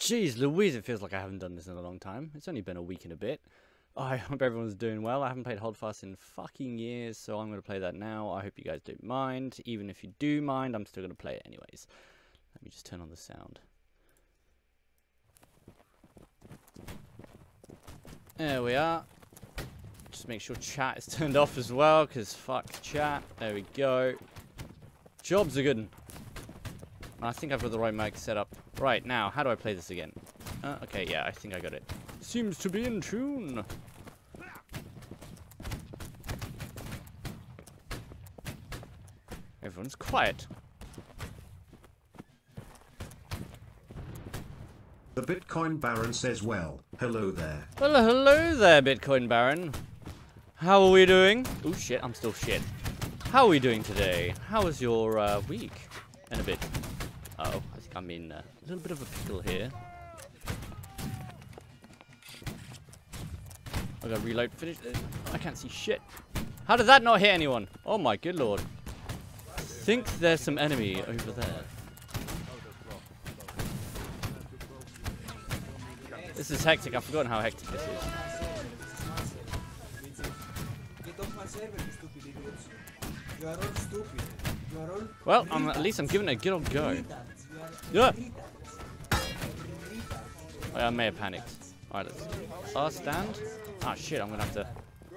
Jeez Louise, it feels like I haven't done this in a long time. It's only been a week and a bit. I hope everyone's doing well. I haven't played Holdfast in fucking years, so I'm going to play that now. I hope you guys don't mind. Even if you do mind, I'm still going to play it anyways. Let me just turn on the sound. There we are. Just make sure chat is turned off as well, because fuck chat. There we go. Job's a good one. I think I've got the right mic set up. Right, now, how do I play this again? Okay, yeah, I think I got it. Seems to be in tune. Everyone's quiet. The Bitcoin Baron says, well, hello there. Well, hello there, Bitcoin Baron. How are we doing? Oh, shit, I'm still shit. How are we doing today? How was your week? And a bit. Uh-oh, I think I'm in a little bit of a pickle here. I gotta reload, finish. I can't see shit. How did that not hit anyone? Oh my good lord. I think there's some enemy over there. This is hectic. I've forgotten how hectic this is. Well, at least I'm giving it a good old go. Yeah. Oh, I may have panicked. Alright, let's stand. Ah, shit, I'm gonna have to.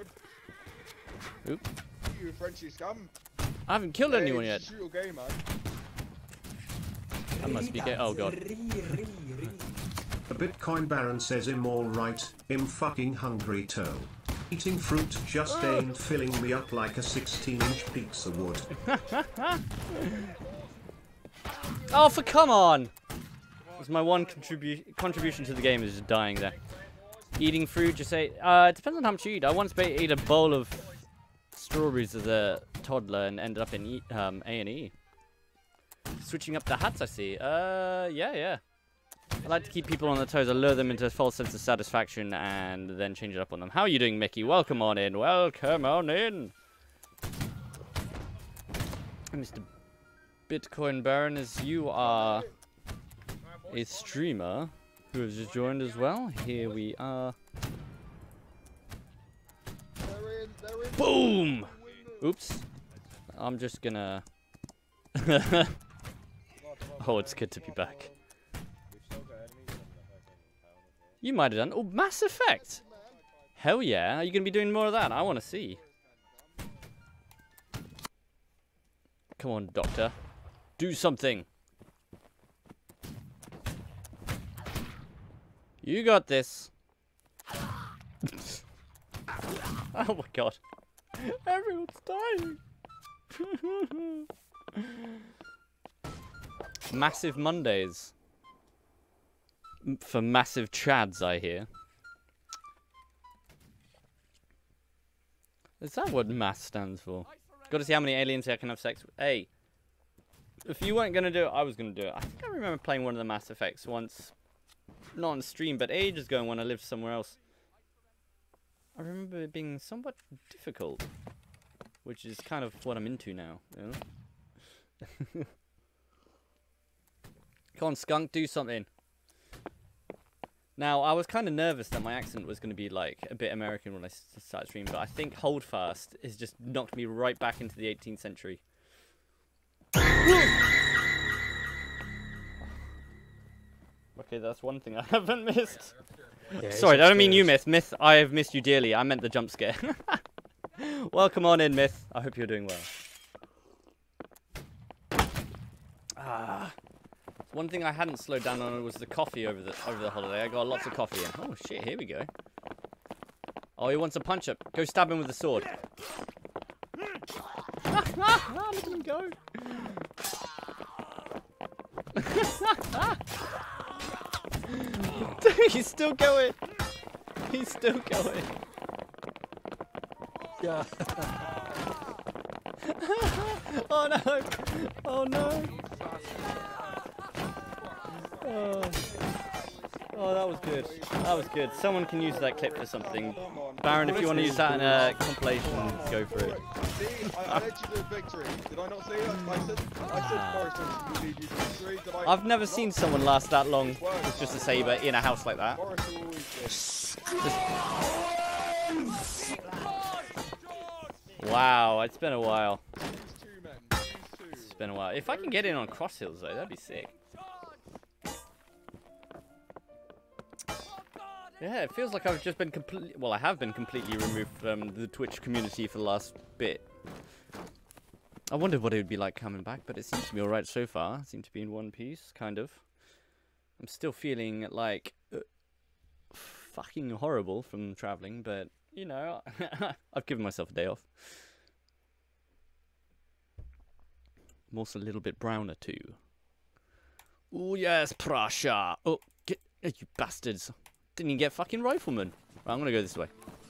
Oop. You Frenchy scum. I haven't killed anyone yet. Shoot your game, man. That must be gay. Oh god. The Bitcoin Baron says, I'm alright, I'm fucking hungry toe. Eating fruit just ain't filling me up like a 16-inch pizza would. Oh, for come on! That's my one contribution to the game is just dying there. Eating fruit, just say, it depends on how much you eat. I once ate a bowl of strawberries as a toddler and ended up in A&E. Switching up the hats, I see. Yeah. I like to keep people on their toes. I lure them into a false sense of satisfaction and then change it up on them. How are you doing, Mickey? Welcome on in. Welcome on in. Mr. Bitcoin Baron, as you are a streamer who has just joined as well. Here we are. Boom! Oops. I'm just gonna... Oh, it's good to be back. You might have done. Oh, Mass Effect! Hell yeah. Are you going to be doing more of that? I want to see. Come on, Doctor. Do something. You got this. Oh my god. Everyone's dying. Massive Mondays. For massive chads, I hear. Is that what mass stands for? Got to see how many aliens I can have sex with. Hey, if you weren't going to do it, I was going to do it. I think I remember playing one of the Mass Effects once. Not on stream, but ages ago when I lived somewhere else. I remember it being somewhat difficult. Which is kind of what I'm into now. You know? Come on, skunk, do something. Now, I was kind of nervous that my accent was going to be, like, a bit American when I started streaming, but I think Holdfast has just knocked me right back into the 18th century. Okay, that's one thing I haven't missed. Yeah, sorry, I don't mean you, Myth. Myth, I have missed you dearly. I meant the jump scare. Welcome on in, Myth. I hope you're doing well. One thing I hadn't slowed down on was the coffee over the holiday. I got lots of coffee in. Oh shit, here we go. Oh, he wants a punch up. Go stab him with the sword. Look at him go. He's still going. He's still going. Yeah. Oh no. Oh no. Oh. Oh, that was good. That was good. Someone can use that clip for something. Come on. Baron, if you want to use that in a compilation, go for it. See, I led you to victory. Did I not say that? I said Forrest will lead you to victory. Did I? I've never seen someone last that long with just a saber in a house like that. Forrest will always win. Wow, it's been a while. Use two, men. Use two. It's been a while. If I can get in on cross hills though, that'd be sick. Yeah, it feels like I've just been completely... Well, I have been completely removed from the Twitch community for the last bit. I wondered what it would be like coming back, but it seems to be alright so far. I seem to be in one piece, kind of. I'm still feeling like... fucking horrible from travelling, but, you know, I've given myself a day off. I'm also a little bit browner, too. Oh, yes, Prussia! Oh, get... you bastards! Didn't even get fucking rifleman. Right, I'm gonna go this way.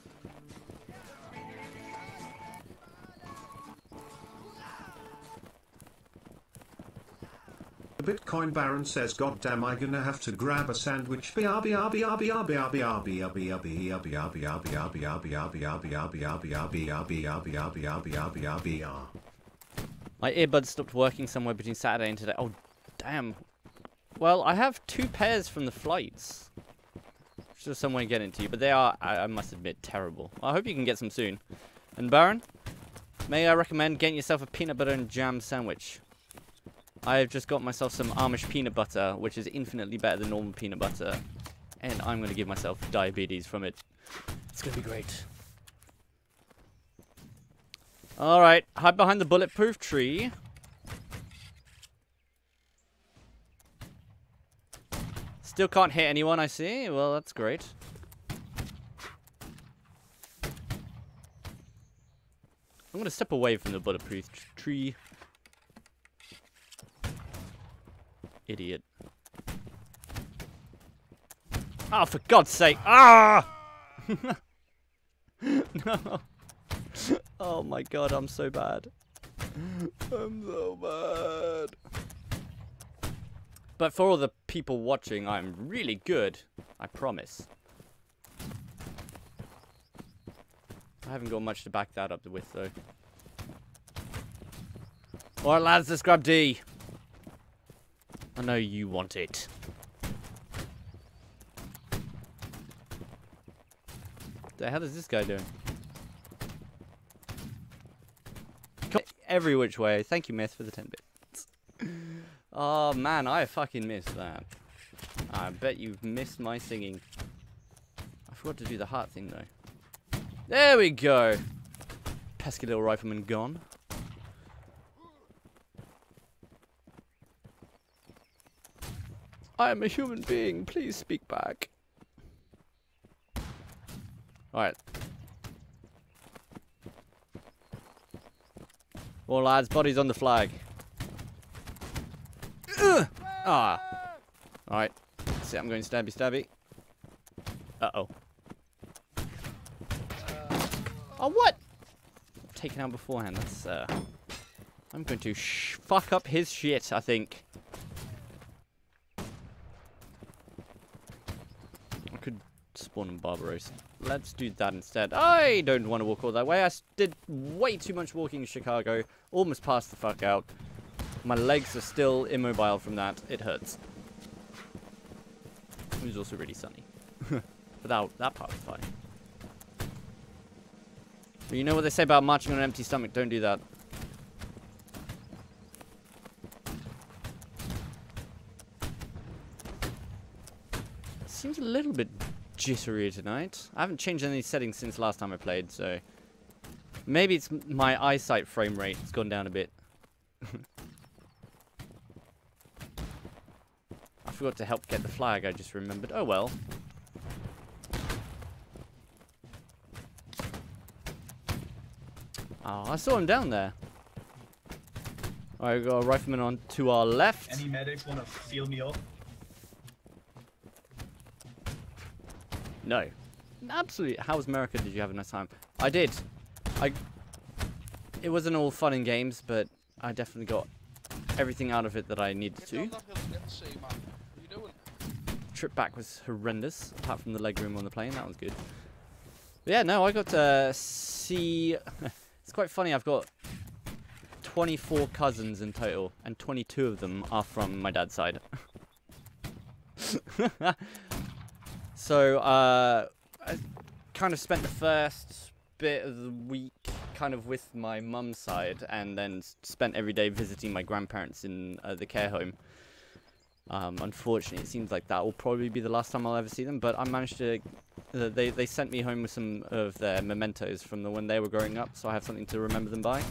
The Bitcoin Baron says, "God damn, I gonna have to grab a sandwich." My earbuds stopped working somewhere between Saturday and today. Oh, damn. Well, I have 2 pairs from the flights. Just some way to get into you, but they are, I must admit, terrible. I hope you can get some soon. And Baron, may I recommend getting yourself a peanut butter and jam sandwich. I have just got myself some Amish peanut butter, which is infinitely better than normal peanut butter. And I'm going to give myself diabetes from it. It's going to be great. Alright, hide behind the bulletproof tree. Still can't hit anyone, I see. Well, that's great. I'm gonna step away from the bulletproof tree. Idiot. Oh, for God's sake. Ah! No. Oh my God, I'm so bad. I'm so bad. But for all the people watching, I'm really good. I promise. I haven't got much to back that up with, though. Alright, lads, let's grab D. I know you want it. The hell is this guy doing? Every which way. Thank you, Myth, for the 10 bits. Oh man, I fucking missed that. I bet you've missed my singing. I forgot to do the heart thing though. There we go. Pesky little rifleman gone. I am a human being. Please speak back. Alright. Well, lads, bodies on the flag. Ah. Alright. See, I'm going stabby stabby. Uh-oh. Oh, what? Taken out beforehand. That's, I'm going to fuck up his shit, I think. I could spawn in Barbaros. Let's do that instead. I don't want to walk all that way. I did way too much walking in Chicago. Almost passed the fuck out. My legs are still immobile from that. It hurts. It was also really sunny. But that part was fine. But you know what they say about marching on an empty stomach? Don't do that. Seems a little bit jittery tonight. I haven't changed any settings since last time I played, so... Maybe it's my eyesight frame rate. It's gone down a bit. I forgot to help get the flag, I just remembered. Oh well. Oh, I saw him down there. Alright, we got a rifleman on to our left. Any medics want to feel me up? No. Absolutely. How was America? Did you have a nice time? I did. It wasn't all fun and games, but I definitely got everything out of it that I needed to. trip back was horrendous, apart from the legroom on the plane. That was good. But yeah, no, I got to see... It's quite funny, I've got 24 cousins in total, and 22 of them are from my dad's side. So, I kind of spent the first bit of the week kind of with my mum's side, and then spent every day visiting my grandparents in the care home. Unfortunately, it seems like that will probably be the last time I'll ever see them, but I managed to... They sent me home with some of their mementos from when they were growing up, so I have something to remember them by.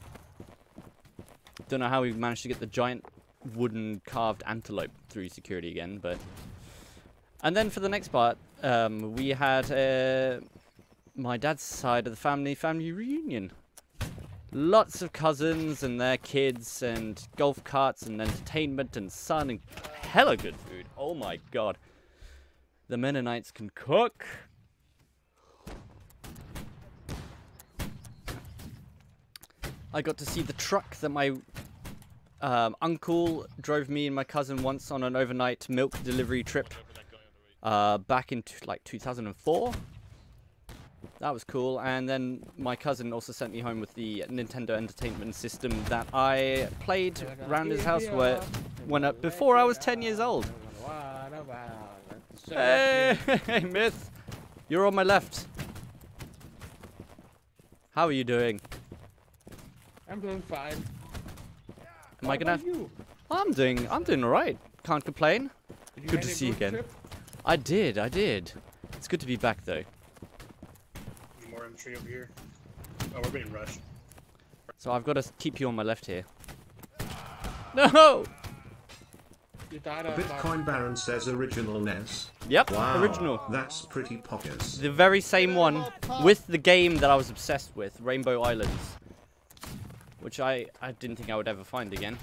Don't know how we managed to get the giant wooden carved antelope through security again, but... And then for the next part, we had my dad's side of the family reunion. Lots of cousins and their kids, and golf carts and entertainment and sun and hella good food. Oh my god. The Mennonites can cook. I got to see the truck that my uncle drove me and my cousin once on an overnight milk delivery trip back in like 2004. That was cool. And then my cousin also sent me home with the Nintendo Entertainment System that I played around his house before I was 10 years old. Hey, Myth! You're on my left. How are you doing? I'm doing fine. Am I gonna? I'm doing alright. Can't complain. Good to see you again. Trip? I did. It's good to be back though. Any more infantry over here? Oh, we're being rushed. So I've got to keep you on my left here. No! You died A Bitcoin Baron says original NES. Yep, Wow, original. That's pretty poggers. The very same one with the game that I was obsessed with, Rainbow Islands. Which I didn't think I would ever find again.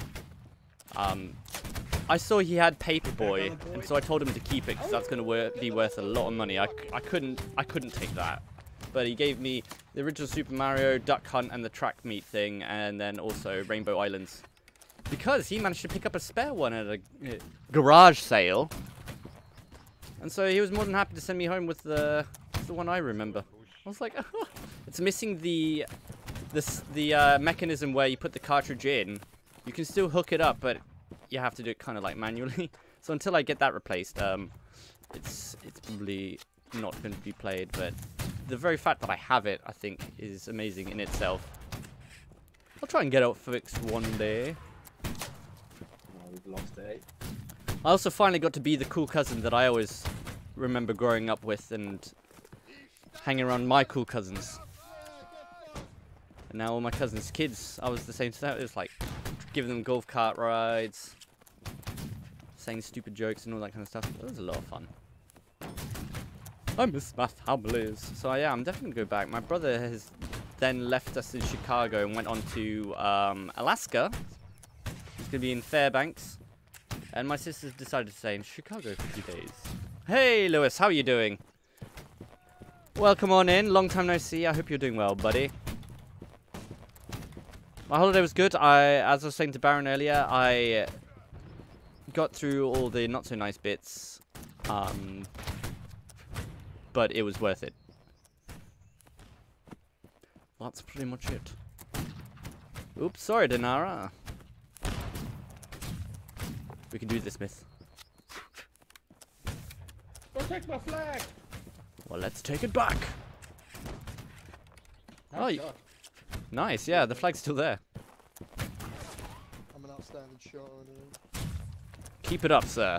I saw he had Paperboy, and so I told him to keep it because that's going to be worth a lot of money. I couldn't take that, but he gave me the original Super Mario, Duck Hunt, and the track meet thing, and then also Rainbow Islands, because he managed to pick up a spare one at a garage sale, and so he was more than happy to send me home with the one I remember. I was like, oh, it's missing the mechanism where you put the cartridge in. You can still hook it up, but you have to do it kind of like manually. So until I get that replaced, it's probably not going to be played. But the very fact that I have it, I think, is amazing in itself. I'll try and get it fixed one day. We've lost it. I also finally got to be the cool cousin that I always remember growing up with and hanging around my cool cousins. And now all my cousins' kids, I was the same stuff. It was like giving them golf cart rides, saying stupid jokes and all that kind of stuff. It was a lot of fun. I miss my families. So yeah, I'm definitely going to go back. My brother has then left us in Chicago and went on to Alaska. He's going to be in Fairbanks. And my sister's decided to stay in Chicago for 2 days. Hey, Lewis, how are you doing? Welcome on in. Long time no see. I hope you're doing well, buddy. My holiday was good. As I was saying to Baron earlier, I got through all the not so nice bits, but it was worth it. That's pretty much it. Oops, sorry, Dinara. We can do this, Myth. Protect my flag! Well, let's take it back. Nice Oh, shot. nice. Yeah, the flag's still there. I'm an outstanding shot on it. Keep it up, sir.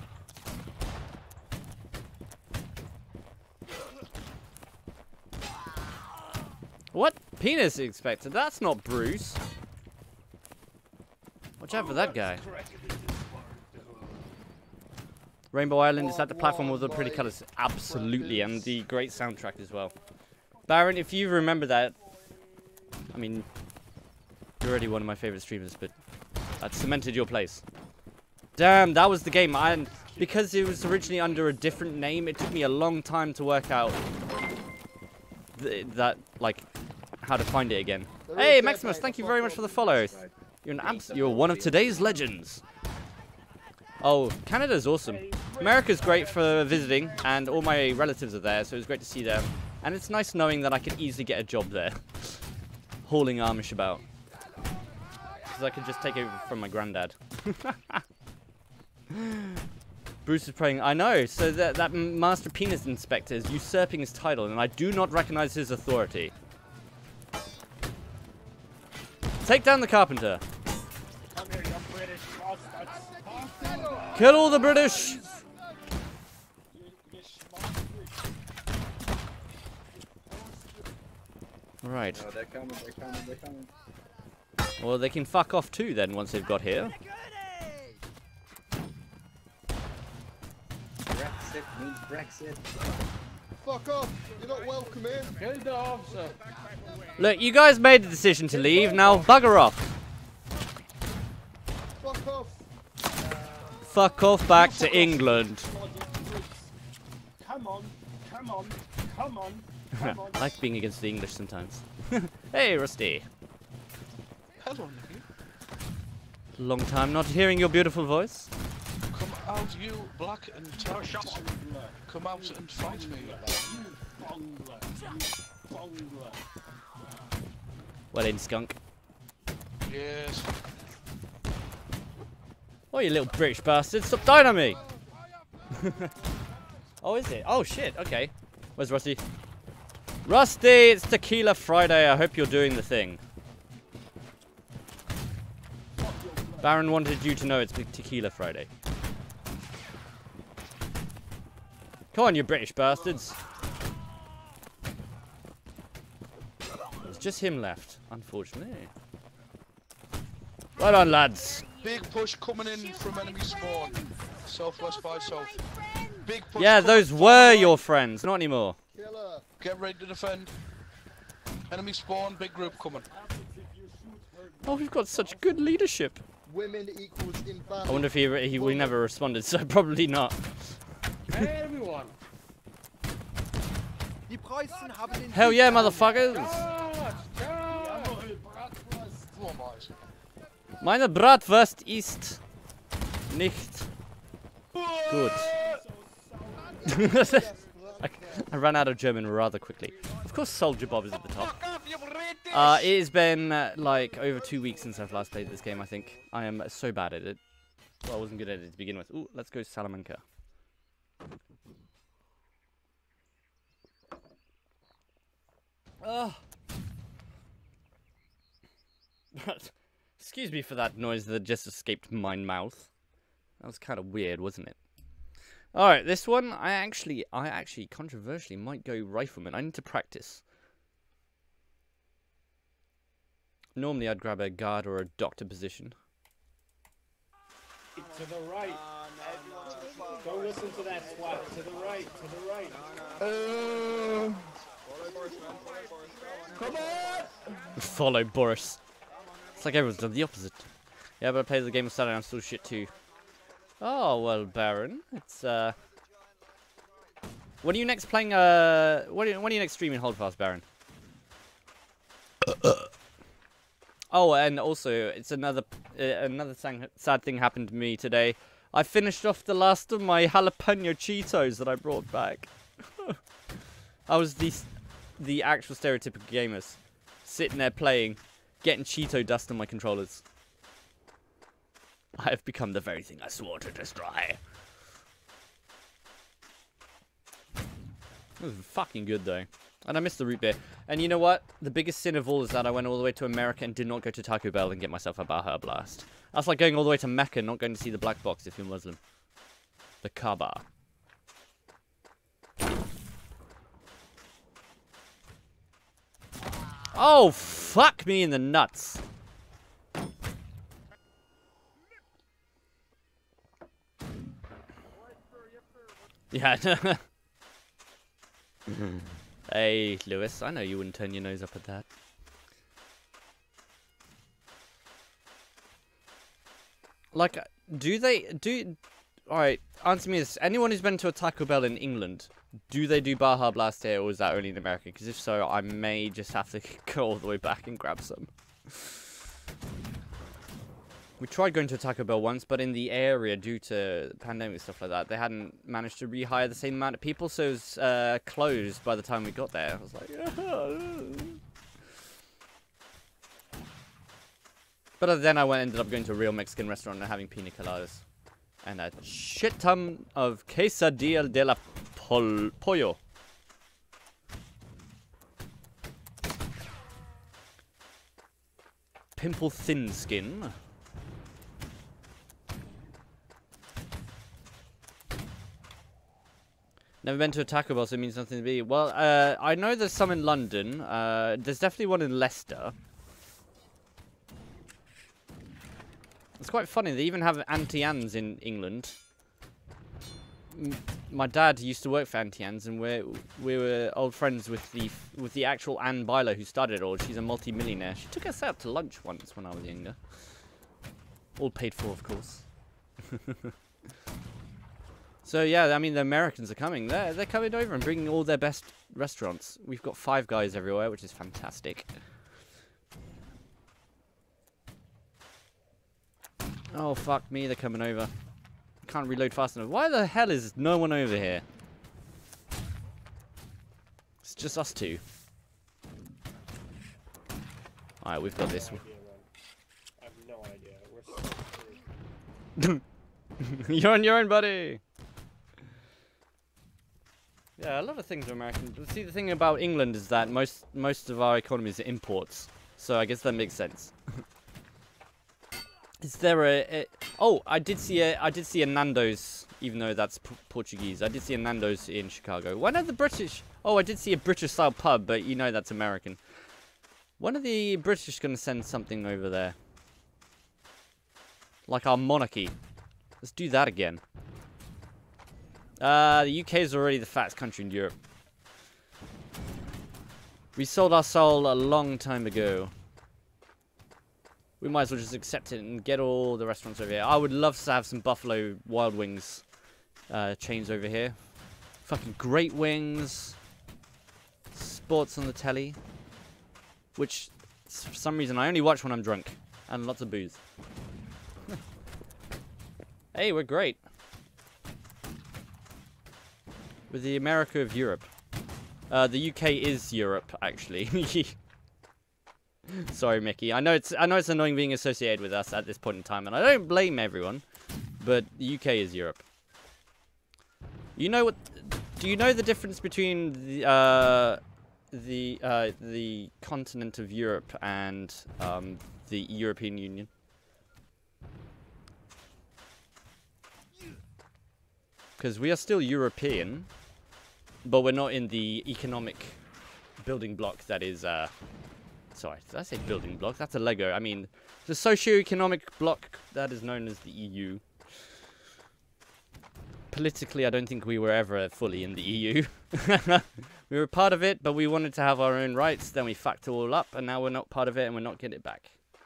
What? Penis expected? That's not Bruce. Watch out for that guy. Rainbow Island, is that the platform with the pretty colours? Absolutely, and the great soundtrack as well. Baron, if you remember that, I mean, you're already one of my favourite streamers, but that cemented your place. Damn, that was the game. And because it was originally under a different name, it took me a long time to work out like, how to find it again. Hey, Maximus, thank you very much for the follow. You're one of today's legends. Oh, Canada's awesome. America's great for visiting, and all my relatives are there, so it was great to see them. And it's nice knowing that I can easily get a job there. Hauling Amish about. Because I can just take over from my granddad. Bruce is praying. I know, so that Master Penis Inspector is usurping his title, and I do not recognize his authority. Take down the carpenter. Come here, you British bastards. Kill all the British! Right. Oh, they're coming, they're coming, they're coming. Well, they can fuck off too then once they've got here. Brexit means Brexit. Fuck off! You're not welcome here. Kill the officer. Look, you guys made the decision to leave, now bugger off. Fuck off! Fuck off back to England. Come on, come on, come on, come on. I like being against the English sometimes. Hey, Rusty. Hello, Nicky. Long time not hearing your beautiful voice. Come out, you black and terrorist. Come out and fight me. Well in, skunk. Yes. Oh, you little British bastard, stop dying on me! Oh, is it? Oh, shit, okay. Where's Rusty? Rusty, it's Tequila Friday. I hope you're doing the thing. Baron wanted you to know it's Tequila Friday. Come on, you British bastards. There's just him left, unfortunately. Well done, lads. Big push coming in from enemy spawn. Southwest by south. Big push. Yeah, those were your friends, not anymore. Killer! Get ready to defend. Enemy spawn, big group coming. Oh, we've got such good leadership. Women equals invalid. I wonder if we never responded, so probably not. Hey, everyone. Hell yeah, motherfuckers! Charge! Charge! Come on, boys. Meine Bratwurst ist nicht gut. I ran out of German rather quickly. Of course, Soldier Bob is at the top. It has been like over 2 weeks since I've last played this game, I think. I am so bad at it. Well, I wasn't good at it to begin with. Ooh, let's go Salamanca. Excuse me for that noise that just escaped my mouth. That was kind of weird, wasn't it? Alright, this one, I actually controversially might go rifleman. I need to practice. Normally I'd grab a guard or a doctor position. To the right. Go listen to that swat. To the right. To the right. Come on! Follow Boris. It's like everyone's done the opposite. Yeah, but I played the game on Saturday and I'm still shit too. Oh, well, Baron. It's, When are you next playing, when are you next streaming Holdfast, Baron? Oh, and also, it's another sad thing happened to me today. I finished off the last of my jalapeno Cheetos that I brought back. I was the actual stereotypical gamers. Sitting there playing, getting Cheeto dust on my controllers. I have become the very thing I swore to destroy. It was fucking good though. And I missed the root beer. And you know what? The biggest sin of all is that I went all the way to America and did not go to Taco Bell and get myself a Baja Blast. That's like going all the way to Mecca and not going to see the black box if you're Muslim. The Kaaba. Oh, fuck me in the nuts. Yeah. Hey, Lewis, I know you wouldn't turn your nose up at that. Like, alright, answer me this. Anyone who's been to a Taco Bell in England, do they do Baja Blast here, or is that only in America? Because if so, I may just have to go all the way back and grab some. We tried going to a Taco Bell once, but in the area, due to pandemic stuff like that, they hadn't managed to rehire the same amount of people, so it was closed by the time we got there. I was like, but then I ended up going to a real Mexican restaurant and having pina coladas. And a shit ton of quesadilla de la pollo. Pimple thin skin. Never been to a Taco Bell, so it means nothing to me. Well, I know there's some in London. There's definitely one in Leicester. It's quite funny. They even have Auntie Anne's in England. My dad used to work for Auntie Anne's, and we were old friends with the actual Anne Byler who started it all. She's a multi-millionaire. She took us out to lunch once when I was younger. All paid for, of course. So yeah, I mean the Americans are coming. They're coming over and bringing all their best restaurants. We've got Five Guys everywhere, which is fantastic. Oh fuck me, they're coming over. Can't reload fast enough. Why the hell is no one over here? It's just us two. Alright, we've got this. I have no idea. We're so screwed. You're on your own, buddy. Yeah, a lot of things are American. But see, the thing about England is that most of our economy is imports, so I guess that makes sense. Is there a oh, I did see a Nando's, even though that's Portuguese. I did see a Nando's in Chicago. When are the British? Oh, I did see a British-style pub, but you know that's American. When are the British going to send something over there? Like our monarchy. Let's do that again. The UK is already the fattest country in Europe. We sold our soul a long time ago. We might as well just accept it and get all the restaurants over here. I would love to have some Buffalo Wild Wings chains over here. Fucking great wings. Sports on the telly. Which, for some reason, I only watch when I'm drunk. And lots of booze. Hey, we're great. We're the America of Europe. The UK is Europe, actually. Sorry, Mickey. I know it's annoying being associated with us at this point in time, and I don't blame everyone, but the UK is Europe. You know what? Do you know the difference between the continent of Europe and the European Union? Because we are still European, but we're not in the economic building block that is. Sorry, did I say building block? That's a Lego. I mean, the socio-economic block that is known as the EU. Politically, I don't think we were ever fully in the EU. We were part of it, but we wanted to have our own rights. Then we fucked it all up, and now we're not part of it, and we're not getting it back.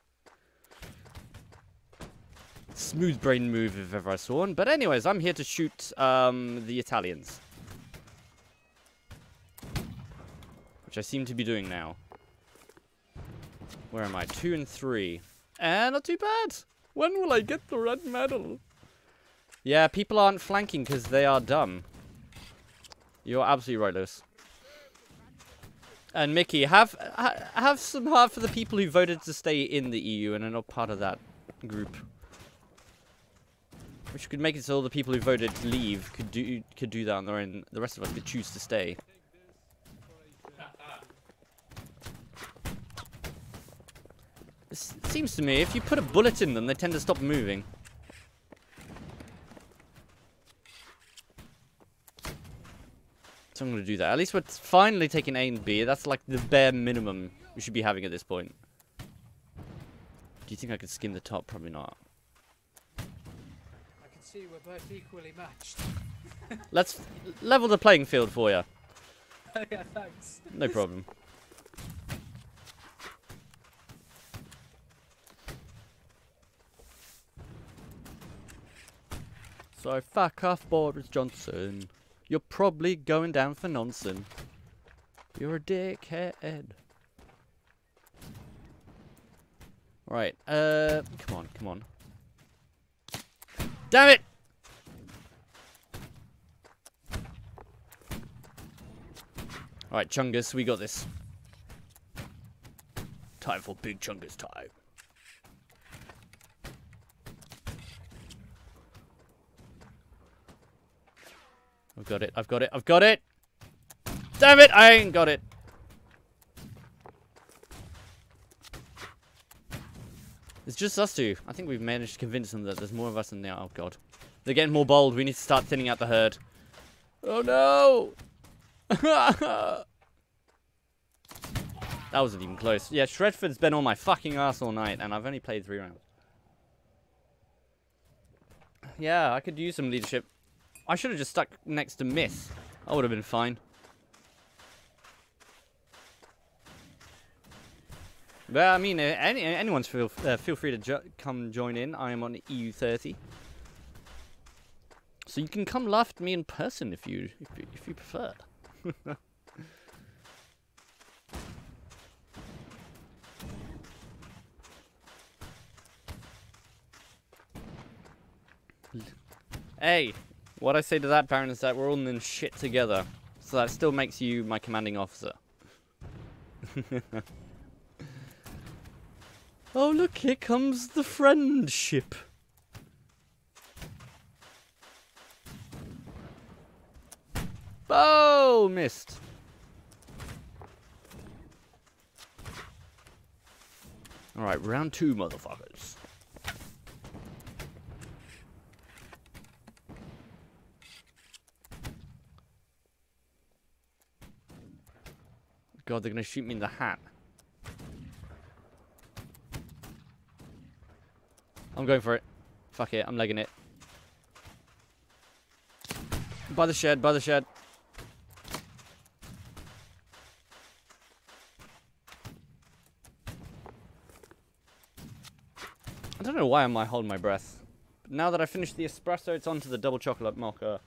Smooth brain move if ever I saw one. But anyways, I'm here to shoot the Italians. Which I seem to be doing now. Where am I? 2 and 3. Not too bad. When will I get the red medal? Yeah, people aren't flanking because they are dumb. You're absolutely right, Lewis. And Mickey, have some heart for the people who voted to stay in the EU and are not part of that group. Which could make it so all the people who voted to leave could do that on their own. The rest of us could choose to stay. It seems to me, if you put a bullet in them, they tend to stop moving. So I'm going to do that. At least we're finally taking A and B. That's like the bare minimum we should be having at this point. Do you think I could skim the top? Probably not. I can see we're both equally matched. Let's level the playing field for you. Yeah, thanks. No problem. So fuck off, Boris Johnson. You're probably going down for nonsense. You're a dickhead. Right, come on. Damn it! Alright, Chungus, we got this. Time for big Chungus time. I've got it, I've got it, I've got it! Damn it, I ain't got it! It's just us two. I think we've managed to convince them that there's more of us than there. Oh god. They're getting more bold. We need to start thinning out the herd. Oh no! That wasn't even close. Yeah, Shredford's been on my fucking ass all night, and I've only played 3 rounds. Yeah, I could use some leadership. I should have just stuck next to Myth. That would have been fine. But I mean, anyone's feel free to come join in. I am on EU30, so you can come laugh at me in person if you prefer. Hey, what I say to that, Baron, is that we're all in shit together, so that still makes you my commanding officer. Oh look, here comes the friendship. Oh, missed. Alright, round 2, motherfuckers. God, they're gonna shoot me in the hat. I'm going for it. Fuck it, I'm legging it. By the shed, by the shed. I don't know why I might hold my breath. But now that I finished the espresso, it's on to the double chocolate mocha.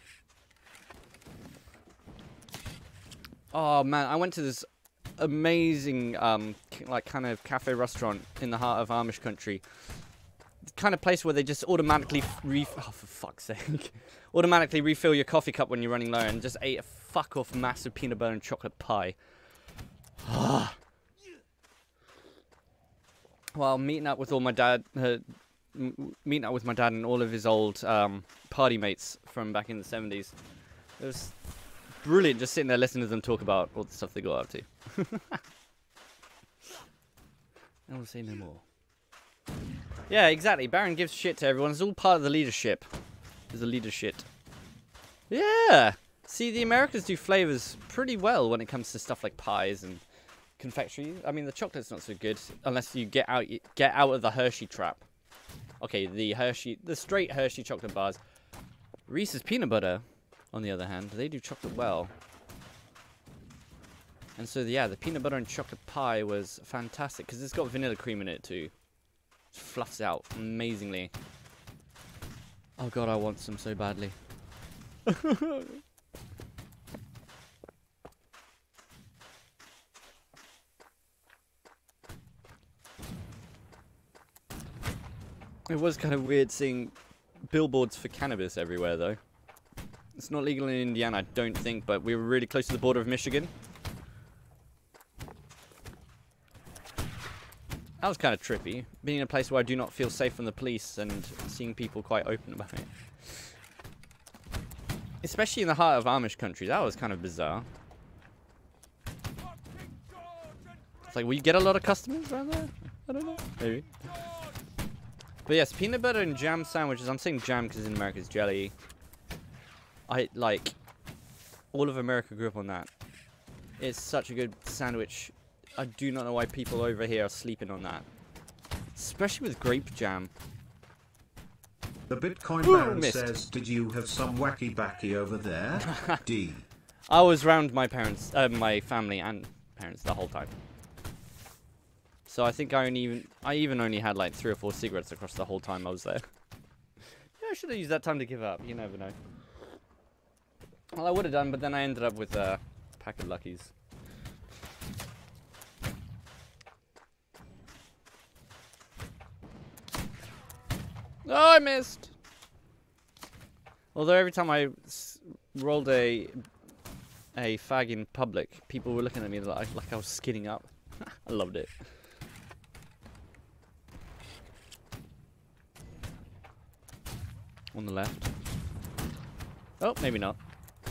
Oh man, I went to this amazing, like kind of cafe restaurant in the heart of Amish country. Kind of place where they just automatically oh, for fuck's sake, automatically refill your coffee cup when you're running low, and just ate a fuck off massive peanut butter and chocolate pie. While meeting up with all my dad, meeting up with my dad and all of his old party mates from back in the 70s. It was brilliant just sitting there listening to them talk about all the stuff they got up to. I will say no more. Yeah, exactly. Baron gives shit to everyone. It's all part of the leadership. There's a leadership. Yeah. See, the Americans do flavors pretty well when it comes to stuff like pies and confectionery. I mean, the chocolate's not so good unless you get out of the Hershey trap. Okay, the straight Hershey chocolate bars. Reese's peanut butter, on the other hand, they do chocolate well. And so, yeah, the peanut butter and chocolate pie was fantastic because it's got vanilla cream in it too. It fluffs out amazingly. Oh god, I want some so badly. It was kind of weird seeing billboards for cannabis everywhere though. It's not legal in Indiana, I don't think, but we were really close to the border of Michigan. That was kind of trippy, being in a place where I do not feel safe from the police and seeing people quite open about it. Especially in the heart of Amish country, that was kind of bizarre. It's like, will you get a lot of customers around there? I don't know, maybe. But yes, peanut butter and jam sandwiches, I'm saying jam because in America it's jelly. All of America grew up on that. It's such a good sandwich. I do not know why people over here are sleeping on that. Especially with grape jam. The Bitcoin Baron says, did you have some wacky backy over there? D. I was around my parents, my family and parents the whole time. So I think I even only had like 3 or 4 cigarettes across the whole time I was there. Yeah, I should have used that time to give up. You never know. Well, I would have done, but then I ended up with a pack of Luckies. Oh, I missed. Although every time I rolled a fag in public, people were looking at me like I was skinning up. I loved it. On the left. Oh, maybe not.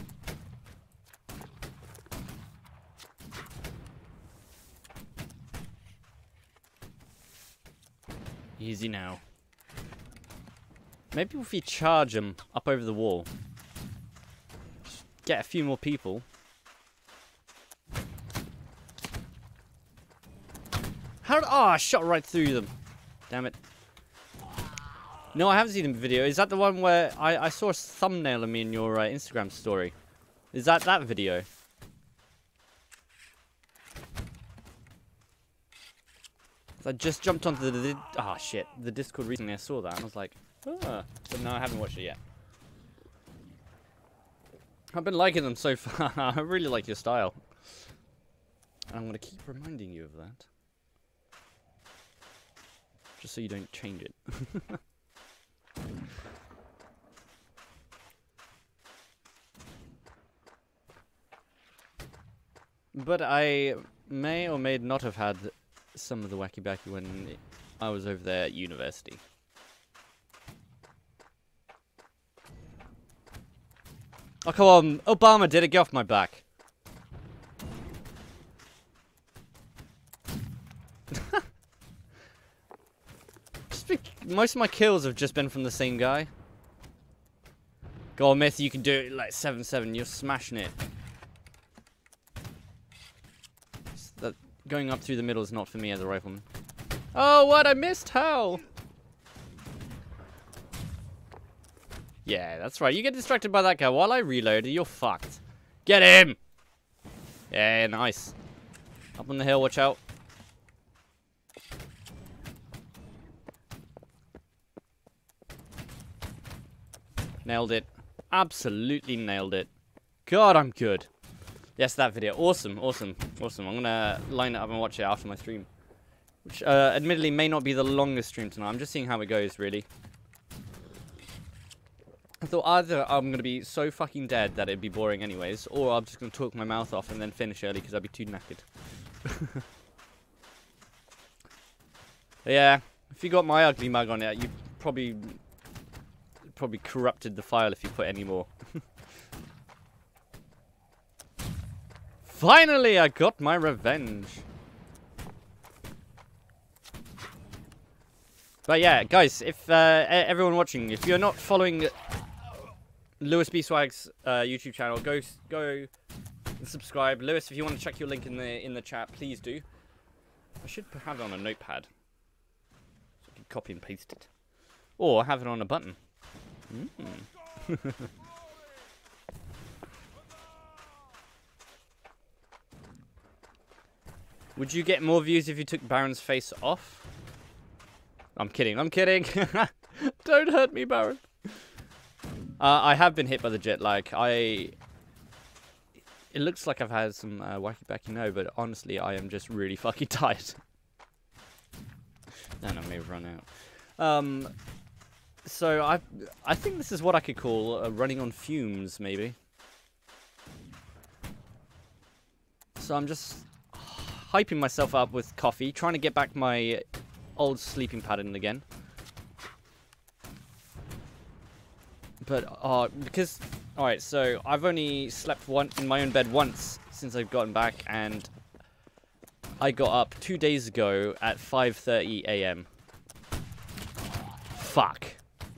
Easy now. Maybe if we charge them up over the wall, just get a few more people. How? Oh, I shot right through them. Damn it. No, I haven't seen the video. Is that the one where I saw a thumbnail of me in your Instagram story? Is that video? I just jumped onto the shit, the Discord recently. I saw that and I was like, but no, I haven't watched it yet. I've been liking them so far. I really like your style. And I'm going to keep reminding you of that. Just so you don't change it. But I may or may not have had some of the wacky backy when I was over there at university. Oh, come on. Obama did it. Get off my back. Most of my kills have just been from the same guy. Go on, Myth. You can do it like 7-7. You're smashing it. That going up through the middle is not for me as a rifleman. Oh, what? I missed. How? Yeah, that's right. You get distracted by that guy while I reload. You're fucked. Get him! Yeah, nice. Up on the hill, watch out. Nailed it. Absolutely nailed it. God, I'm good. Yes, that video. Awesome, awesome, awesome. I'm gonna line it up and watch it after my stream. Which, admittedly, may not be the longest stream tonight. I'm just seeing how it goes, really. I thought either I'm going to be so fucking dead that it'd be boring anyways, or I'm just going to talk my mouth off and then finish early because I'd be too knackered. Yeah, if you got my ugly mug on it, you probably corrupted the file if you put any more. Finally, I got my revenge. But yeah, guys, if everyone watching, if you're not following Lewis B Swag's YouTube channel, go and subscribe. Lewis, if you want to check your link in the chat, please do. I should have it on a notepad, so I can copy and paste it, or have it on a button. Would you get more views if you took Baron's face off? I'm kidding. I'm kidding. Don't hurt me, Baron. I have been hit by the jet lag. It looks like I've had some wacky backy no, but honestly, I am just really fucking tired. And I may have run out. So I think this is what I could call running on fumes, maybe. So I'm just hyping myself up with coffee, trying to get back my old sleeping pattern again. But, because, alright, so I've only slept in my own bed once since I've gotten back, and I got up 2 days ago at 5:30 AM. Fuck.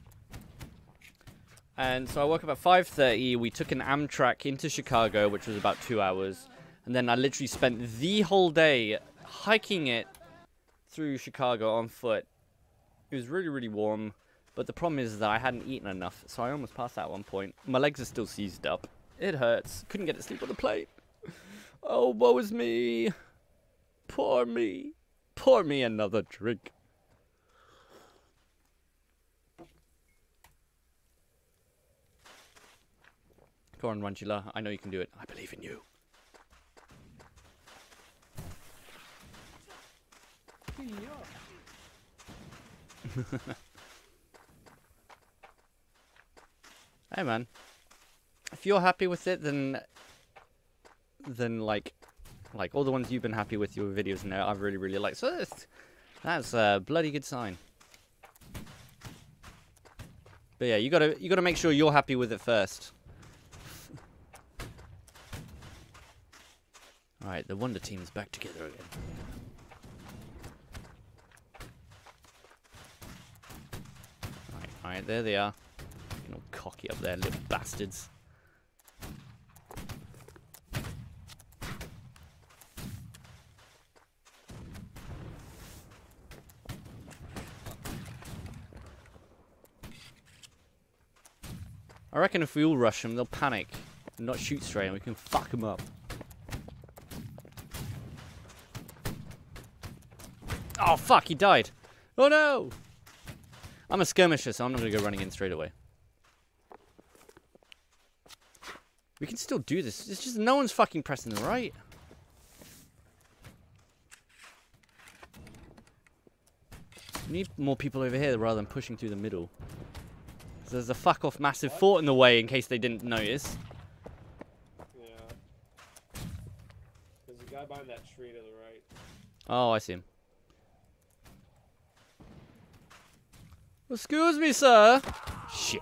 And so I woke up at 5:30, we took an Amtrak into Chicago, which was about 2 hours, and then I literally spent the whole day hiking it through Chicago on foot. It was really, really warm. But the problem is that I hadn't eaten enough, so I almost passed out at one point. My legs are still seized up. It hurts. Couldn't get to sleep on the plane. Oh, woe is me. Poor me. Pour me another drink. Go on, Rangila. I know you can do it. I believe in you. Hey man, if you're happy with it, then like all the ones you've been happy with your videos now, I really like. So that's a bloody good sign. But yeah, you gotta make sure you're happy with it first. All right, the Wonder Team is back together again. All right, there they are. Looking all cocky up there, little bastards. I reckon if we all rush them, they'll panic and not shoot straight, and we can fuck them up. Oh fuck, he died. Oh no! I'm a skirmisher, so I'm not gonna go running in straight away. We can still do this. It's just no one's fucking pressing the right. We need more people over here rather than pushing through the middle. So there's a fuck off massive fort in the way in case they didn't notice. Yeah. There's a guy behind that tree to the right. Oh, I see him. Excuse me, sir. Shit.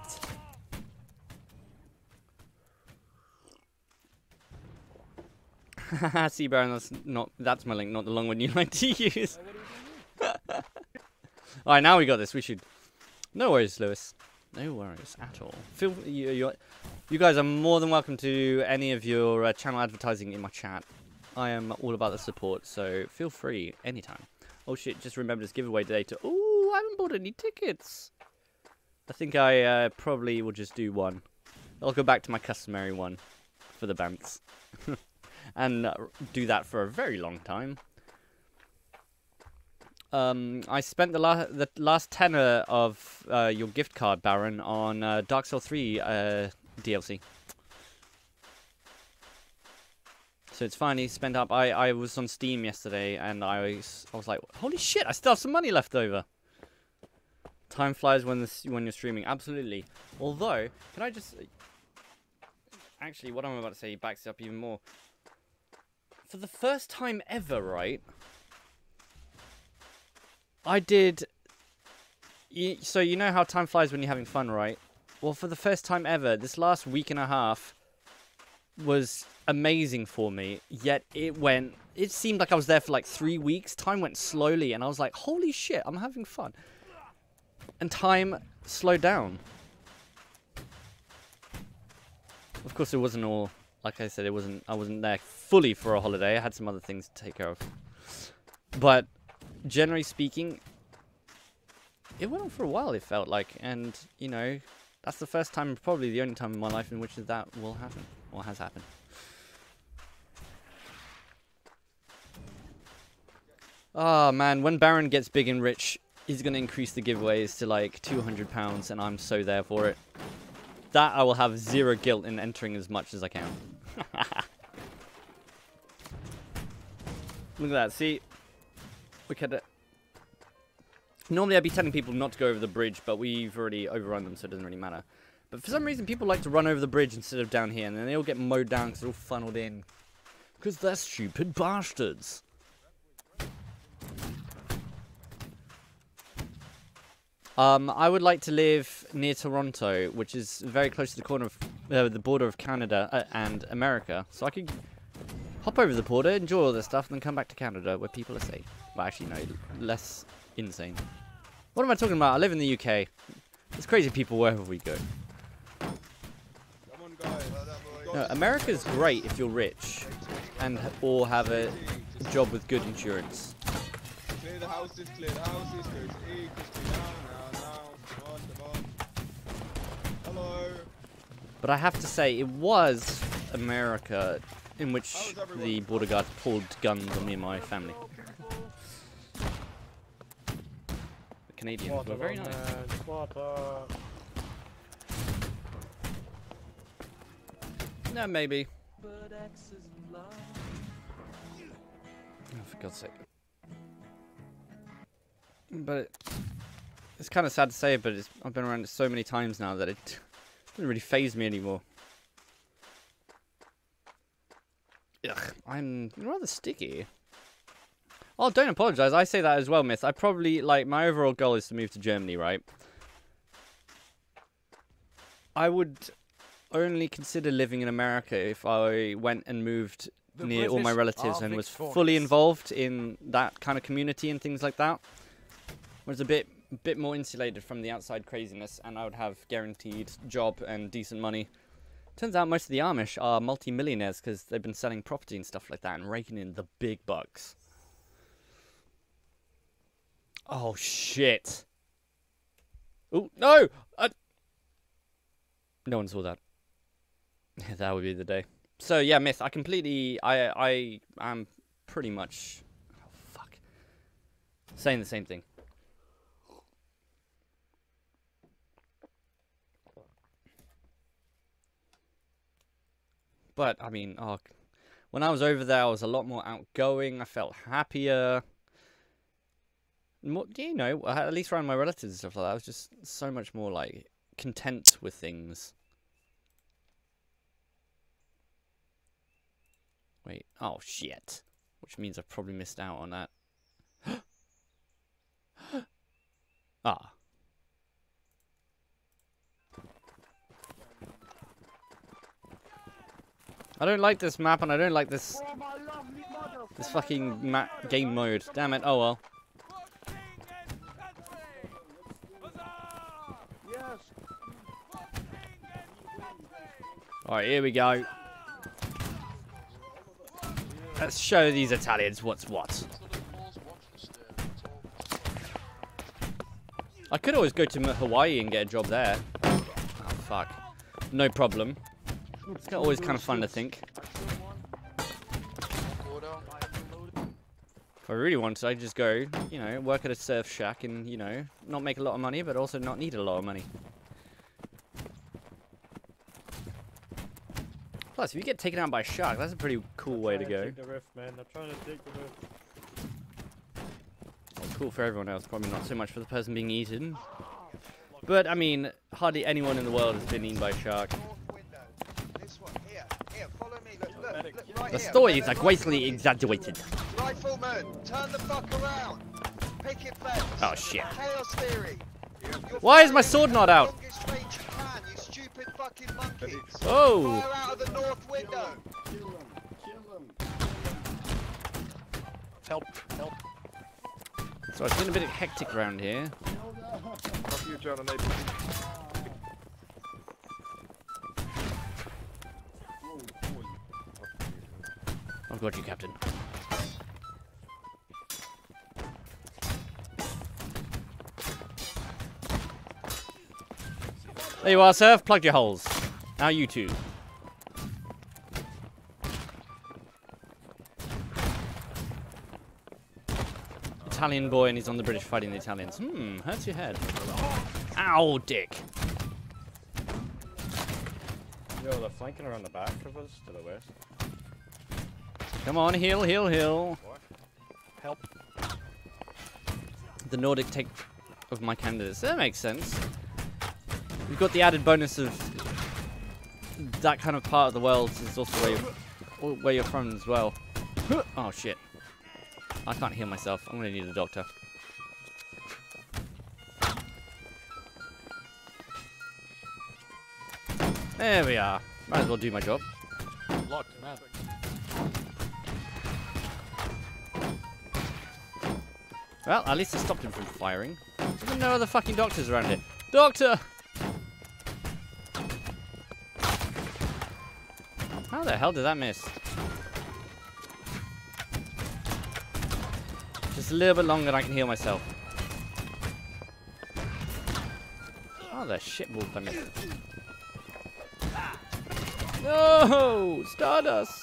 See, Baron, that's my link, not the long one you like to use. Alright, now we got this. We should. No worries, Lewis. No worries at all. You guys are more than welcome to any of your channel advertising in my chat. I am all about the support, so feel free anytime. Oh shit, just remember this giveaway today to... Ooh, I haven't bought any tickets. I think I probably will just do one. I'll go back to my customary one for the bants. And do that for a very long time. I spent the last tenner of your gift card, Baron, on Dark Souls 3 DLC. So it's finally spent up. I was on Steam yesterday, and I was like, holy shit, I still have some money left over. Time flies when you're streaming, absolutely. Although, can I just... Actually, what I'm about to say backs it up even more. For the first time ever, right? I did... So you know how time flies when you're having fun, right? Well, for the first time ever, this last week and a half was amazing for me. Yet it seemed like I was there for like 3 weeks. Time went slowly, and I was like, holy shit, I'm having fun. And time slowed down. Of course, it wasn't all... Like I said, I wasn't there fully for a holiday. I had some other things to take care of. But... generally speaking, it went on for a while, it felt like, and, you know, that's the first time, probably the only time in my life in which that will happen, or has happened. Oh man, when Baron gets big and rich, he's going to increase the giveaways to like £200, and I'm so there for it. That I will have zero guilt in entering as much as I can. Look at that, see? Look at it. Normally I'd be telling people not to go over the bridge, but we've already overrun them, so it doesn't really matter. But for some reason, people like to run over the bridge instead of down here, and then they all get mowed down because they're all funneled in. Because they're stupid bastards. I would like to live near Toronto, which is very close to the corner of the border of Canada and America, so I could hop over the border, enjoy all this stuff, and then come back to Canada where people are safe. Well, actually, no, less insane. What am I talking about? I live in the UK. There's crazy people wherever we go. Come on, guys. No, America's great if you're rich and or have a job with good insurance. Clear the houses, clear the houses. Go to E, now. Come on. Hello. But I have to say, it was America in which the border guards pulled guns on me and my family. The Canadians were very nice. No, maybe. Oh, for God's sake. But it's kind of sad to say, but I've been around it so many times now that it Doesn't really faze me anymore. Ugh, I'm rather sticky. Oh, don't apologize. I say that as well, Myth. I probably, like, my overall goal is to move to Germany, right? I would only consider living in America if I went and moved near all my relatives and was fully involved in that kind of community and things like that. Was a bit more insulated from the outside craziness, and I would have guaranteed job and decent money. Turns out most of the Amish are multi-millionaires because they've been selling property and stuff like that and raking in the big bucks. Oh, shit. Oh, no! No one saw that. That would be the day. So, yeah, Myth, I completely... I am pretty much... Oh, fuck. Saying the same thing. But, I mean, oh, when I was over there, I was a lot more outgoing. I felt happier. More, you know, at least around my relatives and stuff like that, I was just so much more, like, content with things. Wait, oh, shit. Which means I've probably missed out on that. Ah. I don't like this map, and I don't like this fucking game mode. Damn it, oh well. Alright, here we go. Let's show these Italians what's what. I could always go to Hawaii and get a job there. Oh, fuck. No problem. It's always kind of fun to think. If I really wanted, I'd just go, you know, work at a surf shack and, you know, not make a lot of money, but also not need a lot of money. Plus, if you get taken out by a shark, that's a pretty cool way to go. Take the rift, man. I'm trying to take the rift. Well, cool for everyone else, probably not so much for the person being eaten. But, I mean, hardly anyone in the world has been eaten by a shark. The stories are greatly exaggerated. Rifleman, turn the fuck around. Picket fence. Oh shit. Chaos theory. Why is my sword not out? Longest range you can, you stupid fucking monkeys. Oh. Fire out of the north window. Kill him. Kill him. Help, help. So it's been a bit hectic around here. Fuck you, John and Nathan. I've got you, Captain. There you are, sir. I've plugged your holes. Now you two. Italian boy, and he's on the British fighting the Italians. Hurts your head. Ow, dick. Yo, they're flanking around the back of us to the west. Come on, heal, heal, heal. Help. The Nordic take of my candidates. That makes sense. We've got the added bonus of that kind of part of the world is also where you're from as well. Oh shit. I can't heal myself. I'm gonna need a doctor. There we are. Might as well do my job. Lock, man. Well, at least it stopped him from firing. There's no other fucking doctors around here. Doctor! How the hell did that miss? Just a little bit longer and I can heal myself. Oh, the shit wolf I missed. No! Stardust!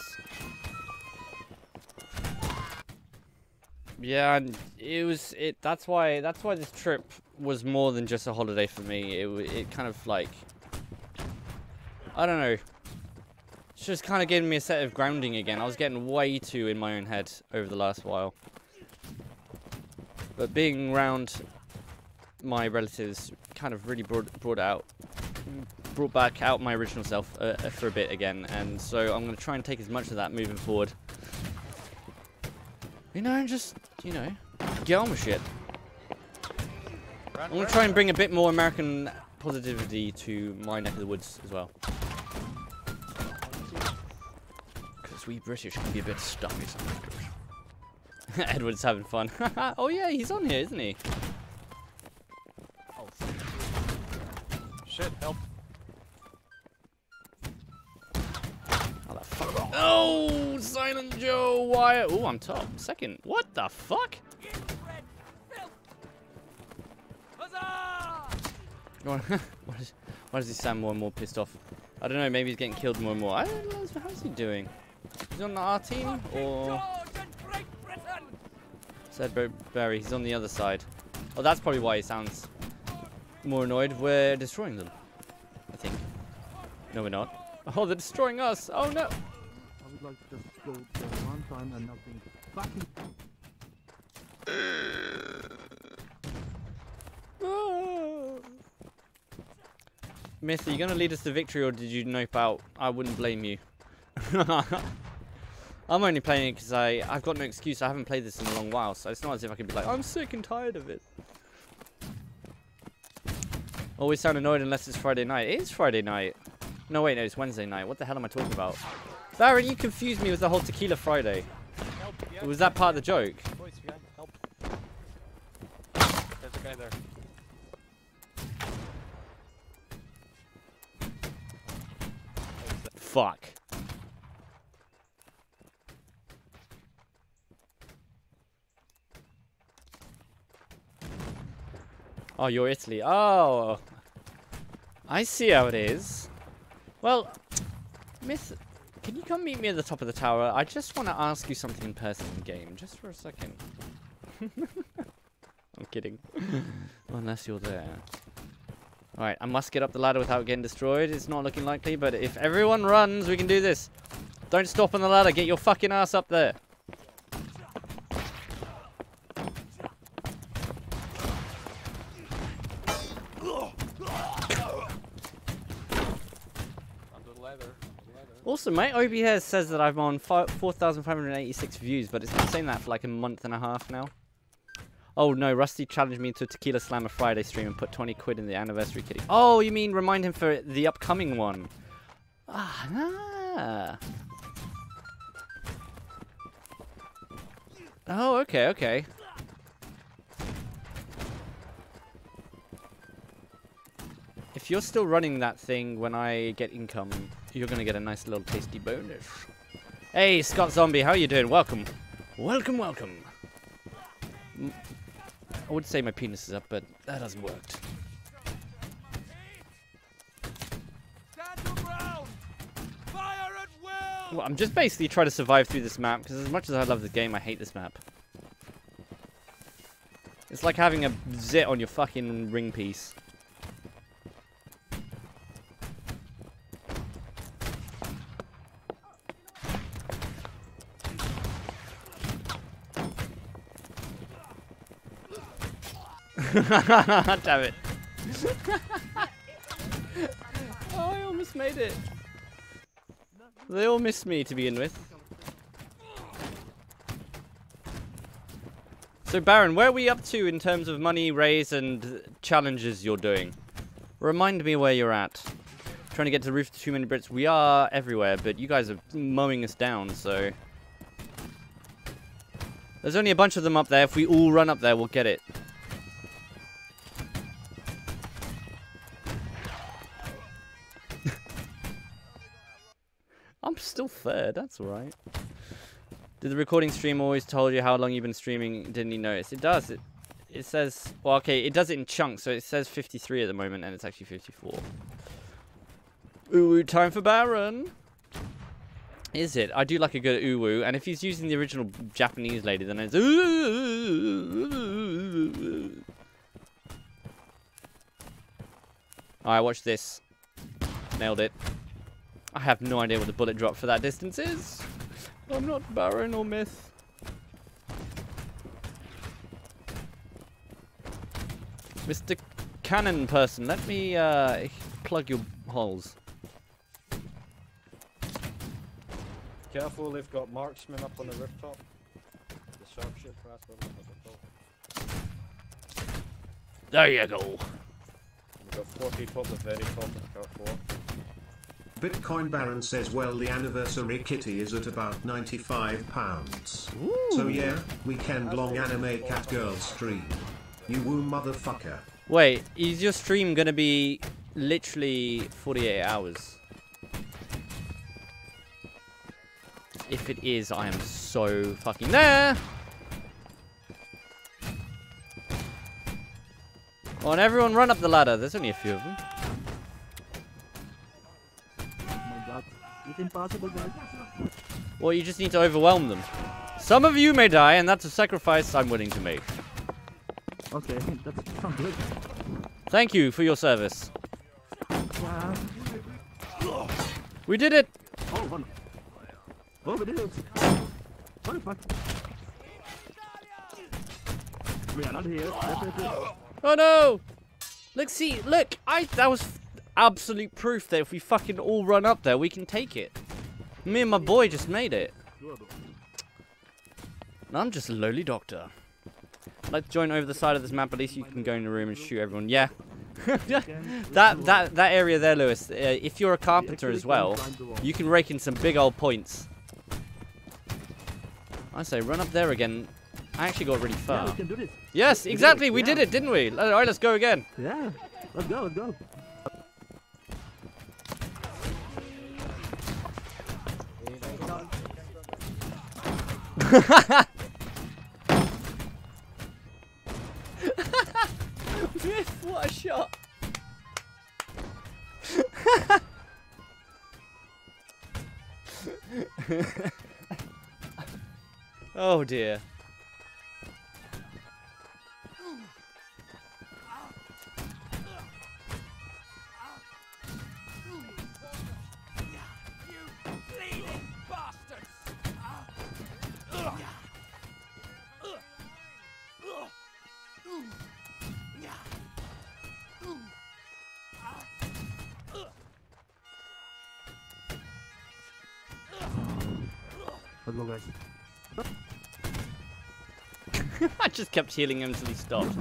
Yeah, and that's why this trip was more than just a holiday for me. It kind of like, I don't know. It's just kind of giving me a set of grounding again. I was getting way too in my own head over the last while. But being around my relatives kind of really brought it out. brought back out my original self for a bit again, and so I'm going to try and take as much of that moving forward. You know, and just, you know, get on with shit. I'm going to try and bring a bit more American positivity to my neck of the woods as well. Because we British can be a bit stuffy sometimes. Edward's having fun. Oh yeah, he's on here, isn't he? Oh, shit, help. Oh, that fuck. Oh, Silent Joe, why? Oh, I'm top. Second. What the fuck? Why does he sound more and more pissed off? I don't know, maybe he's getting killed more and more. I don't know, how's he doing? He's on our team, or... Said Barry, he's on the other side. Oh, that's probably why he sounds more annoyed. We're destroying them, I think. No, we're not. Oh, they're destroying us! Oh, no! I would like to just go there one time and nothing fucking... Myth, are you going to lead us to victory, or did you nope out? I wouldn't blame you. I'm only playing it because I've got no excuse. I haven't played this in a long while, so it's not as if I could be like, I'm sick and tired of it. Always sound annoyed unless it's Friday night. It is Friday night. No, wait, no, it's Wednesday night. What the hell am I talking about? Baron, you confused me with the whole Tequila Friday. Help, was that part of the joke? Boys, help. There's a guy there. Fuck. Oh, you're Italy. Oh. I see how it is. Well, Myth, can you come meet me at the top of the tower? I just want to ask you something in person in game, just for a second. I'm kidding. Unless you're there. Alright, I must get up the ladder without getting destroyed. It's not looking likely, but if everyone runs, we can do this. Don't stop on the ladder. Get your fucking ass up there. Also, my OBS says that I'm on 4,586 views, but it's been saying that for like a month and a half now. Oh no, Rusty challenged me to Tequila Slammer Friday stream and put 20 quid in the anniversary kitty. Oh, you mean remind him for the upcoming one? Ah. Oh, okay, okay. If you're still running that thing when I get income, you're gonna get a nice little tasty bonus. Hey, Scott Zombie, how you doing? Welcome. Welcome, welcome. I would say my penis is up, but that hasn't worked. Well, I'm just basically trying to survive through this map, because as much as I love this game, I hate this map. It's like having a zit on your fucking ring piece. Damn it. Oh, I almost made it. They all missed me to begin with. So Baron, where are we up to in terms of money raise and challenges you're doing? Remind me where you're at. Trying to get to the roof to 2 minute Brits. We are everywhere, but you guys are mowing us down, so... There's only a bunch of them up there. If we all run up there, we'll get it. I'm still third, that's alright. Did the recording stream always told you how long you've been streaming? Didn't you notice? It does. It says... Well, okay, it does it in chunks, so it says 53 at the moment, and it's actually 54. Ooh, time for Baron! Is it? I do like a good ooh-woo, and if he's using the original Japanese lady, then it's ooh. Alright, watch this. Nailed it. I have no idea what the bullet drop for that distance is. I'm not Baron or Myth. Mr. Cannon person, let me plug your holes. Careful, they've got marksmen up on the rooftop. The sharpshooter class on the rooftop. There you go. We've got 4 people at the very top of car 4. Bitcoin Baron says, well, the anniversary kitty is at about £95. So yeah, weekend long anime cat girl stream. You woo motherfucker. Wait, is your stream gonna be literally 48 hours? If it is, I am so fucking there. Come on, everyone run up the ladder. There's only a few of them. It's impossible, guys. Well, you just need to overwhelm them. Some of you may die, and that's a sacrifice I'm willing to make. Okay, that sounds good. Thank you for your service. Yeah. We did it! Oh, one. Oh, we did it! What the fuck? We are not here. Oh no! Look, see, look! That was absolute proof that if we fucking all run up there, we can take it. Me and my boy just made it. And I'm just a lowly doctor. I'd like to join over the side of this map, at least you can go in the room and shoot everyone. Yeah. that area there, Lewis, if you're a carpenter as well, you can rake in some big old points. I say, run up there again. I actually got really far. Yeah, we can do this. Yes, exactly, we did it, didn't we? Alright, let's go again. Yeah, let's go, let's go. What a shot! Oh dear. Let's go, guys. I just kept healing him until he stopped.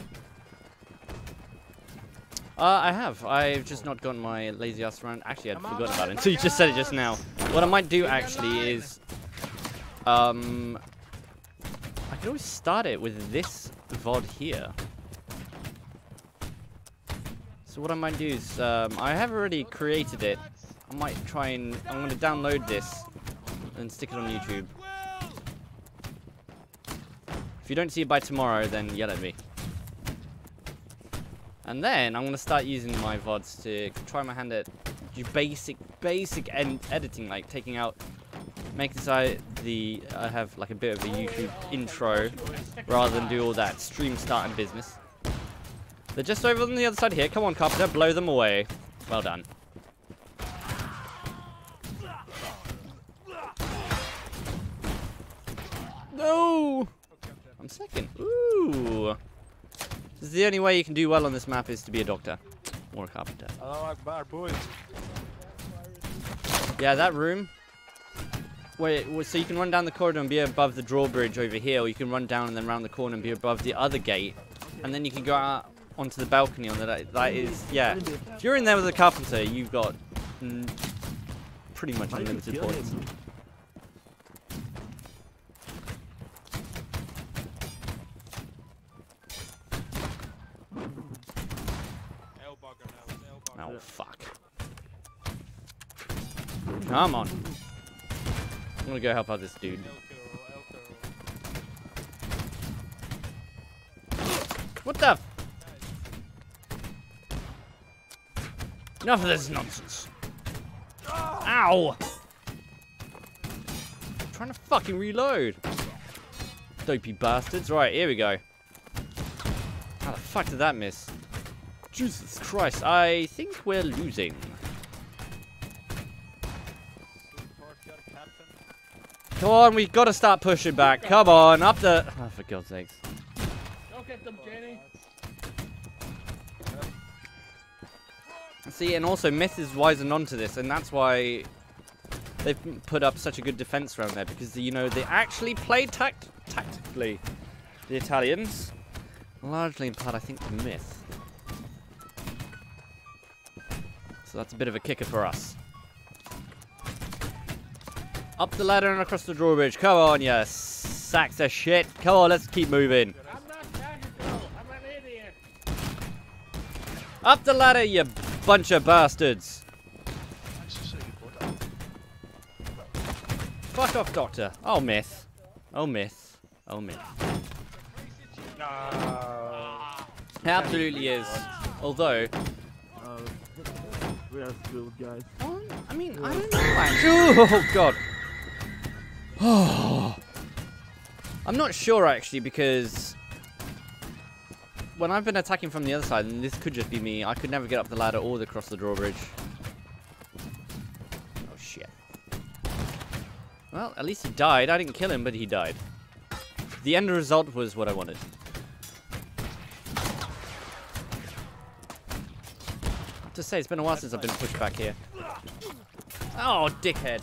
I have. I've just not gotten my lazy ass around. Actually, I'd forgotten about it until you just said it just now. What I might do actually is, I can always start it with this VOD here. So what I might do is, I have already created it. I might try and, I'm going to download this and stick it on YouTube. If you don't see it by tomorrow, then yell at me. And then I'm going to start using my VODs to try my hand at basic editing, like taking out, making so I have like a bit of a YouTube intro rather than do all that stream starting business. They're just over on the other side here. Come on, Carpenter, blow them away. Well done. No! I'm second. Ooh. This is the only way you can do well on this map is to be a doctor. Or a carpenter. Oh, Akbar, boys. Yeah, that room. Wait, so you can run down the corridor and be above the drawbridge over here, or you can run down and then round the corner and be above the other gate. And then you can go out onto the balcony on the that is, yeah. If you're in there with a carpenter, you've got pretty much unlimited points. Oh, fuck. Come on. I'm gonna go help out this dude. What the? Enough of this nonsense. Ow! I'm trying to fucking reload. Dopey bastards. Right, here we go. How the fuck did that miss? Jesus Christ, I think we're losing. Come on, we've got to start pushing back. Come on, up the... Oh, for God's sakes. Don't get them, Jenny. See, and also Myth is wising onto this, and that's why they've put up such a good defense around there, because, you know, they actually play tactically, the Italians. Largely in part, I think, to Myth. So that's a bit of a kicker for us. Up the ladder and across the drawbridge. Come on, you sacks of shit. Come on, let's keep moving. I'm not tactical. I'm an idiot. Up the ladder, you bunch of bastards. Fuck off, Doctor. Oh, Myth. Oh, Myth. Oh, Myth. No. It absolutely is. Although... we are screwed, guys. I mean, I don't know, actually. Oh, God. I'm not sure, actually, because... when I've been attacking from the other side, and this could just be me, I could never get up the ladder or across the drawbridge. Oh, shit. Well, at least he died. I didn't kill him, but he died. The end result was what I wanted. To say, it's been a while since I've been pushed back here. Oh, dickhead.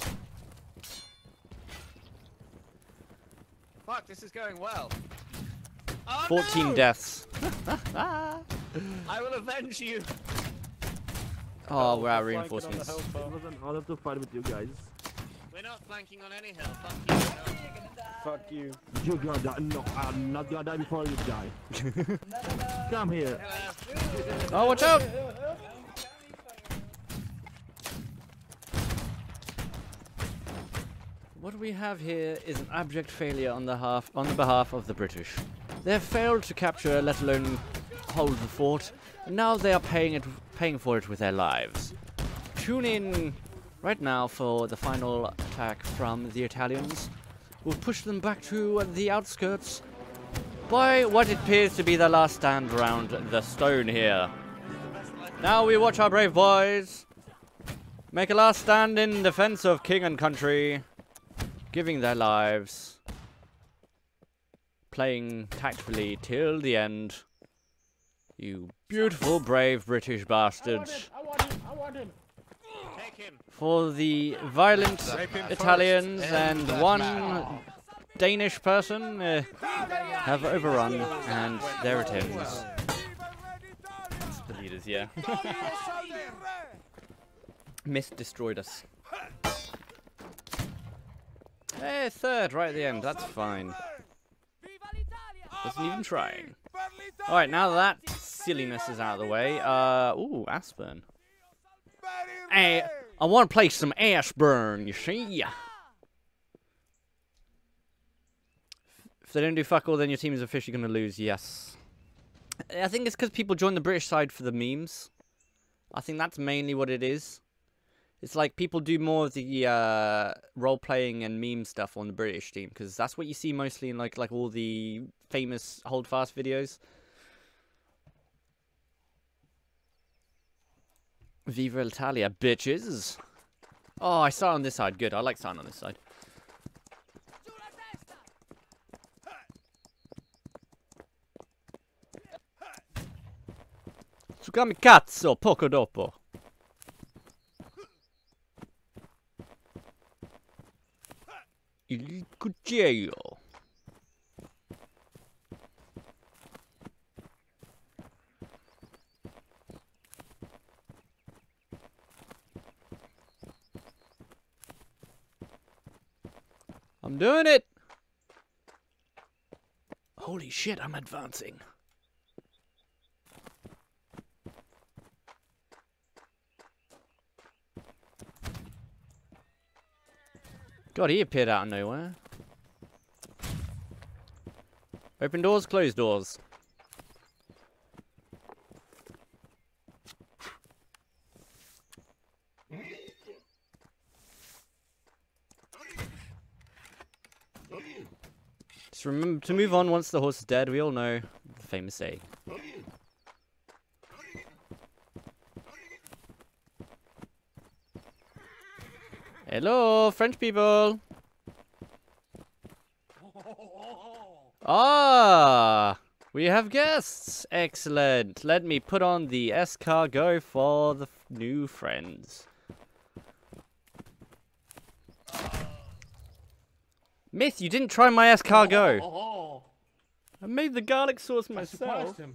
Fuck, this is going well. Oh, 14 no! deaths. I will avenge you. Oh, we're out of Flanking on the reinforcements. hill, It was an honor to fight with you guys. We're not flanking on any hill. Fuck you. Fuck you. You're gonna die. No, I'm not gonna die before you die. Come here. Oh, watch out! What we have here is an abject failure on the behalf of the British. They have failed to capture, let alone hold the fort, and now they are paying for it with their lives. Tune in right now for the final attack from the Italians. We'll push them back to the outskirts by what appears to be the last stand around the stone here. Now we watch our brave boys make a last stand in defense of king and country, giving their lives, playing tactfully till the end. You beautiful, brave British bastards. I want him. Take him. For the violent Italians and one Danish person have overrun, and there it ends. It's the leaders, yeah. Myth destroyed us. Hey, third, right at the end. That's fine. Wasn't even trying. Alright, now that silliness is out of the way. Ooh, Ashburn. Hey, I want to play some Ashburn, you see? If they don't do fuck all, then your team is officially going to lose, yes. I think it's because people join the British side for the memes. I think that's mainly what it is. It's like people do more of the role-playing and meme stuff on the British team, because that's what you see mostly in like all the famous Holdfast videos. Viva Italia, bitches! Oh, I start on this side. Good, I like starting on this side. Tsukami cazzo, poco dopo. Il cucchiaio. I'm doing it. Holy shit, I'm advancing. God, he appeared out of nowhere. Open doors, close doors. Just remember to move on once the horse is dead. We all know the famous saying. Hello, French people. Ah, We have guests! Excellent. Let me put on the escargot for the new friends. Myth, you didn't try my escargot. I made the garlic sauce myself. Him.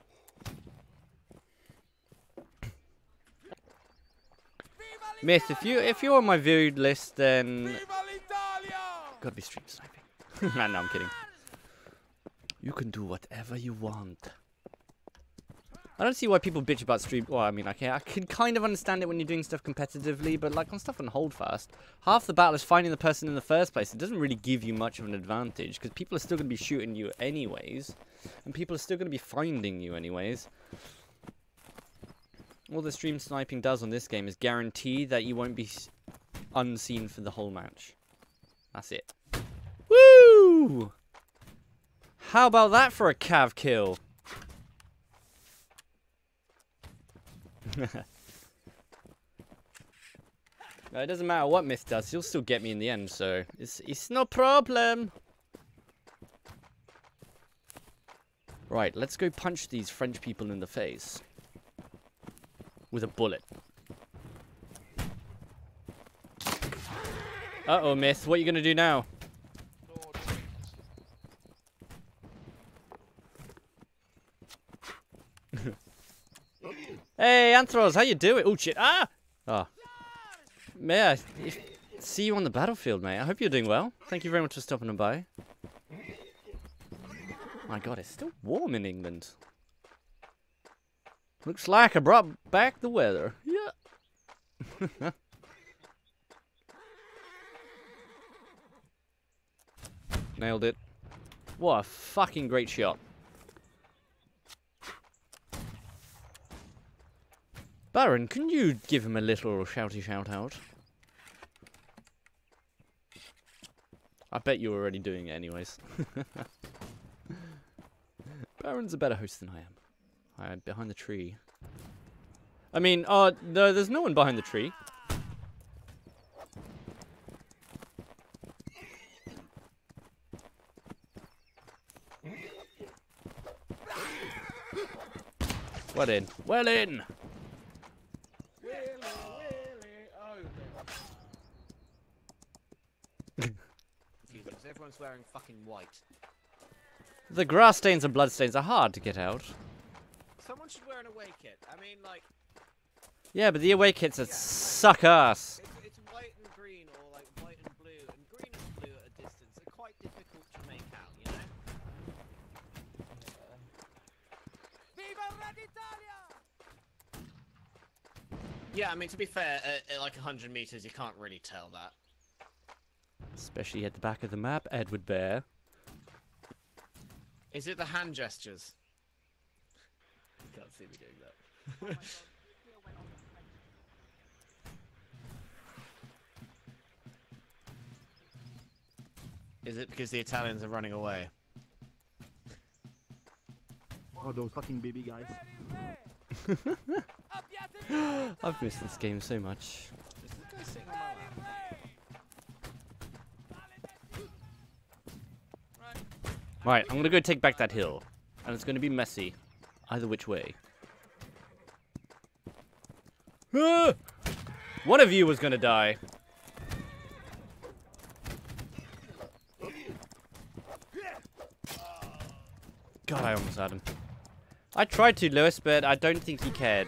Myth, if you're on my viewed list, then gotta be stream sniping. No, I'm kidding. You can do whatever you want. I don't see why people bitch about stream. Well, I mean, I can kind of understand it when you're doing stuff competitively, but like on stuff on Holdfast, half the battle is finding the person in the first place. It doesn't really give you much of an advantage because people are still going to be shooting you anyways, and people are still going to be finding you anyways. All the stream sniping does on this game is guarantee that you won't be unseen for the whole match. That's it. Woo! How about that for a cav kill? It doesn't matter what Myth does, he'll still get me in the end, so it's no problem. Right, let's go punch these French people in the face. With a bullet. Uh-oh, Myth, what are you gonna do now? Hey, Anthros, how you doing? Oh, shit. Ah! Oh. Yeah, see you on the battlefield, mate. I hope you're doing well. Thank you very much for stopping by. My God, it's still warm in England. Looks like I brought back the weather. Yeah. Nailed it. What a fucking great shot. Baron, can you give him a little shouty shout out? I bet you're already doing it anyways. Baron's a better host than I am. I'm behind the tree. I mean, no, there's no one behind the tree. Well in. Well in! Everyone's wearing fucking white. The grass stains and blood stains are hard to get out. Someone should wear an away kit. I mean, like... Yeah, but the away kits that suck ass. It's white and green, or like white and blue. And green and blue at a distance are quite difficult to make out, you know? Yeah, I mean, to be fair, at like 100 meters, you can't really tell that. Especially at the back of the map, Edward Bear. Is it the hand gestures? Can't see me doing that. Is it because the Italians are running away? Oh, those fucking baby guys. I've missed this game so much. Right, I'm gonna go take back that hill. And it's gonna be messy. Either which way. Ah! One of you was gonna die. God, I almost had him. I tried to, Lewis, but I don't think he cared.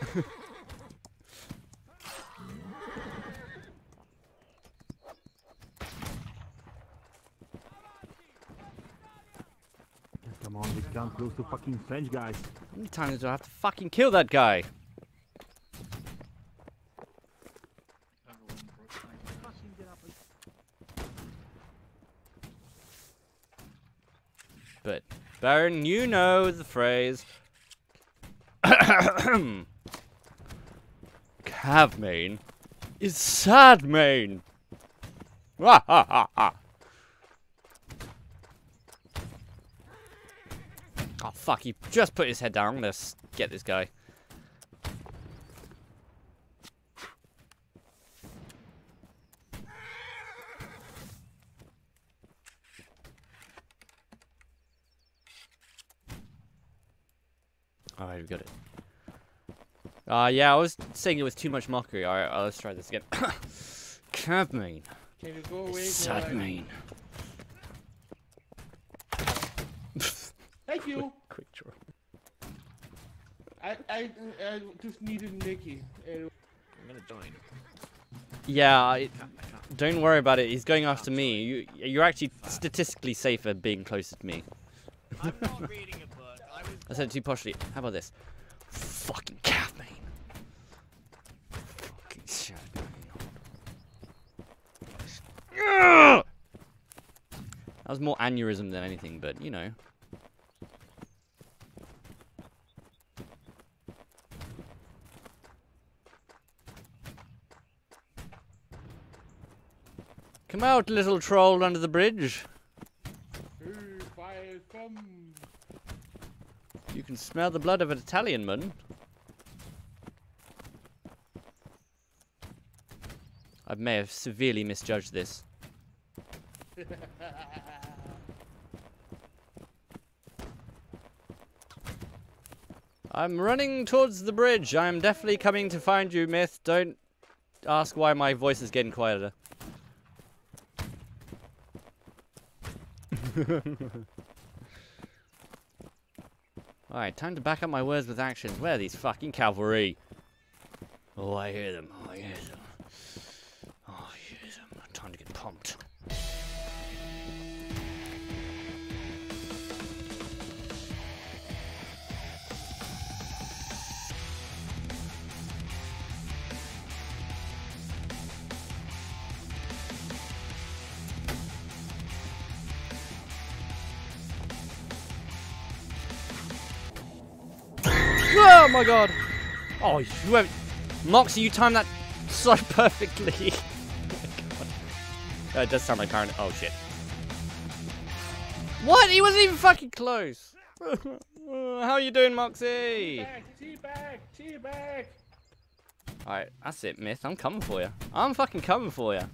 Come on, we can't lose to fucking French guys. How many times do I have to fucking kill that guy? But, Baron, you know the phrase. Cavmain is Sadmain. Ha ha ha ha. Oh fuck, he just put his head down. Let's get this guy. Alright, we got it. Yeah, I was saying it was too much mockery. Alright, let's try this again. Cav main. Can you go away? Sad main. Thank you. Quick draw. I just needed Nicky. I'm gonna join. Yeah, don't worry about it. He's going after me. You're actually statistically safer being closer to me. I'm not reading a book. I said it too poshly. How about this? Fucking cav main. Fucking shit. That was more aneurysm than anything, but you know. Come out, little troll under the bridge. You can smell the blood of an Italian man. I may have severely misjudged this. I'm running towards the bridge. I'm definitely coming to find you, Myth. Don't ask why my voice is getting quieter. Alright, time to back up my words with actions. Where are these fucking cavalry? Oh, I hear them. Oh, I hear them. Oh, I hear them. Time to get pumped. Oh my god! Oh, you went... Moxie, you timed that so perfectly. Oh, it does sound like current. Oh shit. What? He wasn't even fucking close. How are you doing, Moxie? Teabag! Teabag! Alright, that's it, Myth. I'm coming for you. I'm fucking coming for you.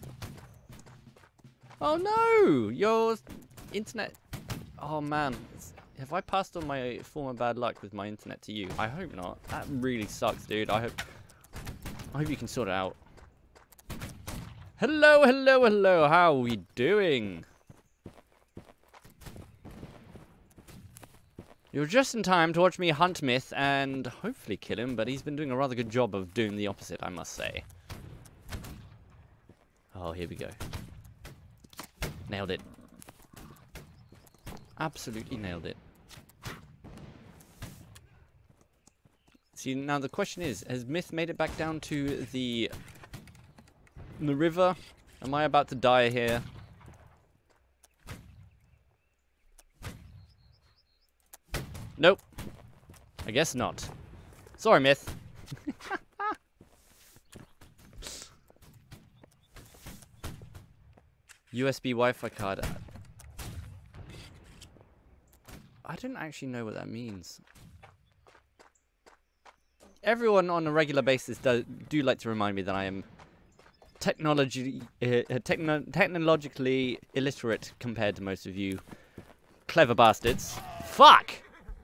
Oh no! Your internet... Oh man. Have I passed on my former bad luck with my internet to you? I hope not. That really sucks, dude. I hope you can sort it out. Hello, hello, hello. How are we doing? You're just in time to watch me hunt Myth and hopefully kill him, but he's been doing a rather good job of doing the opposite, I must say. Oh, here we go. Nailed it. Absolutely nailed it. See, now the question is, has Myth made it back down to the river? Am I about to die here? Nope. I guess not. Sorry, Myth. USB Wi-Fi card. I don't actually know what that means. Everyone on a regular basis do like to remind me that I am technologically illiterate compared to most of you clever bastards. Fuck!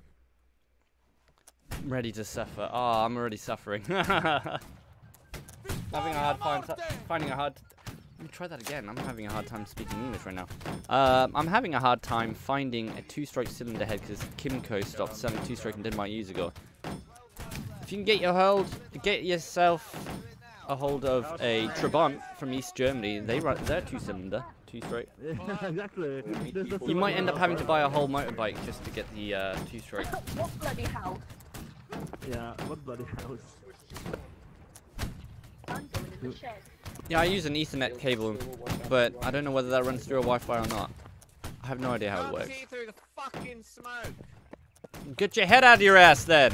I'm ready to suffer. Oh, I'm already suffering. Having a hard time finding a hard... Let me try that again. I'm having a hard time speaking English right now. I'm having a hard time finding a two-stroke cylinder head because Kimco stopped selling two-stroke in Denmark years ago. If you can get yourself a hold of a Trabant from East Germany, they're two-cylinder, two-stroke. Yeah, exactly. You might end up having to buy a whole motorbike just to get the two-stroke. What bloody hell? Yeah, what bloody house? I'm going in the shed. Yeah, I use an Ethernet cable, but I don't know whether that runs through a Wi-Fi or not. I have no idea how it works. See through the fucking smoke. Get your head out of your ass then.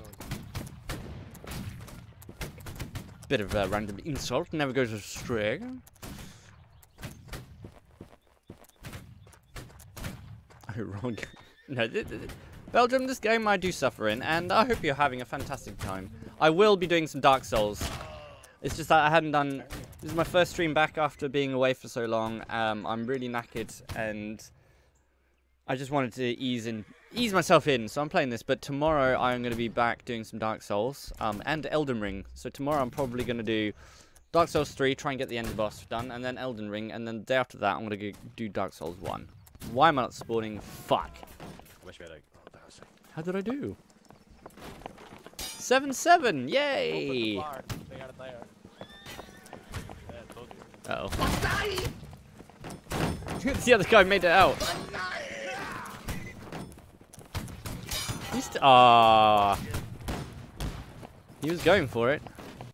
Bit of a random insult, never goes astray. Oh, wrong. No, Belgium, this game I do suffer in, and I hope you're having a fantastic time. I will be doing some Dark Souls. It's just that I hadn't done... This is my first stream back after being away for so long. I'm really knackered, and I just wanted to ease ease myself in. So I'm playing this, but tomorrow I'm going to be back doing some Dark Souls and Elden Ring. So tomorrow I'm probably going to do Dark Souls 3, try and get the end boss done, and then Elden Ring, and then the day after that I'm going to do Dark Souls 1. Why am I not spawning? Fuck. How did I do? 7-7, yay! Uh-oh. The other guy made it out. He was going for it.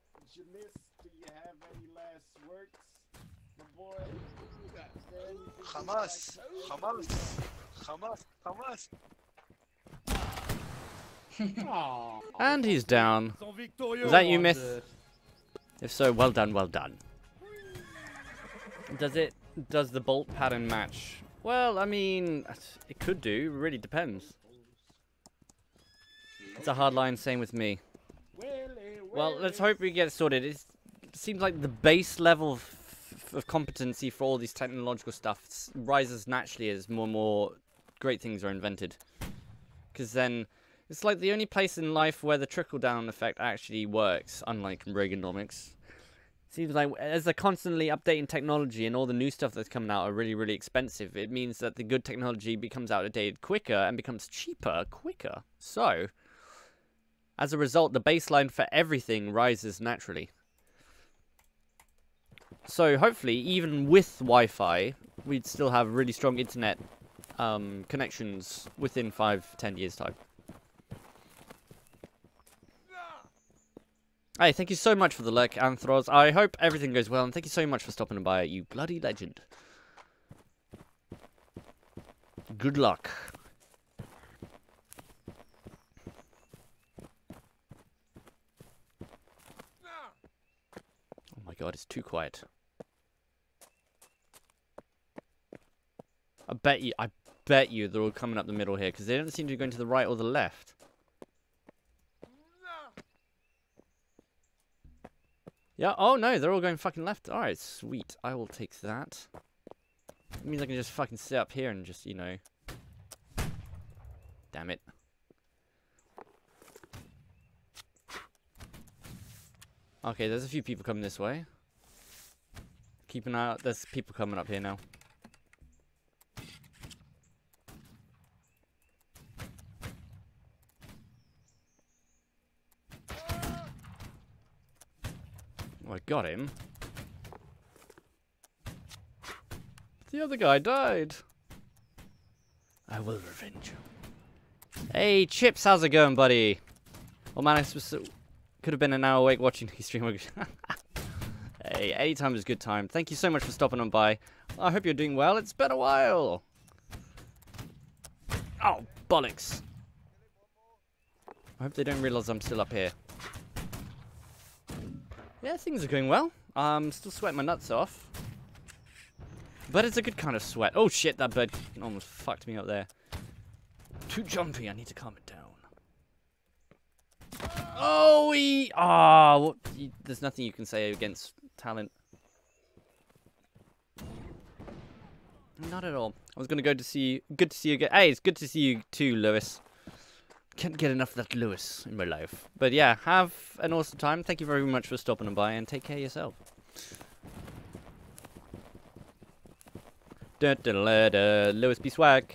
Hamas! Hamas! Hamas! Hamas! And he's down. Is that you, Myth? If so, well done, well done. Does the bolt pattern match? Well, I mean, it could do. It really depends. It's a hard line, same with me. Well, let's hope we get it sorted. It seems like the base level of competency for all these technological stuff rises naturally as more and more great things are invented. Because then, it's like the only place in life where the trickle-down effect actually works, unlike Reaganomics. Seems like as they're constantly updating technology and all the new stuff that's coming out are really, really expensive, it means that the good technology becomes outdated quicker and becomes cheaper quicker. So, as a result, the baseline for everything rises naturally. So, hopefully, even with Wi-Fi, we'd still have really strong internet connections within 5-10 years' time. Hey, thank you so much for the lurk, Anthros. I hope everything goes well, and thank you so much for stopping by, you bloody legend. Good luck. Oh my god, it's too quiet. I bet you they're all coming up the middle here, because they don't seem to be going to the right or the left. Yeah, oh no, they're all going fucking left. Alright, sweet. I will take that. It means I can just fucking sit up here and just, you know... Damn it. Okay, there's a few people coming this way. Keep an eye out. There's people coming up here now. Oh, I got him. The other guy died. I will revenge you. Hey, Chips, how's it going, buddy? Oh man, could have been an hour awake watching his stream. Hey, anytime is a good time. Thank you so much for stopping on by. I hope you're doing well. It's been a while. Oh, bollocks. I hope they don't realize I'm still up here. Yeah, things are going well. Still sweating my nuts off. But it's a good kind of sweat. Oh shit, that bird almost fucked me up there. Too jumpy, I need to calm it down. Oh, there's nothing you can say against talent. Not at all. I was gonna go to see you. Good to see you again. Hey, it's good to see you too, Lewis. Can't get enough of that Lewis in my life. But yeah, have an awesome time. Thank you very much for stopping by, and take care of yourself. Lewis be swag.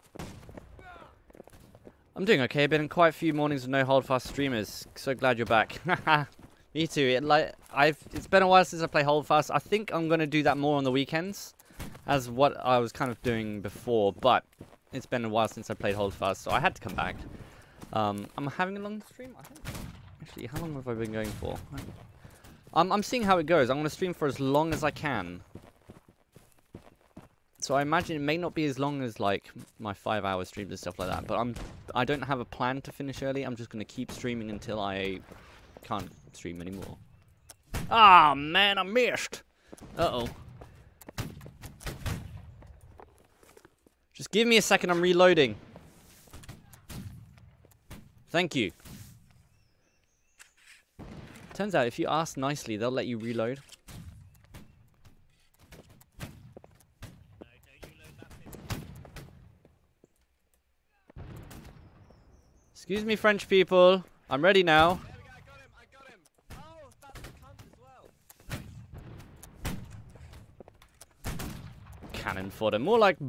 I'm doing okay. Been in quite a few mornings with no Holdfast streamers. So glad you're back. Me too. It's been a while since I played Holdfast. I think I'm gonna do that more on the weekends, as what I was kind of doing before. But it's been a while since I played Holdfast, so I had to come back. I'm having a long stream. I think. Actually, how long have I been going for? I'm seeing how it goes. I'm gonna stream for as long as I can. So I imagine it may not be as long as like my 5-hour streams and stuff like that, but I don't have a plan to finish early. I'm just gonna keep streaming until I can't stream anymore. Ah man, I missed. Uh-oh. Just give me a second, I'm reloading. Thank you. Turns out if you ask nicely, they'll let you reload. Excuse me, French people. I'm ready now. I got him. Oh, that's the cunt as well. Cannon fodder. More like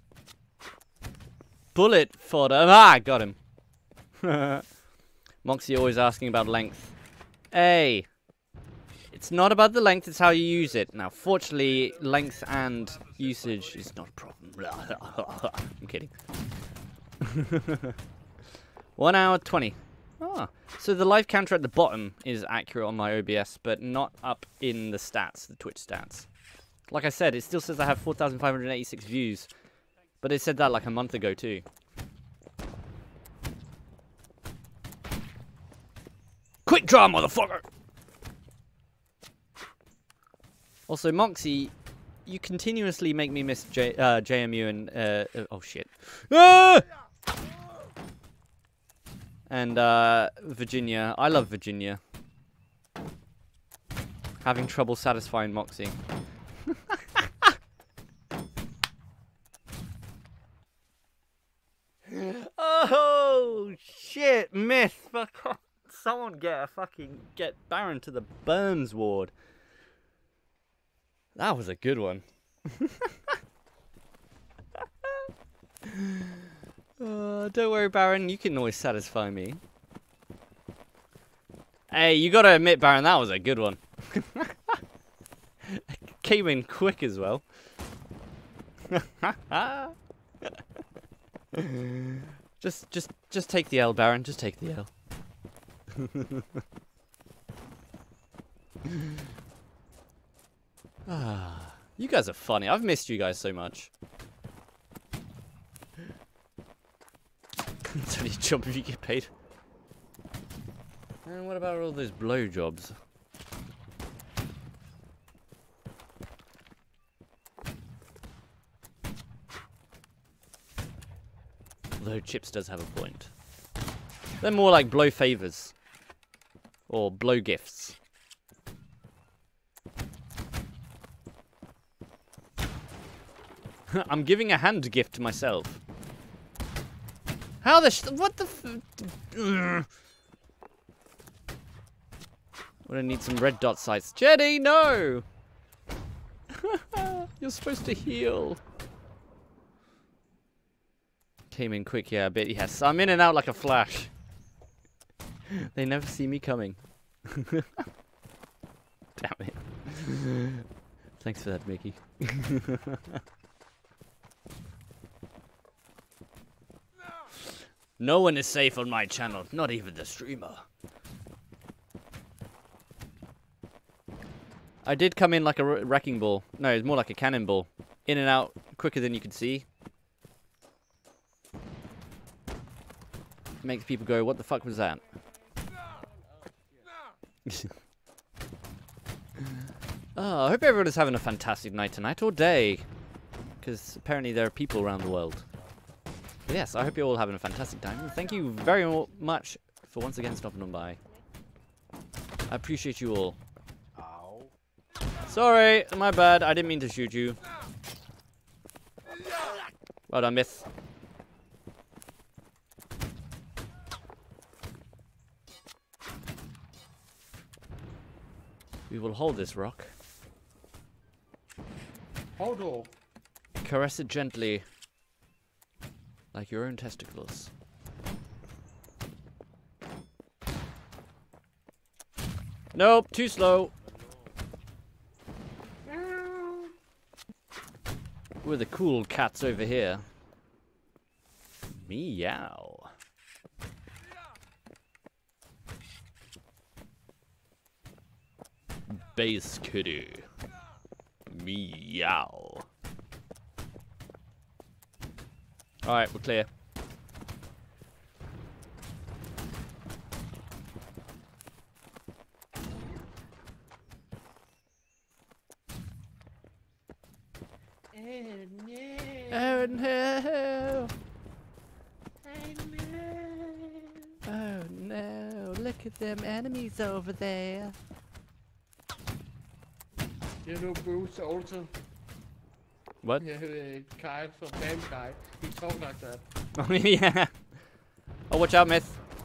bullet fodder. Ah, got him. Moxie always asking about length. Hey. It's not about the length, it's how you use it. Now, fortunately, length and usage is not a problem. I'm kidding. 1 hour 20. Ah, so the live counter at the bottom is accurate on my OBS, but not up in the stats, the Twitch stats. Like I said, it still says I have 4,586 views, but it said that like a month ago too. Quick draw, motherfucker! Also, Moxie, you continuously make me miss JMU and oh shit. Ah! And Virginia. I love Virginia. Having trouble satisfying Moxie. Oh shit, myth. Someone get Baron to the Burns ward. That was a good one. Don't worry, Baron. You can always satisfy me. Hey, you gotta admit, Baron, that was a good one. Came in quick as well. Just take the L, Baron. Just take the L. Ah, you guys are funny. I've missed you guys so much. It's only a job if you get paid. And what about all those blowjobs? Although Chips does have a point. They're more like blow favors. Or blow gifts. I'm giving a hand gift to myself. How the what the We're gonna need some red dot sights. Jetty, no! You're supposed to heal. Came in quick, yeah, a bit, yes. I'm in and out like a flash. They never see me coming. Damn it. Thanks for that, Mickey. No one is safe on my channel, not even the streamer. I did come in like a wrecking ball. No, it's more like a cannonball. In and out quicker than you can see. Makes people go, what the fuck was that? Oh, I hope everyone is having a fantastic night tonight, or day. Because apparently there are people around the world. But yes, I hope you're all having a fantastic time. And thank you very much for once again stopping on by. I appreciate you all. Ow. Sorry, my bad. I didn't mean to shoot you. Well done, Myth. We will hold this rock. Hold on. Caress it gently. Like your own testicles. Nope, too slow. We're the cool cats over here. Meow. Base kitty. Meow. Alright, we're clear. Oh no! Oh no! Look at them enemies over there. You know Bruce also. What? Yeah, Kyle from Bam Guy. He talked like that. Oh yeah. Oh, watch out, Myth.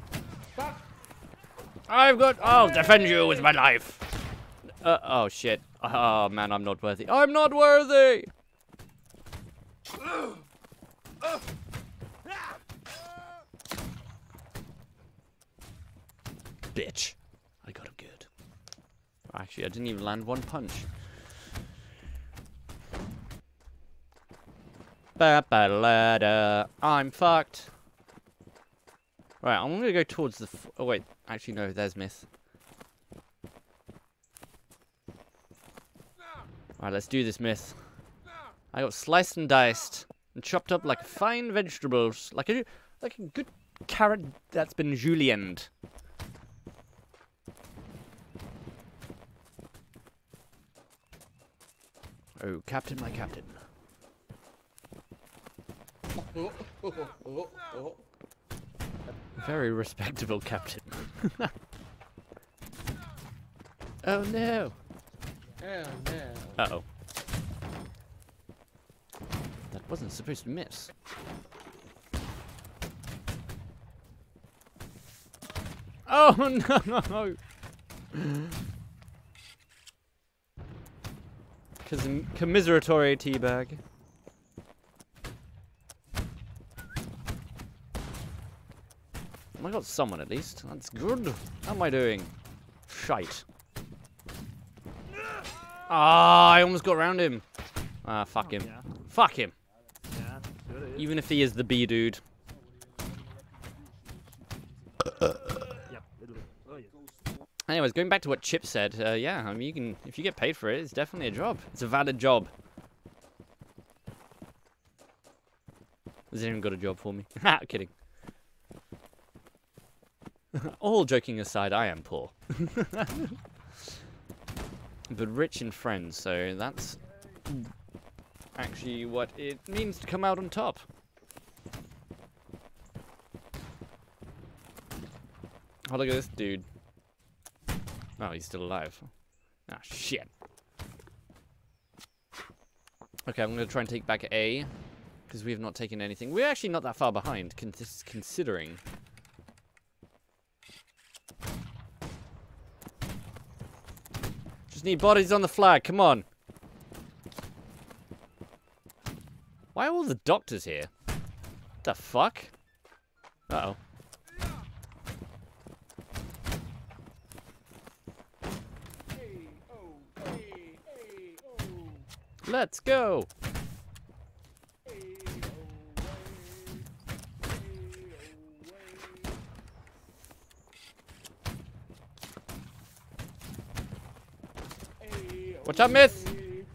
I'll defend you with my life. Oh shit. Oh man, I'm not worthy. I'm not worthy. Bitch. I got him good. Actually, I didn't even land one punch. I'm fucked. Right, I'm gonna go towards the. Oh wait, actually no, there's Myth. Alright, let's do this, Myth. I got sliced and diced and chopped up like fine vegetables, like a good carrot that's been julienned. Oh, Captain, my Captain. Very respectable Captain. Oh no. Oh no. Uh-oh. That wasn't supposed to miss. Oh no! Commiseratory teabag. I got someone at least. That's good. How am I doing? Shite. Ah, I almost got around him. Ah, fuck him. Yeah. Fuck him. Yeah, good it is. Even if he is the B dude. Yep, it'll. Oh, yeah. Anyways, going back to what Chip said, yeah, I mean, you can, if you get paid for it, it's definitely a job. It's a valid job. Has anyone got a job for me? Ha, kidding. All joking aside, I am poor. But rich in friends, so that's actually what it means to come out on top. Oh, look at this dude. Oh, he's still alive. Ah, shit. Okay, I'm going to try and take back A, because we have not taken anything. We're actually not that far behind, considering. Just need bodies on the flag, come on. Why are all the doctors here? What the fuck? Uh-oh. Let's go! Watch out, Myth!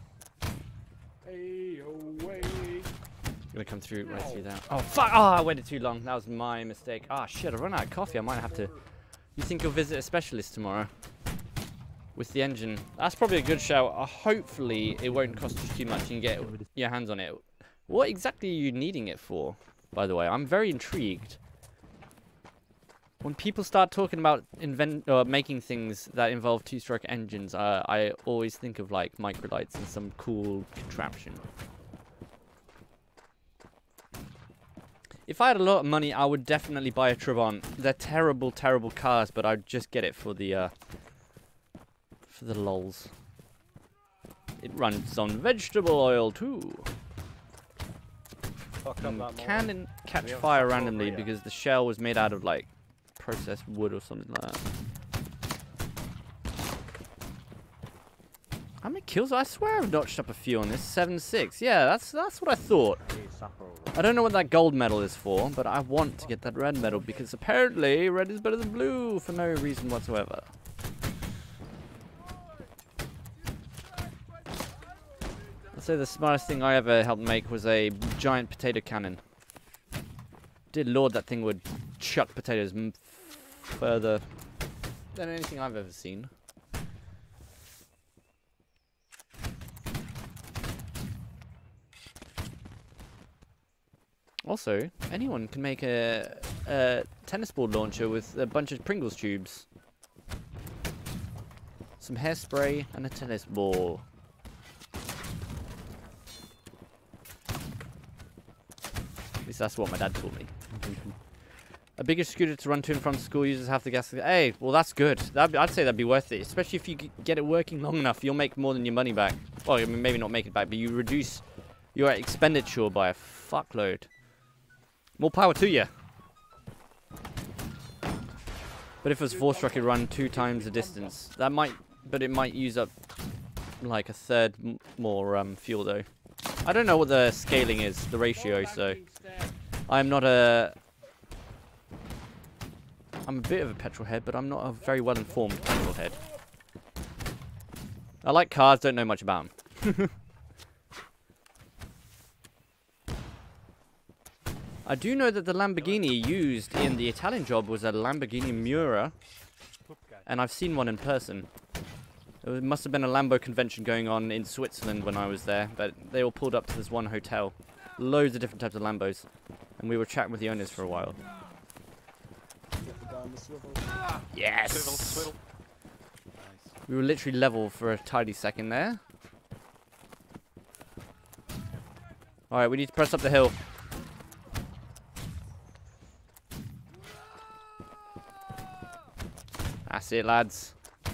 Gonna come through right through that. Oh fuck! Oh, I waited too long. That was my mistake. Ah, shit! I run out of coffee. I might have to. You think you'll visit a specialist tomorrow? With the engine. That's probably a good shout. Hopefully it won't cost you too much and you get your hands on it. What exactly are you needing it for, by the way? I'm very intrigued. When people start talking about making things that involve two-stroke engines, I always think of like microlights and some cool contraption. If I had a lot of money, I would definitely buy a Trabant. They're terrible, terrible cars, but I'd just get it for the lols. It runs on vegetable oil too. Can catch fire randomly because the shell was made out of like processed wood or something like that. How many kills? I swear I've notched up a few on this. 7-6. Yeah, that's what I thought. I don't know what that gold medal is for, but I want to get that red medal because apparently red is better than blue for no reason whatsoever. I'd say the smartest thing I ever helped make was a giant potato cannon. Dear Lord, that thing would chuck potatoes further than anything I've ever seen. Also, anyone can make a tennis ball launcher with a bunch of Pringles tubes. Some hairspray and a tennis ball. At least that's what my dad told me. A bigger scooter to run to and from school uses half the gas. Hey, well that's good. I'd say that'd be worth it. Especially if you get it working long enough, you'll make more than your money back. Well, I mean, maybe not make it back, but you reduce your expenditure by a fuckload. More power to you. But if it was 4-stroke, it'd run 2 times the distance. That might, but it might use up like a third more fuel though. I don't know what the scaling is, the ratio, so I'm not a... I'm a bit of a petrol head, but I'm not a very well-informed petrol head. I like cars, don't know much about them. I do know that the Lamborghini used in the Italian job was a Lamborghini Miura, and I've seen one in person. It must have been a Lambo convention going on in Switzerland when I was there, but they all pulled up to this one hotel. Loads of different types of Lambos, and we were chatting with the owners for a while. Yes! Swivel, swivel. We were literally level for a tidy second there. Alright, we need to press up the hill. That's it, lads.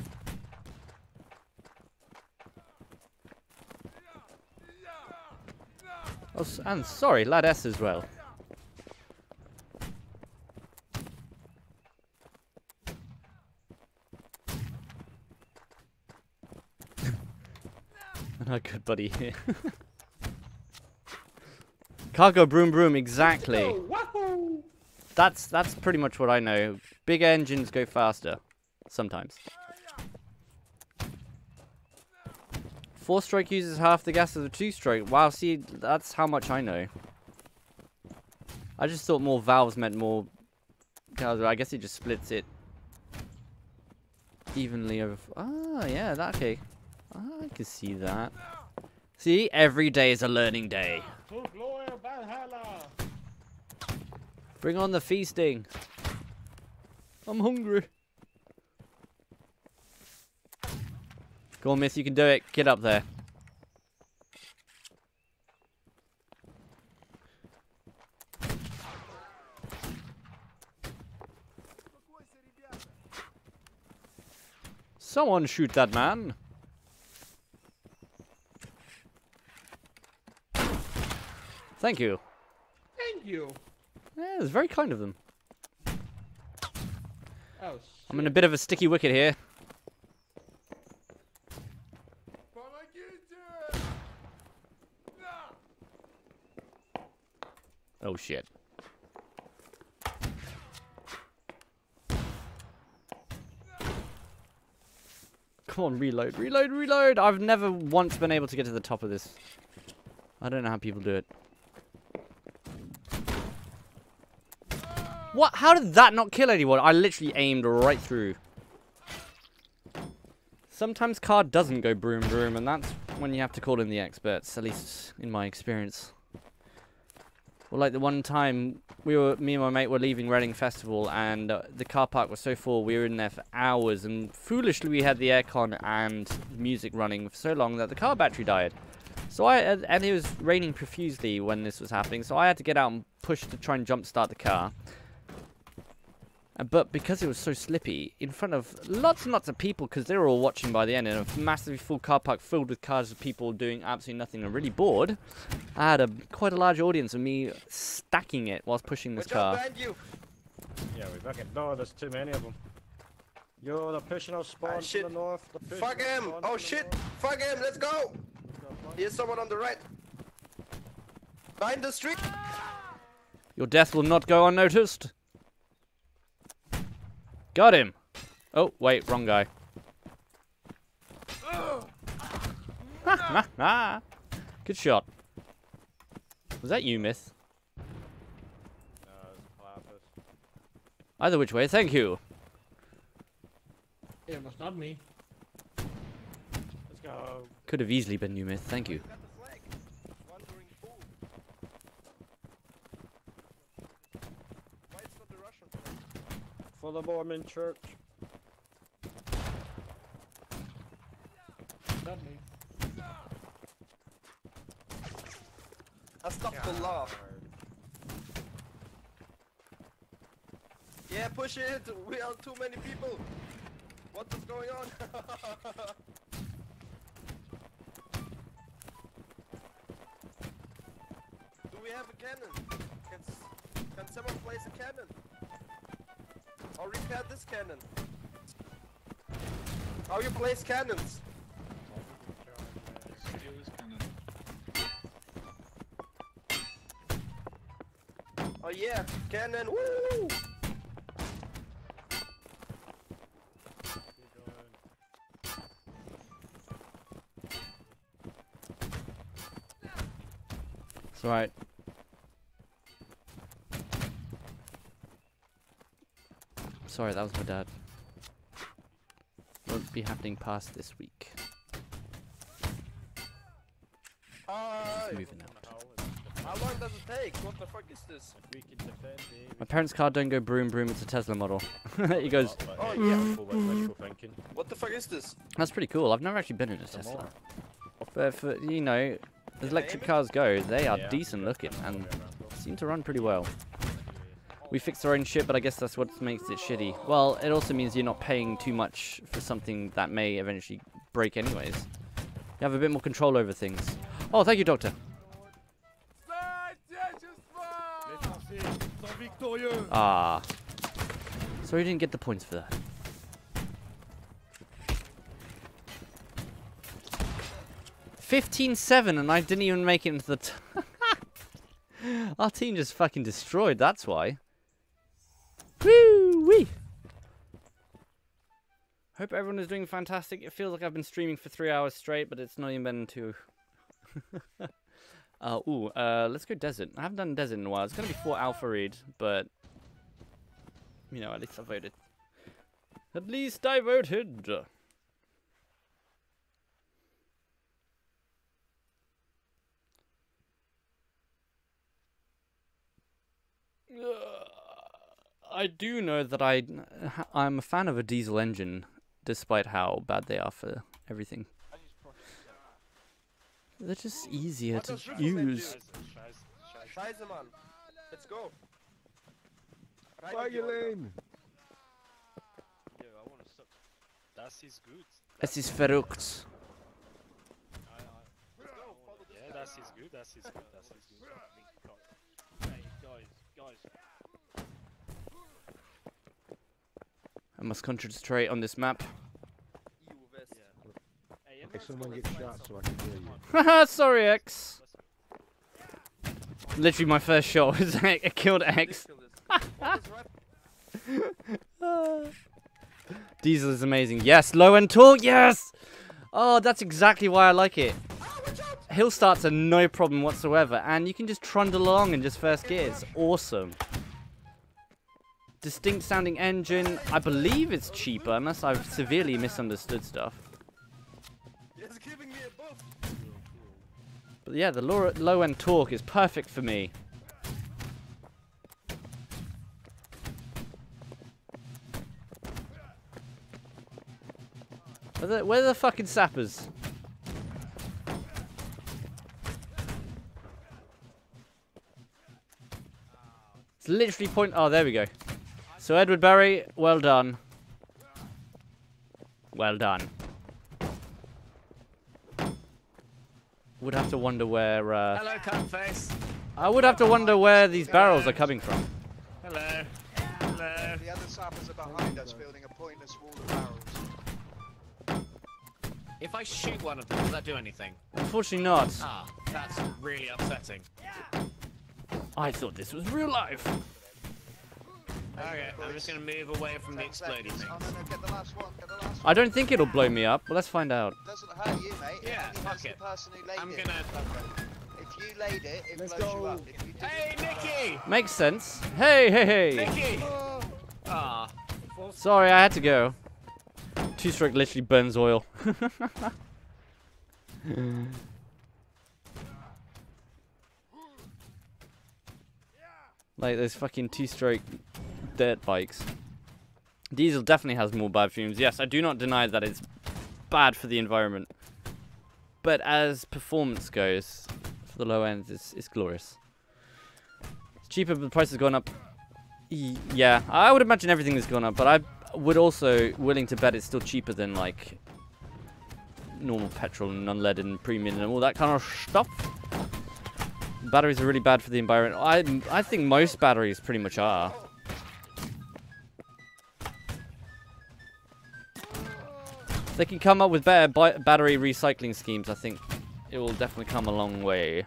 Oh, and sorry, lad S as well. Oh, good buddy here. Cargo broom broom, exactly. That's pretty much what I know. Big engines go faster. Sometimes. 4-stroke uses half the gas of the 2-stroke. Wow, see, that's how much I know. I just thought more valves meant more... I guess it just splits it evenly over... Ah, yeah, that okay. I can see that. See, every day is a learning day. Bring on the feasting. I'm hungry. Go on, miss, you can do it. Get up there. Someone shoot that man. Thank you. Thank you. Yeah, it was very kind of them. Oh, I'm in a bit of a sticky wicket here. Oh shit. Come on, reload, reload, reload! I've never once been able to get to the top of this. I don't know how people do it. What? How did that not kill anyone? I literally aimed right through. Sometimes car doesn't go broom broom, and that's when you have to call in the experts, at least in my experience. Well, like the one time me and my mate were leaving Reading Festival, and the car park was so full, we were in there for hours, and foolishly we had the aircon and music running for so long that the car battery died. So and it was raining profusely when this was happening, so I had to get out and push to try and jump start the car. But because it was so slippy, in front of lots and lots of people, because they were all watching by the end, in a massively full car park filled with cars of people doing absolutely nothing and really bored, I had quite a large audience of me stacking it whilst pushing this car. Yeah, we fucking know there's too many of them. Yo, they're pushing our spawn from the north. Fuck him! Oh shit! Fuck him! Let's go! Here's someone on the right. Behind the street! Your death will not go unnoticed. Got him! Oh, wait, wrong guy. Good shot. Was that you, Myth? No, it's Platypus. Either which way, thank you. It was not me. Let's go. Could have easily been you, Myth, thank you. For the Mormon church. Not me. I stopped the laugh. Yeah, push it. We are too many people. What is going on? Do we have a cannon? Can someone place a cannon? Or repair this cannon? How you place cannons? Oh yeah, cannon, woo! It's alright. Sorry, that was my dad. Won't be happening past this week. He's moving out. How long does it take? What the fuck is this? My parents' car don't go broom broom, it's a Tesla model. He goes, Oh yeah. What the fuck is this? that's pretty cool. I've never actually been in a Tesla. But for, you know, as electric cars go, they are decent looking and seem to run pretty well. We fix our own shit, but I guess that's what makes it shitty. Well, it also means you're not paying too much for something that may eventually break anyways. You have a bit more control over things. Oh, thank you, Doctor. Ah. Sorry you didn't get the points for that. $15-7 and I didn't even make it into the our team just fucking destroyed, that's why. Woo-wee! Hope everyone is doing fantastic. It feels like I've been streaming for 3 hours straight, but it's not even been 2. Let's go desert. I haven't done desert in a while. It's gonna be 4 alpha read, but you know, at least I voted. At least I voted. I do know that I'm a fan of a diesel engine, despite how bad they are for everything. They're just easier to use. Scheiße, Mann. Let's go. Feigling. Das ist gut. Es ist verrückt. Yeah, das ist gut, das ist gut, das ist gut. Hey, guys. I must concentrate on this map. Hey, someone get shot so I can hear you. Haha, sorry, X. Literally, my first shot was I killed X. Diesel is amazing. Yes, low end torque. Yes. Oh, that's exactly why I like it. Hill starts are no problem whatsoever, and you can just trundle along in just first gear. It's awesome. Distinct sounding engine. I believe it's cheaper, unless I've severely misunderstood stuff. It's giving me a buff. But yeah, the low end torque is perfect for me. Where are the fucking sappers? It's literally point. Oh, there we go. So Edward Berry, well done. Well done. Would have to wonder where. Hello, cuntface. I would have to wonder where these barrels are coming from. Hello. Hello. The other sappers are behind us, building a pointless wall of barrels. If I shoot one of them, does that do anything? Unfortunately not. Ah, that's really upsetting. I thought this was real life. Okay, I'm just gonna move away from the exploding things. Oh, no, get the last one, get the last one. I don't think it'll blow me up, but let's find out. It doesn't hurt you, mate. Yeah, it fuck the it. person who laid I'm it. gonna... If you laid it, it Let's blows go. you up. If you didn't, Hey, Nicky! Makes sense. Hey, hey, hey. Nicky! Ah. Sorry, I had to go. Two-stroke literally burns oil. Like those fucking two-stroke dirt bikes. Diesel definitely has more bad fumes. Yes, I do not deny that it's bad for the environment. But as performance goes, for the low end, it's glorious. It's cheaper, but the price has gone up. Yeah, I would imagine everything has gone up, but I would also willing to bet it's still cheaper than like normal petrol and non-lead and premium and all that kind of stuff. Batteries are really bad for the environment. I think most batteries pretty much are. If they can come up with better battery recycling schemes, I think it will definitely come a long way.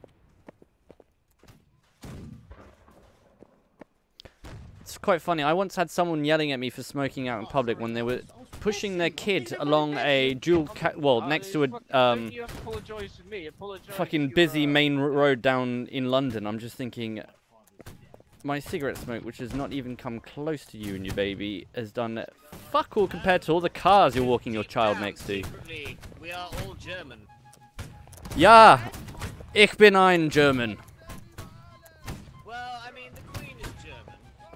It's quite funny. I once had someone yelling at me for smoking out in public when they were pushing their kid along a next to a You apologise to me. Apologise fucking busy main road down in London. I'm just thinking, my cigarette smoke, which has not even come close to you and your baby, has done fuck all compared to all the cars you're walking your child next to. We are all German. Ja, ich bin ein German. Well, I mean, the Queen is German.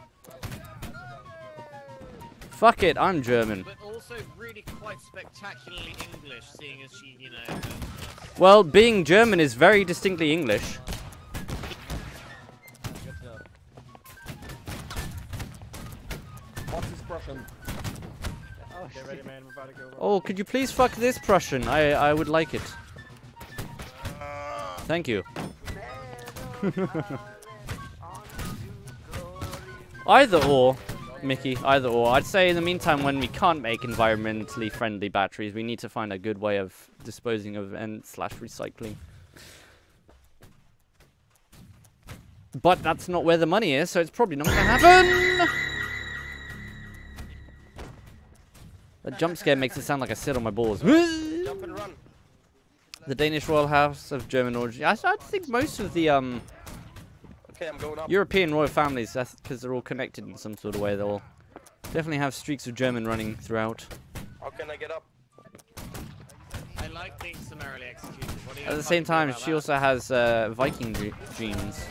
Fuck it, I'm German. But also really quite spectacularly English, seeing as she, you know... Well, being German is very distinctly English. What's this Prussian? Oh, get ready, man. We're about to go. Oh, could you please fuck this Prussian? I would like it. Thank you. Either or, Mickey, either or. I'd say in the meantime, when we can't make environmentally friendly batteries, we need to find a good way of disposing of and/recycling. But that's not where the money is, so it's probably not going to happen. That jump scare makes it sound like I sit on my balls. Jump and run. The Danish royal house of German origin. I think most of the Okay, I'm going up. European royal families, that's because they're all connected in some sort of way. They'll definitely have streaks of German running throughout. How can I get up? I like being summarily executed. What do you At the same time, she also has Viking genes.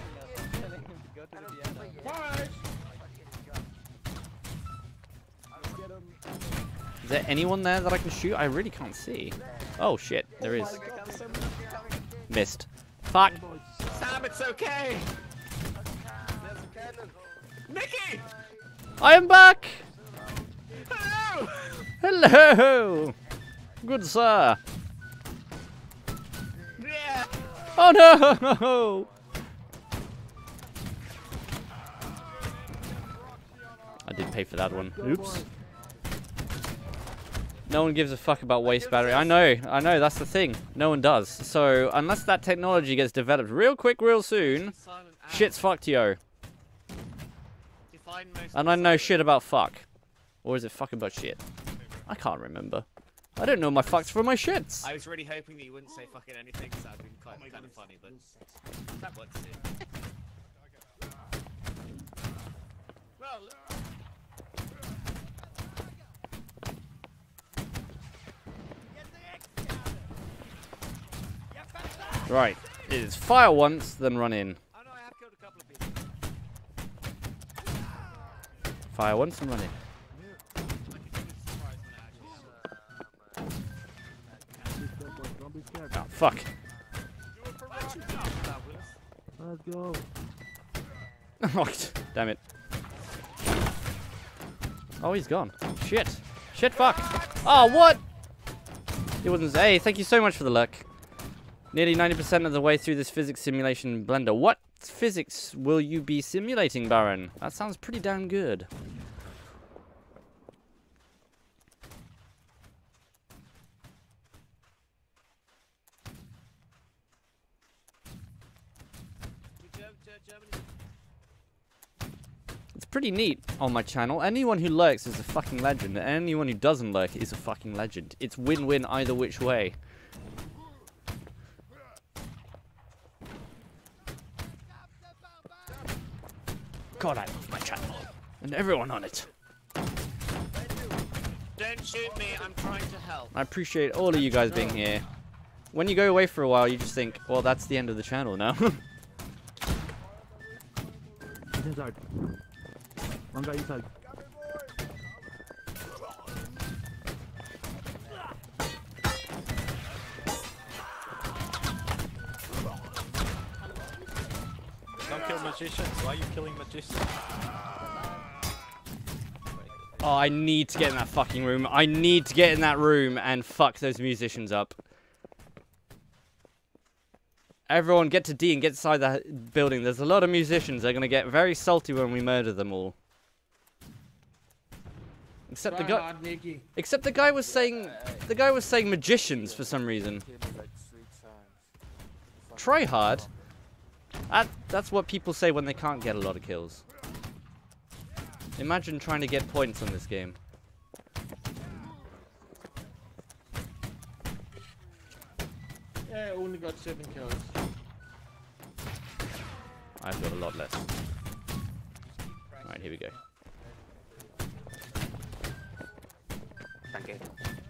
Is there anyone there that I can shoot? I really can't see. Oh shit, there is. Missed. Fuck. Sam, it's okay. Mickey! I am back! Hello! Hello! Good sir. Yeah! Oh no! I did pay for that one. Oops. No one gives a fuck about waste battery. I know, that's the thing. No one does. So, unless that technology gets developed real quick, real soon, shit's fucked, yo. And I know shit about fuck. Or is it fuck about shit? I can't remember. I don't know my fucks from my shits. I was really hoping that you wouldn't say fucking anything, because that would have been kind of funny, but that works too. Well, Right. It is fire once, then run in. oh no, I have killed a couple of people. Fire once and run in. Oh, fuck. Let's go. Oh, damn it. Oh, he's gone. Shit. Shit, fuck. Oh, what? It wasn't. Hey, thank you so much for the luck. Nearly 90% of the way through this physics simulation blender. What physics will you be simulating, Baron? That sounds pretty damn good. It's pretty neat on my channel. Anyone who lurks is a fucking legend. And anyone who doesn't lurk is a fucking legend. It's win-win either which way. God, I love my channel. And everyone on it. Don't shoot me, I'm trying to help. I appreciate all of you guys being here. When you go away for a while, you just think, well, that's the end of the channel now. He's inside. One guy inside. Don't kill magicians. Why are you killing magicians? Oh, I need to get in that fucking room. I need to get in that room and fuck those musicians up. Everyone get to D and get inside that building. There's a lot of musicians. They're going to get very salty when we murder them all. Except the guy. Except the guy was saying magicians for some reason. Try hard. That's what people say when they can't get a lot of kills. Imagine trying to get points on this game. Yeah, I only got 7 kills. I've got a lot less. Alright, here we go. Thank you.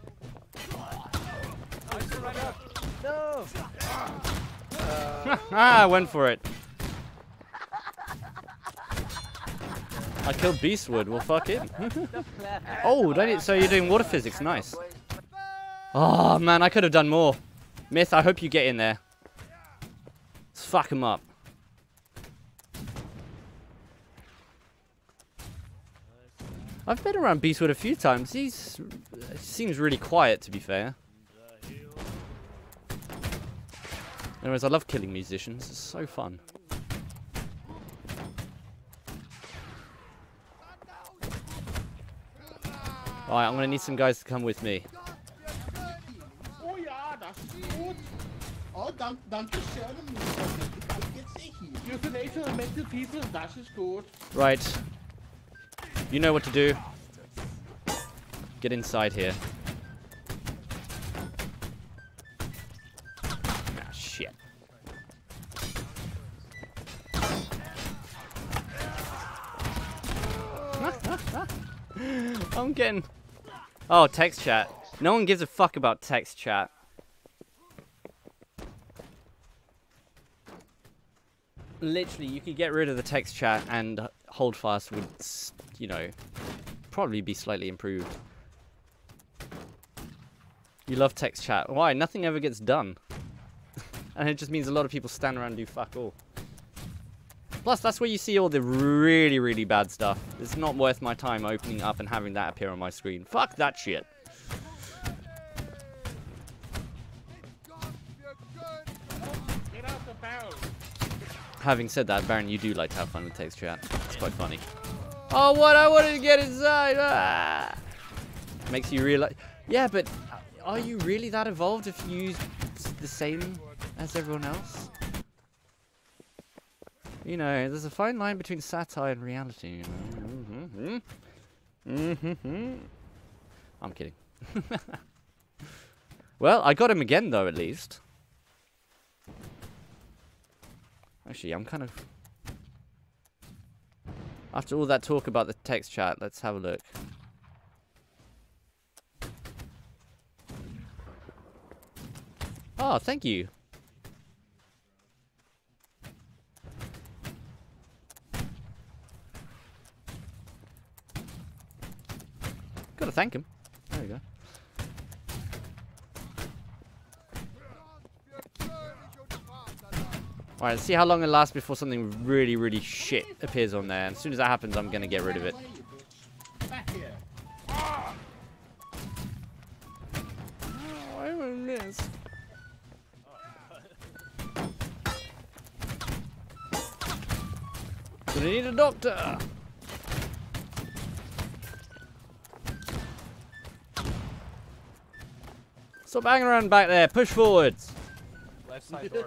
No! I went for it. I killed Beastwood. Well, fuck him. Oh, so you're doing water physics. Nice. Oh, man, I could have done more. Myth, I hope you get in there. Let's fuck him up. I've been around Beastwood a few times. He seems really quiet, to be fair. Anyways, I love killing musicians. It's so fun. Alright, I'm gonna need some guys to come with me. Oh ja, das ist gut. Oh, danke schön. Jetzt ich hier. Euthanasia of mental people, das ist gut. Right. You know what to do. Get inside here. Ah, shit. I'm getting... Oh, text chat. No one gives a fuck about text chat. Literally, you could get rid of the text chat and Holdfast would, you know, probably be slightly improved. You love text chat. Why? Nothing ever gets done. And it just means a lot of people stand around and do fuck all. Plus, that's where you see all the really, really bad stuff. It's not worth my time opening up and having that appear on my screen. Fuck that shit. Having said that, Baron, you do like to have fun with text chat. It's quite funny. Oh, what? I wanted to get inside. Ah! Makes you realize. Yeah, but are you really that evolved if you use the same as everyone else? You know, there's a fine line between satire and reality. You know? I'm kidding. Well, I got him again, though, at least. Actually, I'm kind of... After all that talk about the text chat, let's have a look. Oh, thank you. Gotta thank him. There we go. Alright, let's see how long it lasts before something really, really shit appears on there. And as soon as that happens, I'm gonna get rid of it. Oh, I missed. Gonna need a doctor. Stop hanging around back there. Push forwards. Left side door.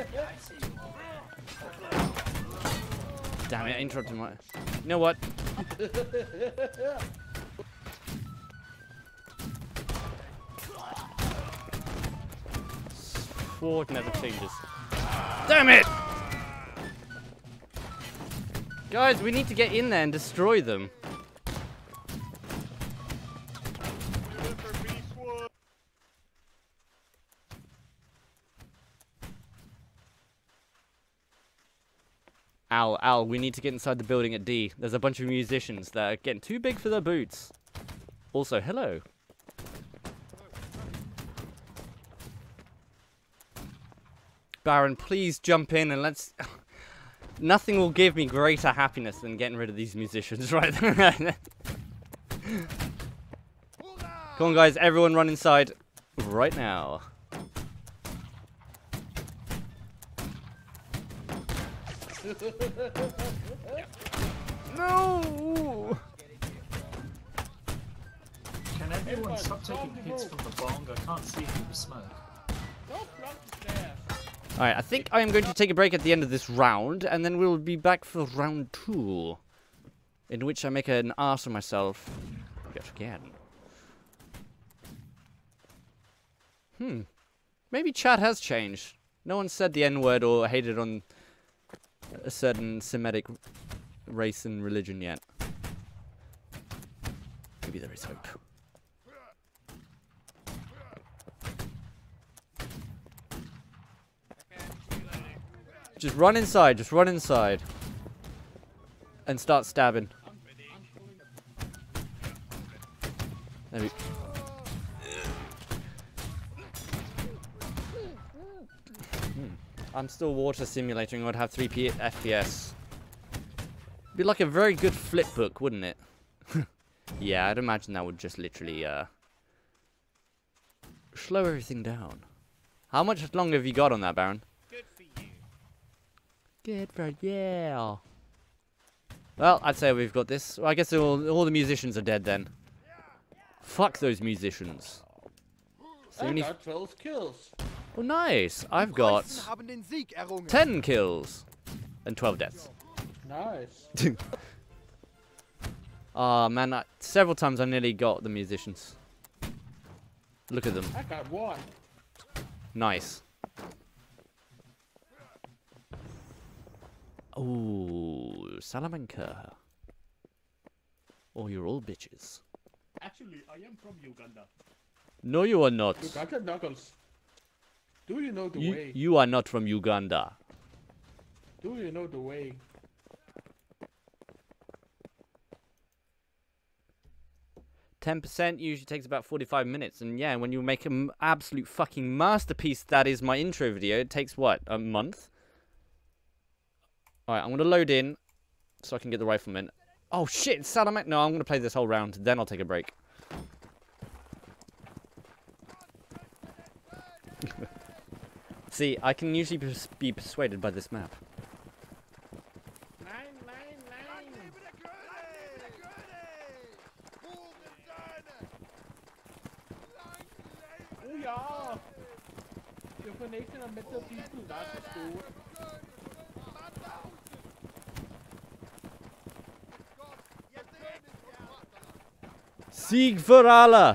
Damn it! I interrupted my. You know what? Sword never changes. Damn it! Guys, we need to get in there and destroy them. Al, we need to get inside the building at D. There's a bunch of musicians that are getting too big for their boots. Also, hello. Baron, please jump in and let's... Nothing will give me greater happiness than getting rid of these musicians right there. Come on, guys. Everyone run inside right now. No! Can everyone stop taking hits from the bong? I can't see through the smoke. Alright, I think I am going to take a break at the end of this round, and then we'll be back for round 2. In which I make an ass of myself. Yet again. Maybe chat has changed. No one said the N-word or hated on a certain Semitic race and religion yet. Maybe there is hope. Just run inside, just run inside. And start stabbing. There we... I'm still water simulating. I'd have 3 FPS. Be like a very good flip book, wouldn't it? Yeah, I'd imagine that would just literally slow everything down. How much longer have you got on that, Baron? Good for you. Good for you. Well, I'd say we've got this. Well, I guess all the musicians are dead then. Fuck those musicians. I got 12 kills. Oh, nice. I've got 10 kills and 12 deaths. Nice. Oh, man. Several times I nearly got the musicians. Look at them. I got 1. Nice. Oh, Salamanca. Oh, you're all bitches. Actually, I am from Uganda. No, you are not. Uganda Knuckles. Do you know the way? You are not from Uganda. Do you know the way? %, usually takes about 45 minutes. And yeah, when you make an absolute fucking masterpiece, that is my intro video, it takes what, a month? Alright, I'm going to load in so I can get the rifleman. Oh shit, Salamanca. No, I'm going to play this whole round, then I'll take a break. See, I can usually be persuaded by this map. Oh ja! Je verneemt dan met de people, dat is goed. Sieg für alle!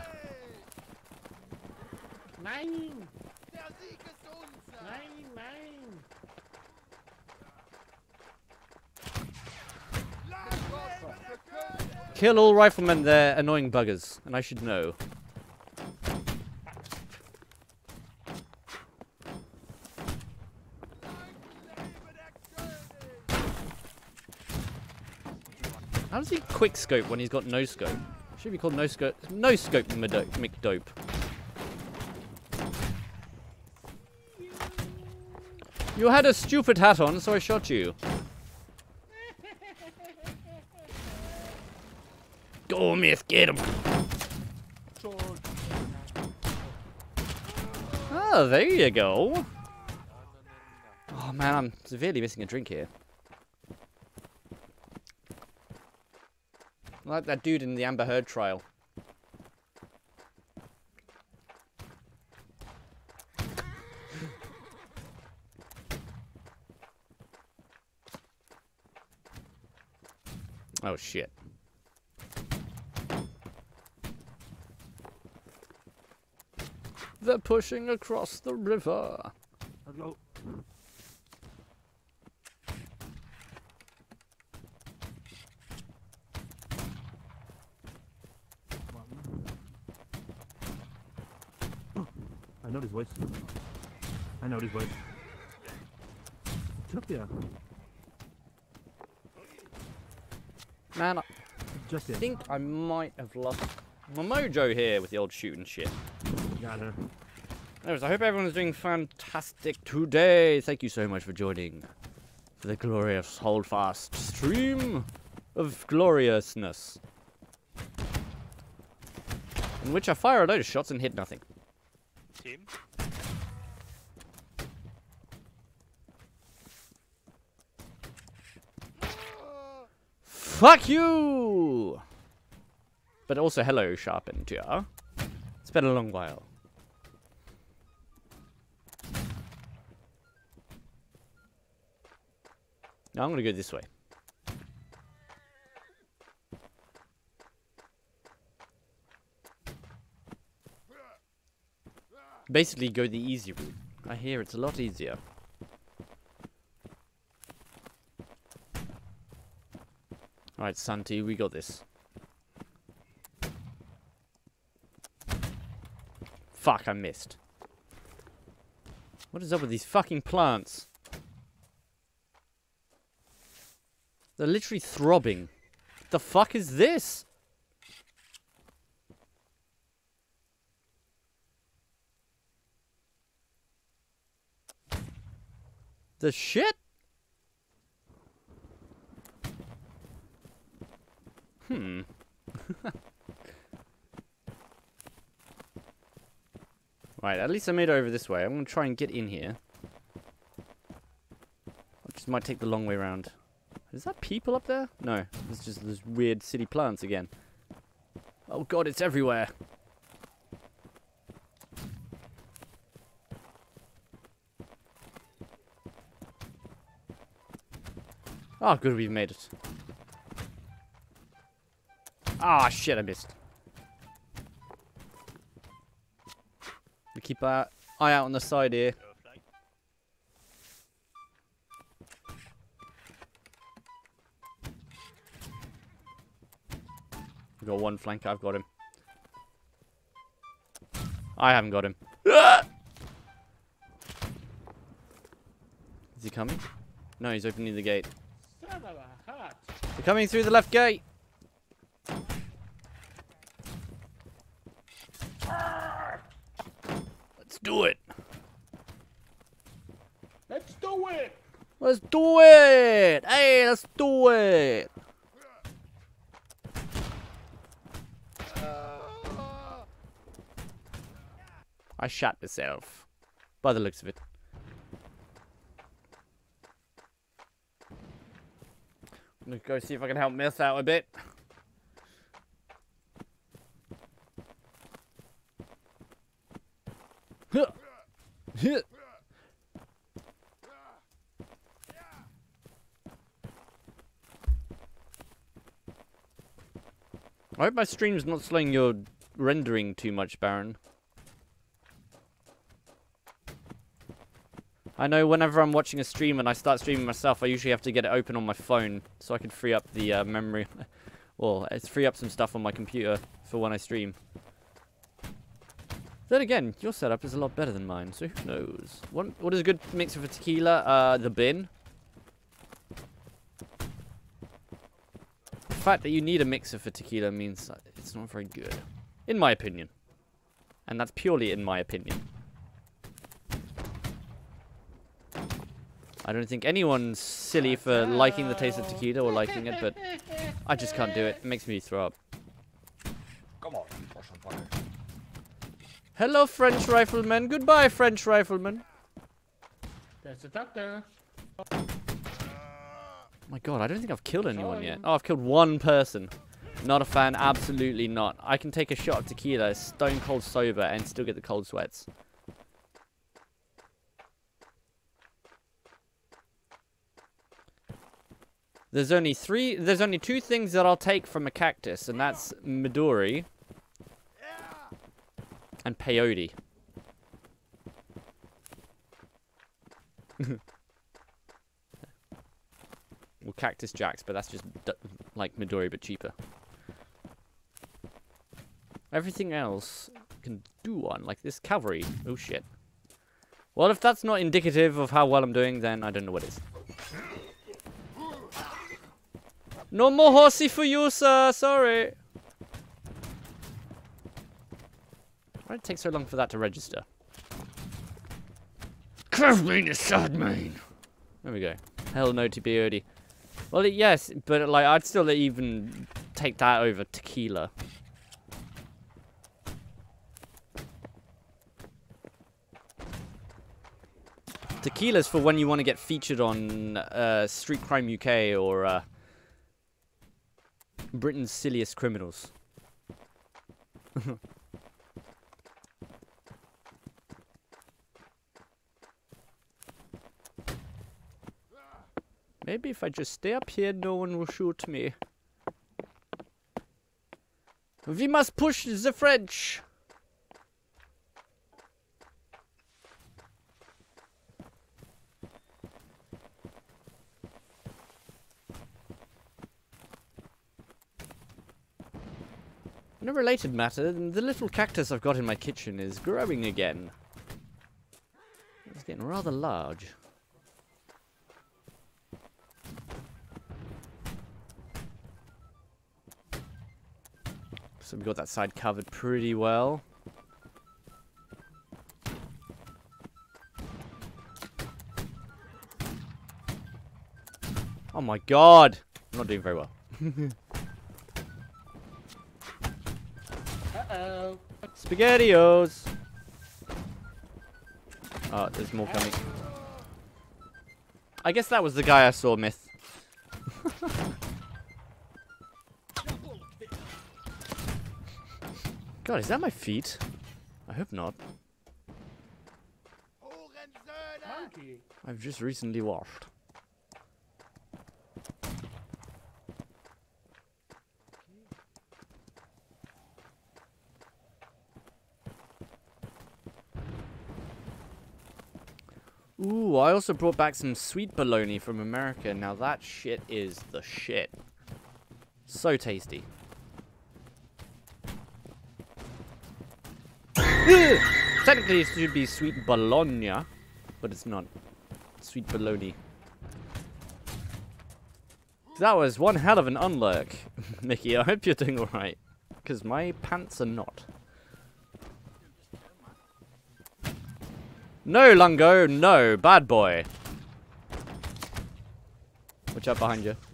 Nein! Nein, nein! Kill all riflemen, they're annoying buggers, and I should know. How does he quick scope when he's got no scope? Should be called no scope McDope. You had a stupid hat on, so I shot you. Go, miss, get him. Oh, there you go. Oh man, I'm severely missing a drink here. Like that dude in the Amber Heard trial. Oh shit. They're pushing across the river. Hello. I know this voice. I know this voice. It's up there. Man, I think I might have lost my mojo here with the old shooting shit. Got her. Anyways, I hope everyone's doing fantastic today. Thank you so much for joining for the glorious Holdfast stream of gloriousness. In which I fire a load of shots and hit nothing. Team. Fuck you! But also, hello, Sharpened, yeah? It's been a long while. Now I'm gonna go this way. Basically, go the easy route. I hear it's a lot easier. Alright, Santi, we got this. Fuck, I missed. What is up with these fucking plants? They're literally throbbing. What the fuck is this? The shit? Right, at least I made it over this way. I'm gonna try and get in here. I just might take the long way around. Is that people up there? No, it's just those weird city plants again. Oh god, it's everywhere. Oh, good, we've made it. Ah, shit, I missed. We keep our eye out on the side here. We've got one flank, I've got him. I haven't got him. Is he coming? No, he's opening the gate. Son of a heart. They're coming through the left gate. Let's do it. Let's do it. Let's do it. Hey, let's do it. I shot myself. By the looks of it. I'm gonna go see if I can help Miss out a bit. I hope my stream's not slowing your rendering too much, Baron. I know whenever I'm watching a stream and I start streaming myself, I usually have to get it open on my phone so I can free up the memory. Well, it's free up some stuff on my computer for when I stream. Then again, your setup is a lot better than mine, so who knows? What is a good mixer for tequila? The bin. The fact that you need a mixer for tequila means it's not very good. In my opinion. And that's purely in my opinion. I don't think anyone's silly for liking the taste of tequila or liking it, but I just can't do it. It makes me throw up. Come on, Hello, French rifleman. Goodbye, French rifleman. There's the doctor. Oh my god, I don't think I've killed anyone yet. Oh, I've killed one person. Not a fan, absolutely not. I can take a shot of tequila, stone cold sober, and still get the cold sweats. There's only two things that I'll take from a cactus, and that's Midori and peyote. Well, Cactus Jacks, but that's just like Midori, but cheaper. Everything else can do one, like this cavalry. Oh shit. Well, if that's not indicative of how well I'm doing, then I don't know what is. No more horsey for you, sir. Sorry. Why did it take so long for that to register? Curve is sad main. There we go. Hell no to peyote. Well, yes, but like I'd still even take that over tequila. Tequila's for when you want to get featured on Street Crime UK or Britain's Silliest Criminals. Maybe if I just stay up here, no one will shoot me. We must push the French! In a related matter, the little cactus I've got in my kitchen is growing again. It's getting rather large. So we got that side covered pretty well. Oh my god! I'm not doing very well. Uh-oh. SpaghettiOs! Oh, there's more coming. I guess that was the guy I saw, Myth. God, is that my feet? I hope not. Monkey. I've just recently washed. Ooh, I also brought back some sweet bologna from America. Now that shit is the shit. So tasty. Technically it should be sweet bologna, but it's not. Sweet bologna. That was one hell of an unlurk, Mickey. I hope you're doing alright. Because my pants are not. No, Lungo, no, bad boy. Watch out behind you.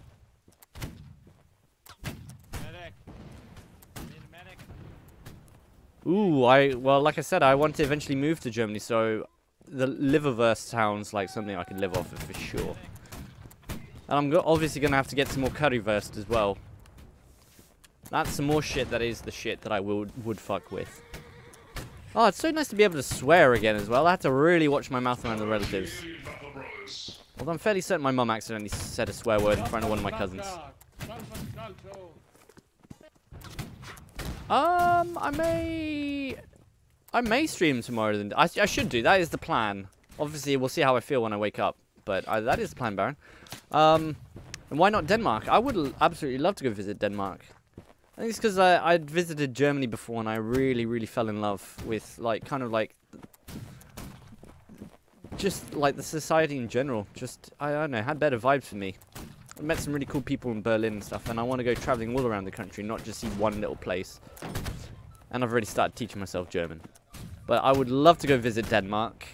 Ooh, well, like I said, I want to eventually move to Germany, so the liververse sounds like something I could live off of for sure. And I'm obviously going to have to get some more curryverse as well. That's some more shit that is the shit that I would fuck with. Oh, it's so nice to be able to swear again as well. I had to really watch my mouth around the relatives. Although I'm fairly certain my mum accidentally said a swear word in front of one of my cousins. I may stream tomorrow. I should do. That is the plan. Obviously, we'll see how I feel when I wake up. But that is the plan, Baron. And why not Denmark? I would absolutely love to go visit Denmark. I think it's because I'd visited Germany before and I really, really fell in love with, like, kind of like, just like the society in general. Just, I don't know, had better vibes for me. I met some really cool people in Berlin and stuff, and I want to go traveling all around the country, not just see one little place. And I've already started teaching myself German. But I would love to go visit Denmark.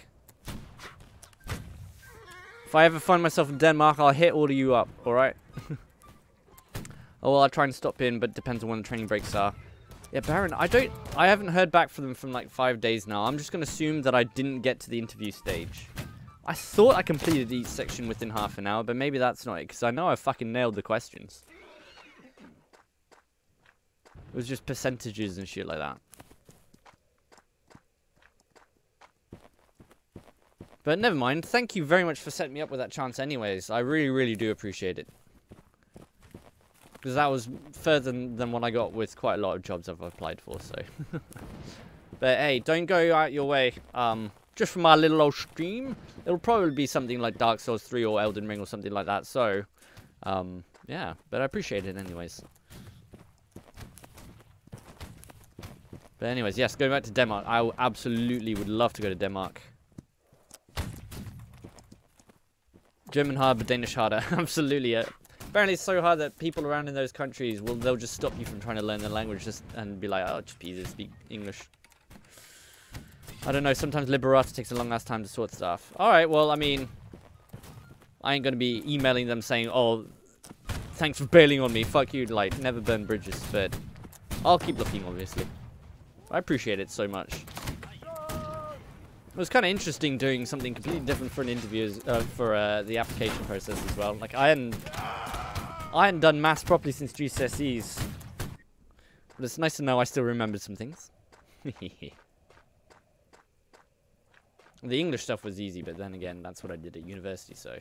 If I ever find myself in Denmark, I'll hit all of you up, alright? Oh, well, I'll try and stop in, but depends on when the training breaks are. Yeah, Baron, I haven't heard back from them from like 5 days now. I'm just going to assume that I didn't get to the interview stage. I thought I completed each section within half an hour, but maybe that's not it, because I know I fucking nailed the questions. It was just percentages and shit like that. But never mind. Thank you very much for setting me up with that chance anyways. I really, really do appreciate it. Because that was further than what I got with quite a lot of jobs I've applied for, so. But hey, don't go out your way. Just for my little old stream, it'll probably be something like Dark Souls 3 or Elden Ring or something like that, so. Yeah, but I appreciate it anyways. But anyways, yes, going back to Denmark. I absolutely would love to go to Denmark. German hard, but Danish harder. Absolutely. Apparently it's so hard that people around in those countries, they'll just stop you from trying to learn the language and be like, oh, just be easy to speak English. I don't know, sometimes Liberata takes a long ass time to sort stuff. Alright, well, I mean, I ain't gonna be emailing them saying, oh, thanks for bailing on me, fuck you, like, never burn bridges, but I'll keep looking, obviously. I appreciate it so much. It was kind of interesting doing something completely different for an interview, for the application process as well. Like I hadn't done maths properly since GCSEs, but it's nice to know I still remembered some things. The English stuff was easy, but then again, that's what I did at university, so.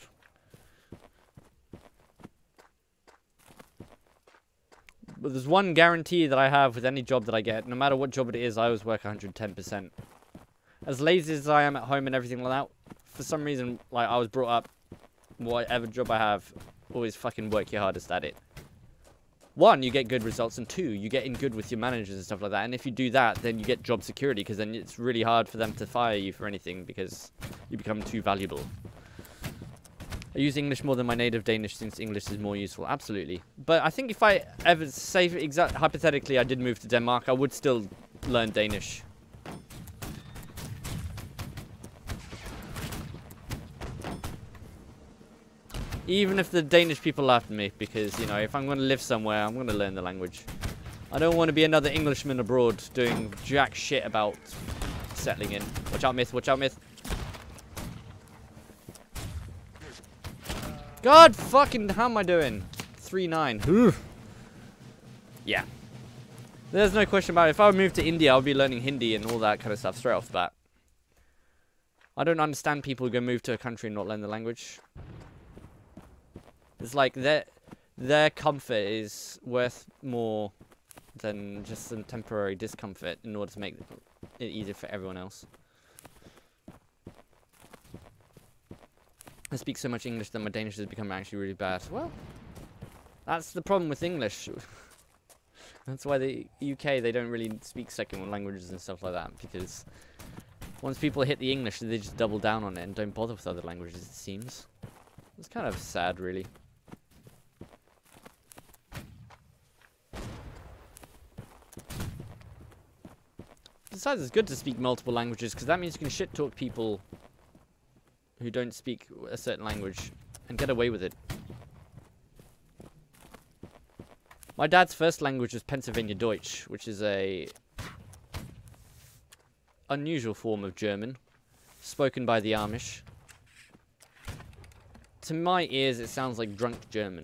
But there's one guarantee that I have with any job that I get. No matter what job it is, I always work 110%. As lazy as I am at home and everything like that, for some reason, like, I was brought up, whatever job I have, always fucking work your hardest at it. One, you get good results, and two, you get in good with your managers and stuff like that. And if you do that, then you get job security, because then it's really hard for them to fire you for anything, because you become too valuable. I use English more than my native Danish, since English is more useful. Absolutely. But I think if I ever, say, hypothetically, I did move to Denmark, I would still learn Danish. Even if the Danish people laugh at me, because, you know, if I'm going to live somewhere, I'm going to learn the language. I don't want to be another Englishman abroad doing jack shit about settling in. Watch out, myth. Watch out, myth. God fucking, how am I doing? 3-9. Yeah. There's no question about it. If I moved to India, I would be learning Hindi and all that kind of stuff straight off the bat. I don't understand people who go move to a country and not learn the language. It's like their comfort is worth more than just some temporary discomfort in order to make it easier for everyone else. I speak so much English that my Danish has become actually really bad. Well, that's the problem with English. That's why the UK, they don't really speak second languages and stuff like that, because once people hit the English, they just double down on it and don't bother with other languages, it seems. It's kind of sad, really. Besides, it's good to speak multiple languages, because that means you can shit talk people who don't speak a certain language and get away with it. My dad's first language was Pennsylvania Deutsch, which is a unusual form of German, spoken by the Amish. To my ears, it sounds like drunk German.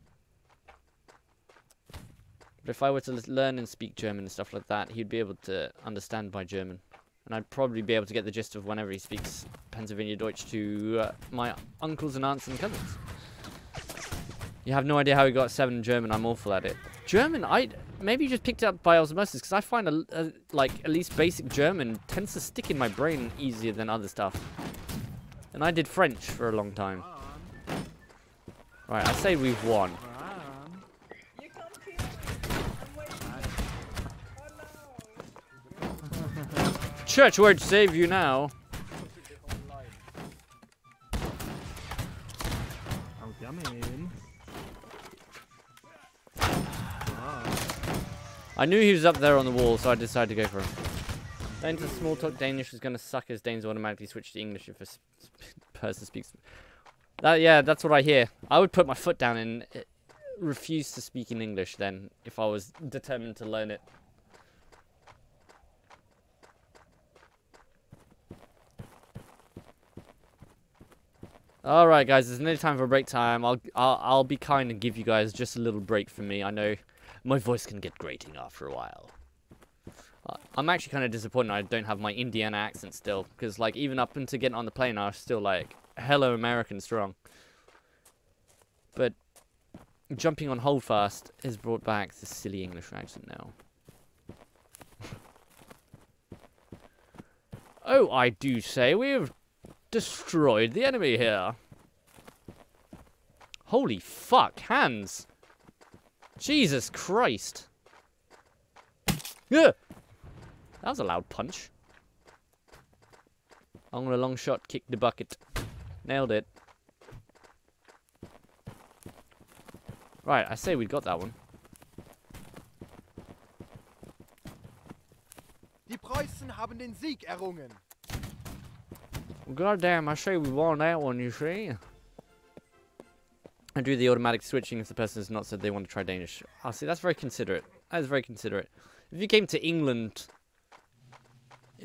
But if I were to learn and speak German and stuff like that, he'd be able to understand my German. And I'd probably be able to get the gist of whenever he speaks Pennsylvania Deutsch to my uncles and aunts and cousins. You have no idea how he got 7 in German. I'm awful at it. German, maybe you just picked it up by osmosis, because I find like at least basic German tends to stick in my brain easier than other stuff. And I did French for a long time. Right, I say we've won. Church word save you now. I'm coming. I knew he was up there on the wall, so I decided to go for him. Then to small talk Danish is gonna suck, as Danes automatically switch to English if a person speaks. Yeah, that's what I hear. I would put my foot down and refuse to speak in English then, if I was determined to learn it. All right, guys, it's nearly time for break time. I'll be kind and give you guys just a little break from me. I know my voice can get grating after a while. I'm actually kind of disappointed I don't have my Indiana accent still, because like even up until getting on the plane, I was still like hello American strong. But jumping on Holdfast has brought back the silly English accent now. Oh, I do say we have destroyed the enemy here. Holy fuck, hands. Jesus Christ. Yeah. That was a loud punch. I'm gonna long shot kick the bucket. Nailed it. Right, I say we got that one. Die Preußen haben den Sieg errungen. God damn, I say we won that one, you see? I do the automatic switching if the person has not said they want to try Danish. Oh, see, that's very considerate. That is very considerate. If you came to England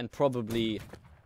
and probably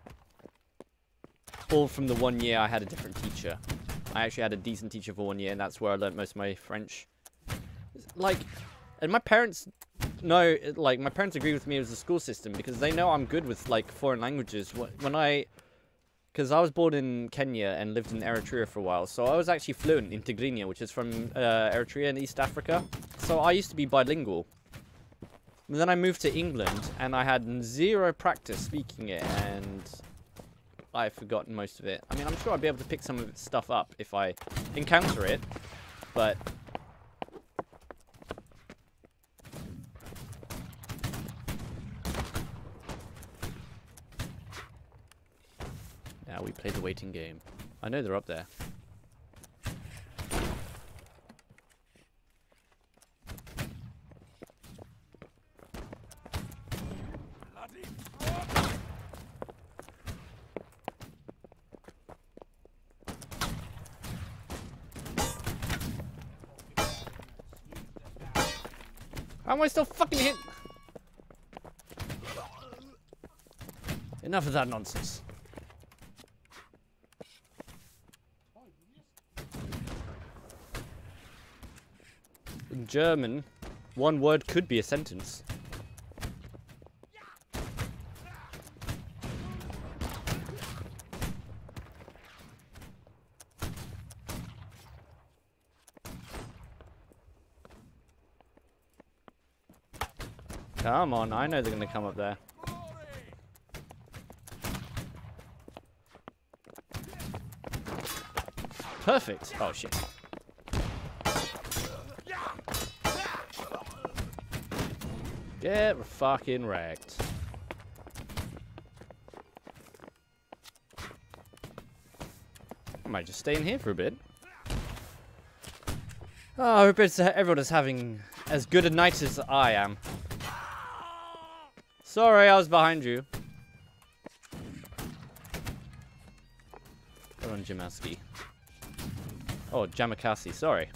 all from the 1 year I had a different teacher. I actually had a decent teacher for 1 year, and that's where I learned most of my French. Like, and my parents know, like, my parents agree with me with the school system because they know I'm good with, like, foreign languages. Because I was born in Kenya and lived in Eritrea for a while, so I was actually fluent in Tigrinya, which is from Eritrea in East Africa. So I used to be bilingual. And then I moved to England, and I had zero practice speaking it, and I've forgotten most of it. I mean, I'm sure I'll be able to pick some of its stuff up if I encounter it, but... Now we play the waiting game. I know they're up there. How am I still fucking hit? Enough of that nonsense. In German, one word could be a sentence. Come on, I know they're gonna come up there. Perfect. Oh shit. Get fucking wrecked. I might just stay in here for a bit. Oh, I hope everyone is having as good a night as I am. Sorry, I was behind you. Come on, Jamaski. Oh, Jamakasi, sorry.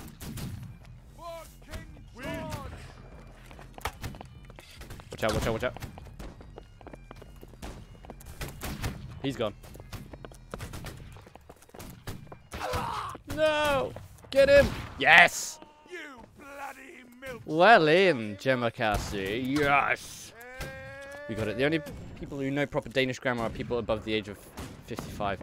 Watch out, watch out, watch out. He's gone. No! Get him! Yes! You bloody milk. Well in, Jamakasi. Yes! We got it. The only people who know proper Danish grammar are people above the age of 55.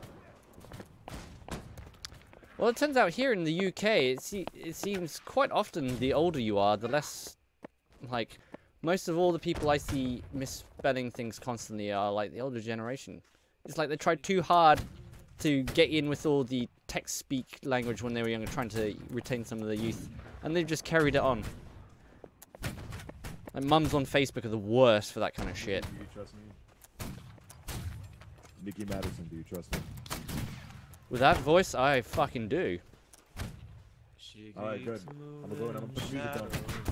Well, it turns out here in the UK, it seems quite often the older you are, the less, like, most of all the people I see misspelling things constantly are, like, the older generation. It's like they tried too hard to get in with all the text-speak language when they were younger, trying to retain some of the youth. And they've just carried it on. Like, mums on Facebook are the worst for that kind of shit. Do you trust me? Nicky Madison, do you trust me? With that voice, I fucking do. Alright, good. I'm gonna put the music on.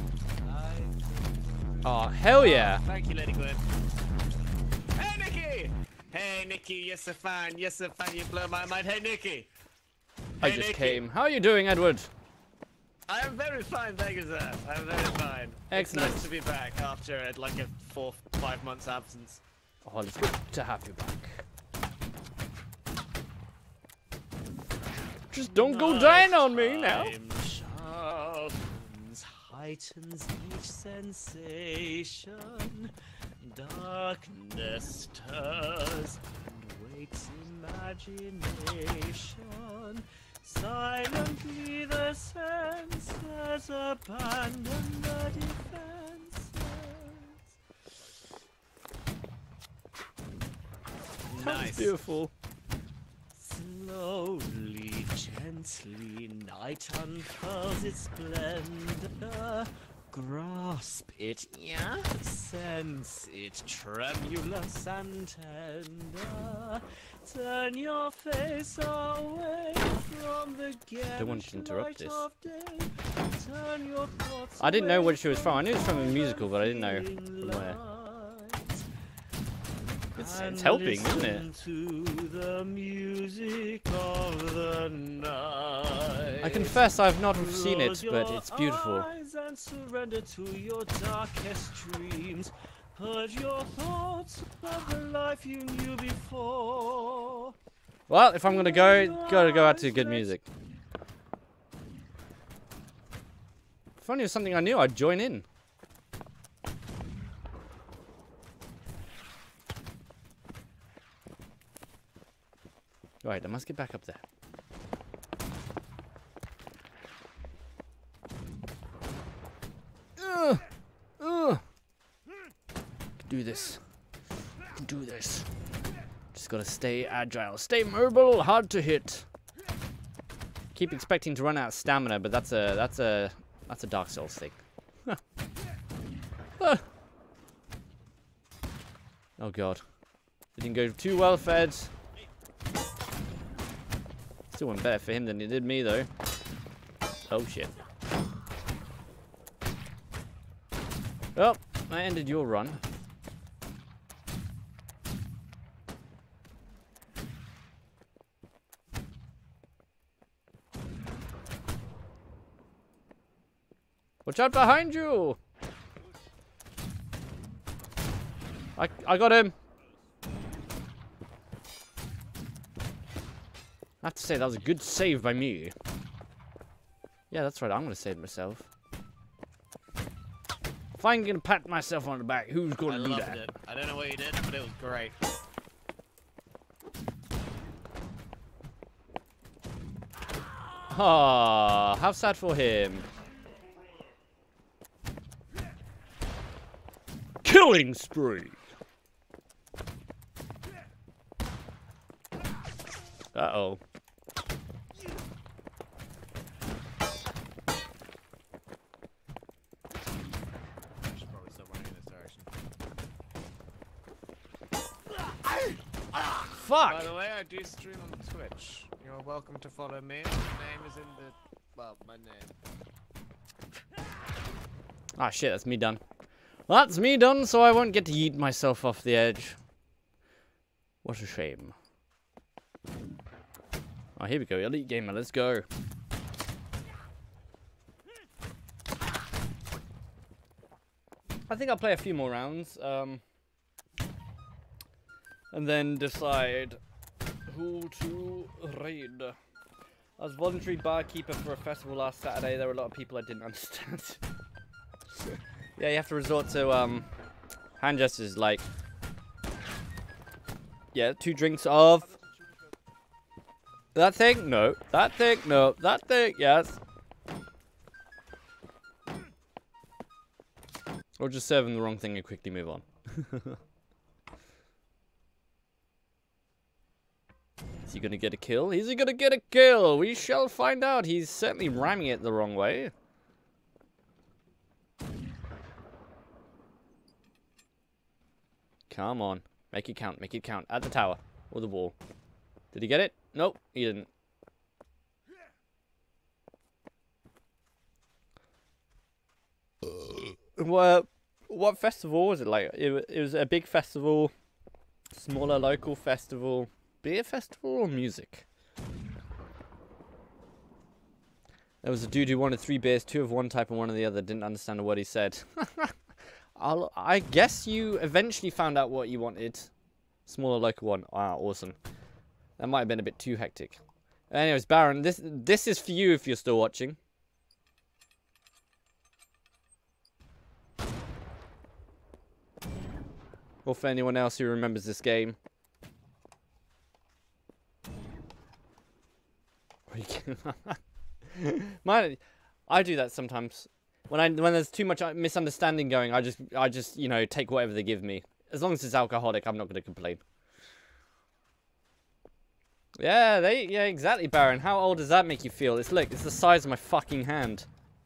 Oh, hell yeah. Thank you, Lady Glenn. Hey, Nikki! Hey, Nikki, you're so fine. You're so fine. You blow my mind. Hey, Nikki! I just came. How are you doing, Edward? I am very fine, thank you, sir. I'm very fine. Excellent. It's nice to be back after like a 4-5 months absence. Oh, it's good to have you back. Just don't go dying on me now. Sharpens, heightens each sensation. Darkness stirs and wakes imagination. Silently the senses abandon the defenses. That's beautiful. Slowly, gently, night unfurls its splendor. Grasp it, yeah? Sense it, tremulous and tender. Turn your face away from the Don't want to interrupt this. Turn your thoughts I didn't know what she was from. I knew it was from a musical, but I didn't know from where. It's helping, isn't it? To the music of the night. I confess I've not seen it, but it's beautiful. And surrender to your darkest dreams. Heard your thoughts of the life you knew before. Well, if I'm gonna go, gotta go out to good music. If only it was something I knew, I'd join in. Right, I must get back up there. Do this. Do this. Just gotta stay agile, stay mobile, hard to hit. Keep expecting to run out of stamina, but that's a Dark Souls thing. Oh god, didn't go too well, fed. Still went better for him than it did me, though. Oh shit. Well, I ended your run. Watch out behind you! I got him! I have to say, that was a good save by me. Yeah, that's right, I'm gonna save myself. If I'm gonna pat myself on the back, who's gonna do that? It. I don't know what you did, but it was great. Ah, how sad for him. Killing spree. Uh-oh. Fuck! By the way, I do stream on Twitch. You're welcome to follow me. My name is in the... well, my name. Ah, shit, that's me done. Well, that's me done, so I won't get to yeet myself off the edge. What a shame. Oh, here we go. Elite Gamer, let's go. I think I'll play a few more rounds. And then decide who to raid. I was voluntary barkeeper for a festival last Saturday. There were a lot of people I didn't understand. Yeah, you have to resort to hand gestures like, yeah, 2 drinks of that thing, no, that thing, no, that thing, yes. Or just serve them the wrong thing and quickly move on. Is he gonna get a kill? Is he gonna get a kill? We shall find out. He's certainly rhyming it the wrong way. Come on. Make it count. Make it count. At the tower. Or the wall. Did he get it? Nope. He didn't. What festival was it like? It was a big festival. Smaller local festival. Beer festival or music? There was a dude who wanted 3 beers. 2 of one type and 1 of the other. Didn't understand a word he said. I guess you eventually found out what you wanted. Smaller local one. Ah, awesome. That might have been a bit too hectic. Anyways, Baron, this is for you if you're still watching. Or for anyone else who remembers this game. I do that sometimes. When there's too much misunderstanding going, I just you know, take whatever they give me. As long as it's alcoholic, I'm not going to complain. Yeah, yeah, exactly, Baron. How old does that make you feel? It's look, it's the size of my fucking hand.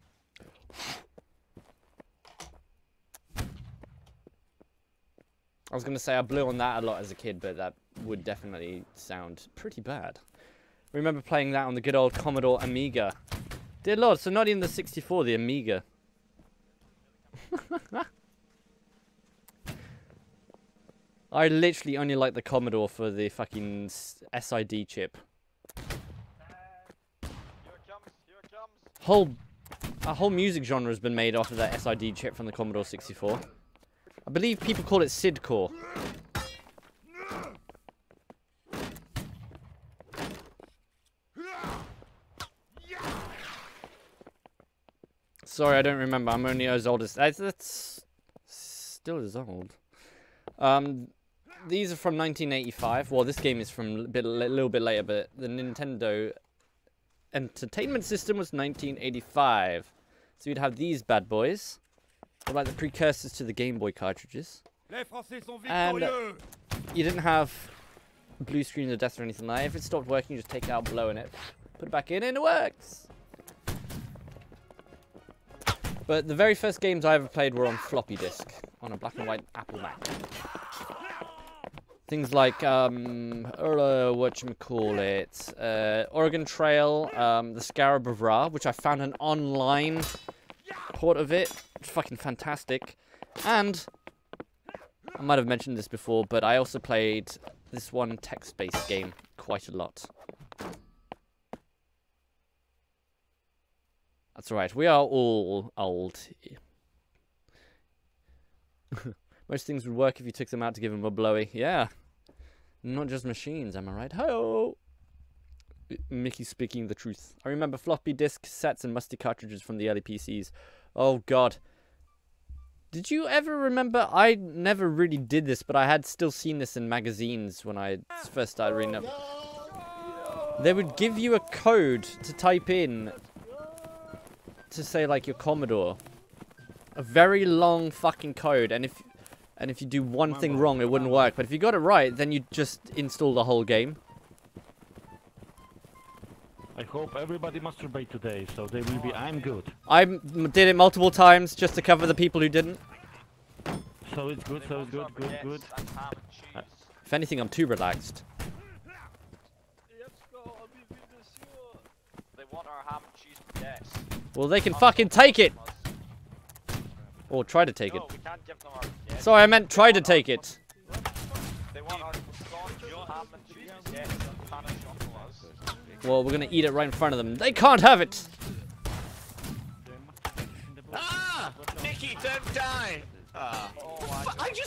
I was going to say I blew on that a lot as a kid, but that would definitely sound pretty bad. I remember playing that on the good old Commodore Amiga. Dear Lord, so not even the 64, the Amiga. I literally only like the Commodore for the fucking SID chip. A whole music genre has been made off of that SID chip from the Commodore 64. I believe people call it SID core. Sorry, I don't remember. I'm only as old as... That's still as old. These are from 1985. Well, this game is from a little bit later, but the Nintendo Entertainment System was 1985. So you'd have these bad boys. They're like the precursors to the Game Boy cartridges. And you didn't have blue screen of death or anything like that. If it stopped working, you just take it out, blow in it, put it back in, and it works. But the very first games I ever played were on floppy disk, on a black and white Apple Mac. Things like, whatchamacallit, Oregon Trail, the Scarab of Ra, which I found an online port of it. It's fucking fantastic. And, I might have mentioned this before, but I also played this one text-based game quite a lot. That's right, we are all old. Most things would work if you took them out to give them a blowy. Yeah. Not just machines, am I right? Ho! Mickey speaking the truth. I remember floppy disk cassettes and musty cartridges from the early PCs. Oh, God. Did you ever remember? I never really did this, but I had still seen this in magazines when I first started reading up. They would give you a code to type in to say, like, your Commodore. A very long fucking code, and if you do one thing wrong, it wouldn't work. But if you got it right, then you just install the whole game. I hope everybody masturbate today, so they will be, I'm good. I did it multiple times just to cover the people who didn't. So it's good, good. If anything, I'm too relaxed. They want our ham and cheese baguettes. Well, they can fucking take it! Or try to take it. No, we can't give them our baguettes. Sorry, I meant try to take it. They want our ham and cheese baguettes and pan and chocolates. Well, we're gonna eat it right in front of them. They can't have it! Ah! Mickey, don't die! I just...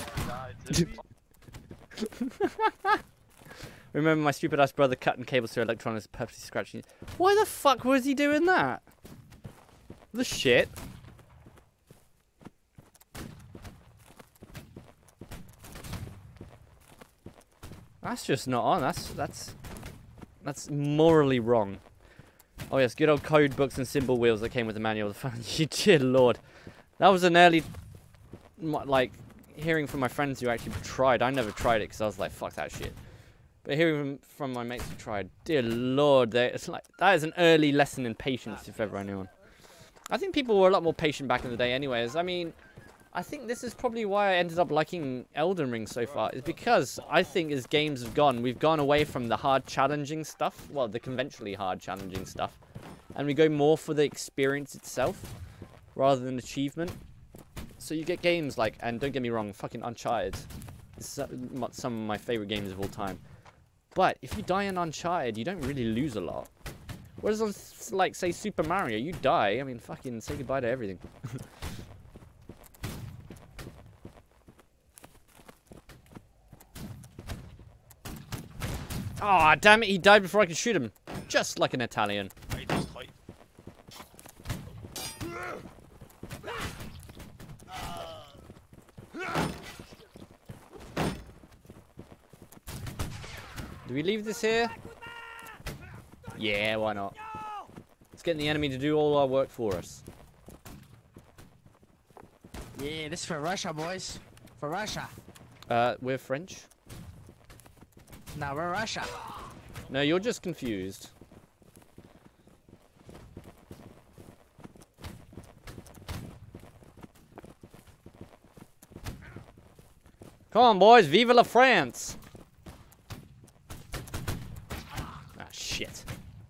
Remember my stupid ass brother cutting cables through electronics, purposely scratching. Why the fuck was he doing that? The shit. That's just not on. That's morally wrong. Oh yes, good old code books and symbol wheels that came with the manual. Dear Lord, that was an early, like, hearing from my friends who actually tried. I never tried it because I was like, fuck that shit. But hearing from my mates who tried, dear Lord, it's like that is an early lesson in patience if ever I knew one. I think people were a lot more patient back in the day, anyways. I mean, I think this is probably why I ended up liking Elden Ring so far, is because I think as games have gone, we've gone away from the hard challenging stuff, well, the conventionally hard challenging stuff, and we go more for the experience itself, rather than achievement. So you get games like, and don't get me wrong, fucking Uncharted is some of my favorite games of all time. But if you die in Uncharted, you don't really lose a lot. Whereas on, like, say, Super Mario, you die, I mean, fucking say goodbye to everything. Ah, oh, damn it, he died before I could shoot him. Just like an Italian. Do we leave this here? Yeah, why not? Let's get the enemy to do all our work for us. Yeah, this is for Russia, boys. For Russia. We're French. No, we're Russia. No, you're just confused. Come on, boys. Vive la France! Ah, shit.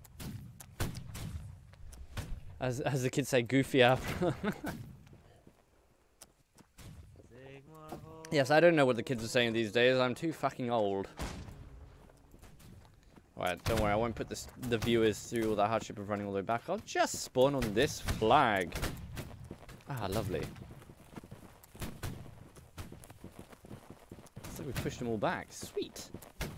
As the kids say, goofy up. Yes, I don't know what the kids are saying these days. I'm too fucking old. Alright, don't worry. I won't put the viewers through all the hardship of running all the way back. I'll just spawn on this flag. Ah, lovely. Looks like we pushed them all back. Sweet.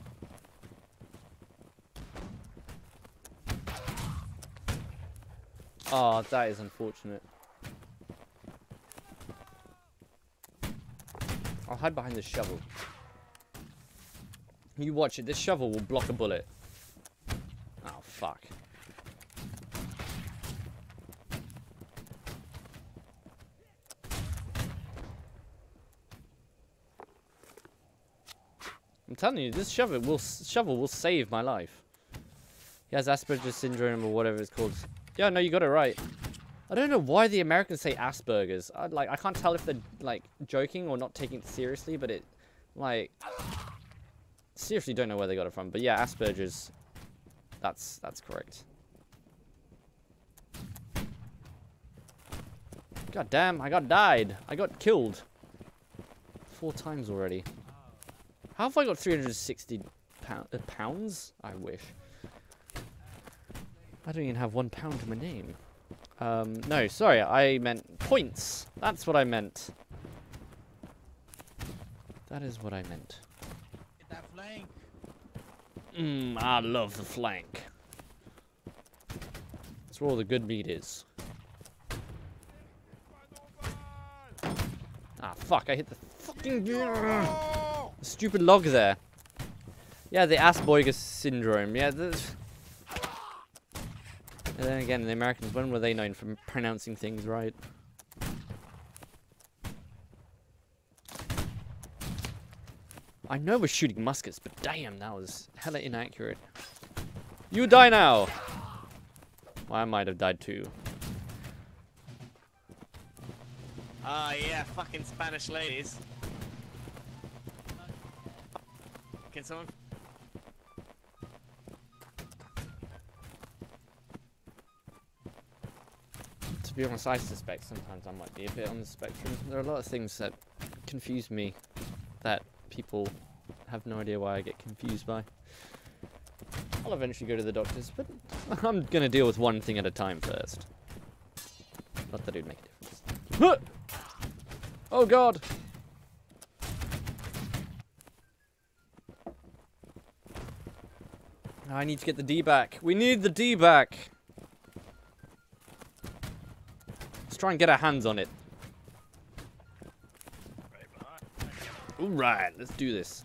Oh, that is unfortunate. I'll hide behind this shovel. You watch it. This shovel will block a bullet. Oh, fuck. I'm telling you, this shovel will save my life. He has Asperger's syndrome or whatever it's called. Yeah, no, you got it right. I don't know why the Americans say Asperger's. I can't tell if they're like joking or not taking it seriously, but it like seriously don't know where they got it from. But yeah, Asperger's. That's correct. God damn, I got killed 4 times already. How have I got 360 pounds? I wish. I don't even have £1 in my name. No, sorry, I meant points. That's what I meant. That is what I meant. Get that flank. I love the flank. That's where all the good meat is. Ah, fuck, I hit the fucking... stupid log there. Yeah, the Asperger's syndrome. Yeah, and then again, the Americans, when were they known for pronouncing things right? I know we're shooting muskets, but damn, that was hella inaccurate. You die now! Well, I might have died too. Oh yeah, fucking Spanish ladies. Can someone... To be honest, I suspect sometimes I might be a bit on the spectrum. There are a lot of things that confuse me that people have no idea why I get confused by. I'll eventually go to the doctors, but I'm going to deal with one thing at a time first. Not that it would make a difference. Oh god! I need to get the D back. We need the D back! Let's try and get our hands on it. Alright, let's do this.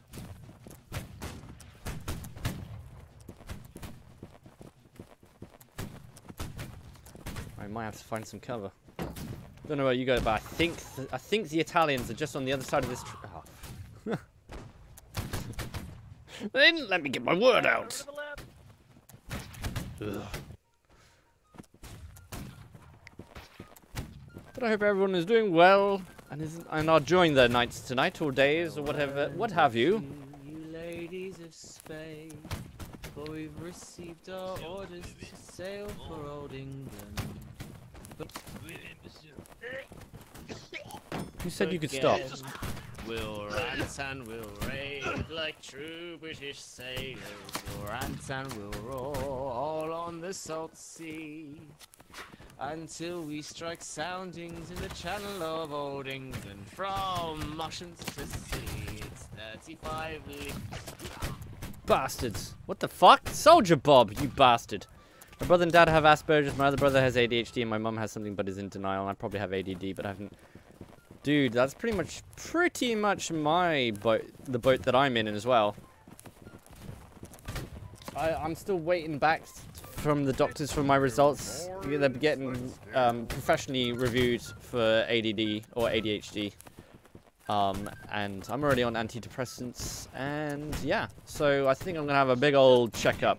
I might have to find some cover. Don't know where you go, but I think the Italians are just on the other side of this. Oh. They didn't let me get my word out. Ugh. But I hope everyone is doing well and are enjoying their nights tonight or days or whatever, what have you. You ladies of Spain, for we've received our orders to sail for old England. But who said you could stop? We'll rant and we'll rave like true British sailors. We'll rant and we'll roar all on the salt sea until we strike soundings in the channel of old England. From oceans to sea, it's 35 leagues. Bastards. What the fuck? Soldier Bob, you bastard. My brother and dad have Asperger's, my other brother has ADHD, and my mum has something but is in denial, and I probably have ADD, but I haven't... Dude, that's pretty much my boat, the boat that I'm in as well. I'm still waiting back from the doctors for my results. They're getting professionally reviewed for ADD or ADHD. And I'm already on antidepressants, and yeah, so I think I'm gonna have a big old checkup.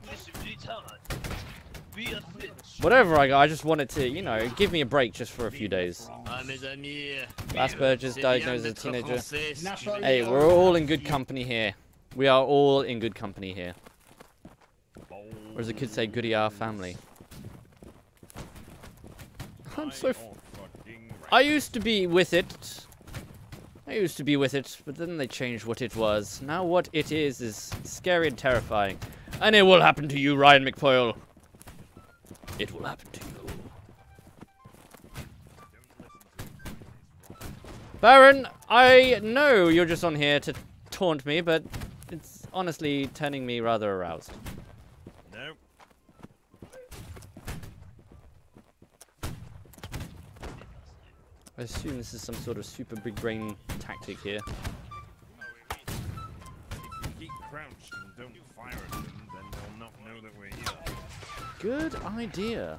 Whatever I got, I just wanted to, you know, give me a break just for a few days. Asperger's diagnosed as a teenager. Hey, we're all in good company here. We are all in good company here. Or as the kids say, goody our family. I'm so... I used to be with it. But then they changed what it was. Now what it is scary and terrifying. And it will happen to you, Ryan McPoyle. It will happen to you. Baron, I know you're just on here to taunt me, but it's honestly turning me rather aroused. No. I assume this is some sort of super big brain tactic here. If we keep crouched and don't fire at them, then they'll not know that we're here. Good idea.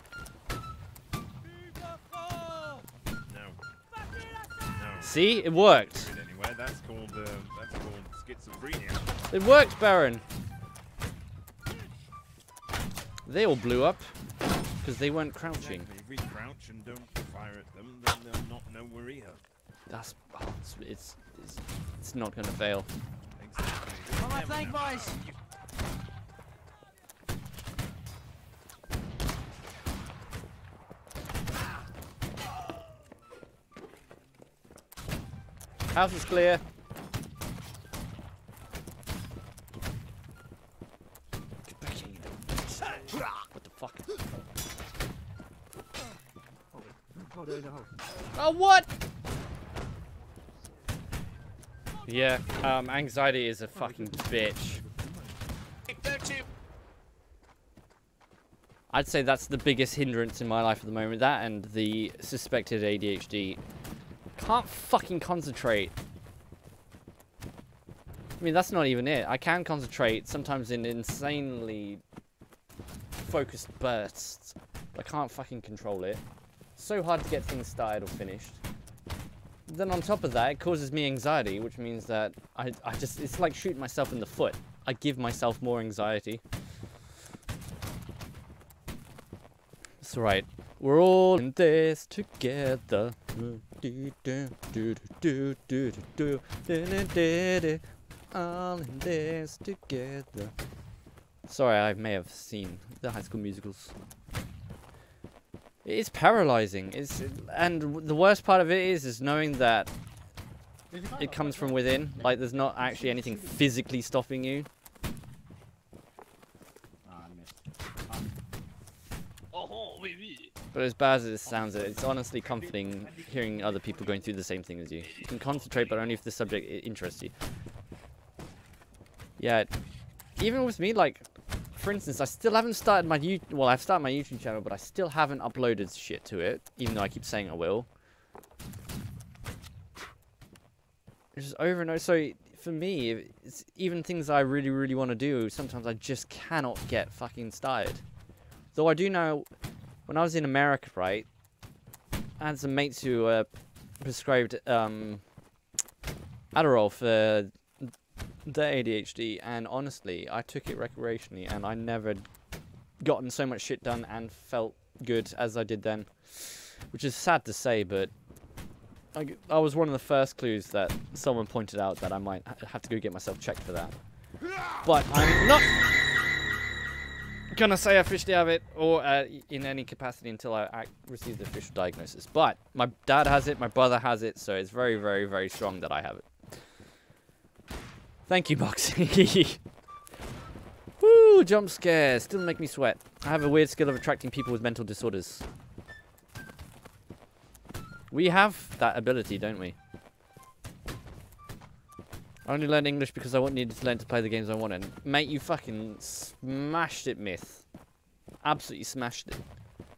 No. See, it worked. Anyway, that's called schizophrenia. It worked, Baron. They all blew up because they weren't crouching. Exactly. If we crouch and don't fire at them, then they'll not know we're here. That's it's not gonna fail. Exactly. On my flank, boys! House is clear. Get back here, you what the fuck? Oh, what? Yeah, anxiety is a fucking bitch. I'd say that's the biggest hindrance in my life at the moment. That and the suspected ADHD. Can't fucking concentrate. I mean, that's not even it. I can concentrate sometimes in insanely focused bursts. But I can't fucking control it. So hard to get things started or finished. Then on top of that, it causes me anxiety, which means that I just, it's like shooting myself in the foot. I give myself more anxiety. It's alright. We're all in this together. All in this together. Sorry, I may have seen the High School Musicals. It's paralyzing. And the worst part of it is knowing that it comes from within. Like, there's not actually anything physically stopping you. But as bad as it sounds, it's honestly comforting hearing other people going through the same thing as you. You can concentrate, but only if the subject interests you. Yeah, even with me, like, for instance, I still haven't started my well, I've started my YouTube channel, but I still haven't uploaded shit to it, even though I keep saying I will. It's just over and over. So for me, it's even things I really, really want to do, sometimes I just cannot get fucking started. Though I do know, when I was in America, right, I had some mates who prescribed Adderall for the ADHD, and honestly, I took it recreationally, and I never gotten so much shit done and felt good as I did then. Which is sad to say, but I was one of the first clues that someone pointed out that I might have to go get myself checked for that. But I'm not gonna say I officially have it, or in any capacity until I receive the official diagnosis. But my dad has it, my brother has it, so it's very, very, very strong that I have it. Thank you, Moxie. Woo, jump scares. Still make me sweat. I have a weird skill of attracting people with mental disorders. We have that ability, don't we? I only learned English because I needed to learn to play the games I wanted. Mate, you fucking smashed it, Myth. Absolutely smashed it.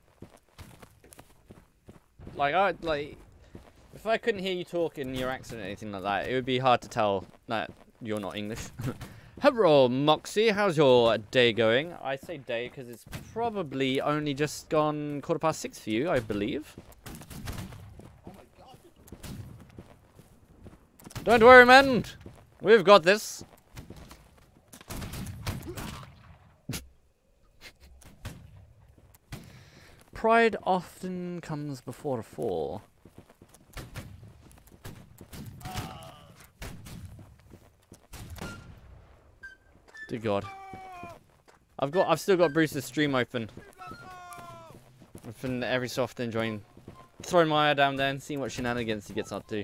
Like, if I couldn't hear you talk in your accent or anything like that, it would be hard to tell that you're not English. Hello, Moxie. How's your day going? I say day because it's probably only just gone 6:15 for you, I believe. Oh my god. Don't worry, man. We've got this. Pride often comes before a fall. Dear God. I've still got Bruce's stream open. I've been every so often enjoying throwing my eye down there and seeing what shenanigans he gets up to.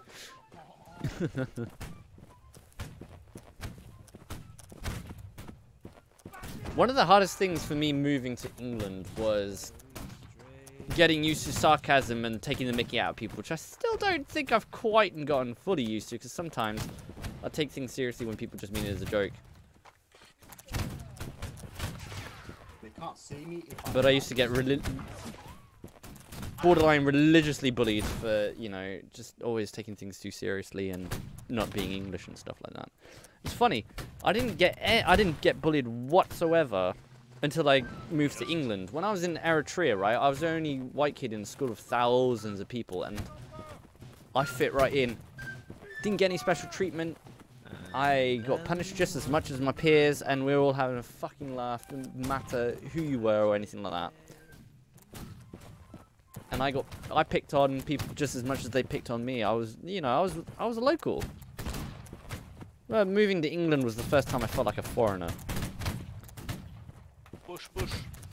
One of the hardest things for me moving to England was getting used to sarcasm and taking the mickey out of people, which I still don't think I've quite gotten fully used to, because sometimes I take things seriously when people just mean it as a joke. They can't see me if But I used to get borderline religiously bullied for, you know, just always taking things too seriously and not being English and stuff like that. It's funny. I didn't get bullied whatsoever until I moved to England. When I was in Eritrea, right, I was the only white kid in a school of thousands of people, and I fit right in. Didn't get any special treatment. I got punished just as much as my peers, and we were all having a fucking laugh. Didn't matter who you were or anything like that. And I picked on people just as much as they picked on me. I was, you know, I was a local. Well, moving to England was the first time I felt like a foreigner. Push, push.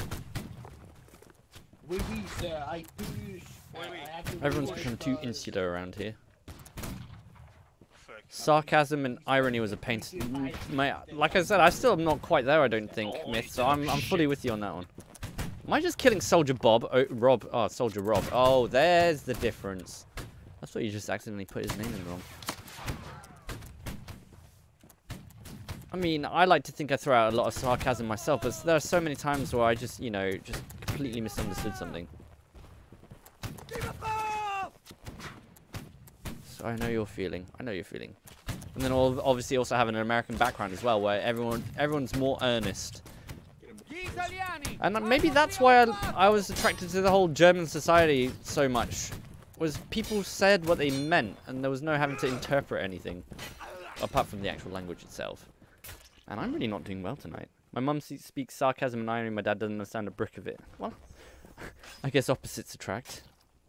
Everyone's become too insular around here. Sarcasm and irony was a pain. Like I said, I still am not quite there, I don't think, Myth. So I'm fully with you on that one. Am I just killing Soldier Bob? Oh, Rob. Oh, Soldier Rob. Oh, there's the difference. I thought you just accidentally put his name in wrong. I mean, I like to think I throw out a lot of sarcasm myself, but there are so many times where I just, you know, just completely misunderstood something. So I know you're feeling. I know you're feeling. And then obviously also having an American background as well, where everyone's more earnest. And maybe that's why I was attracted to the whole German society so much. Was people said what they meant, and there was no having to interpret anything, apart from the actual language itself. And I'm really not doing well tonight. My mum speaks sarcasm and irony, my dad doesn't understand a brick of it. Well, I guess opposites attract.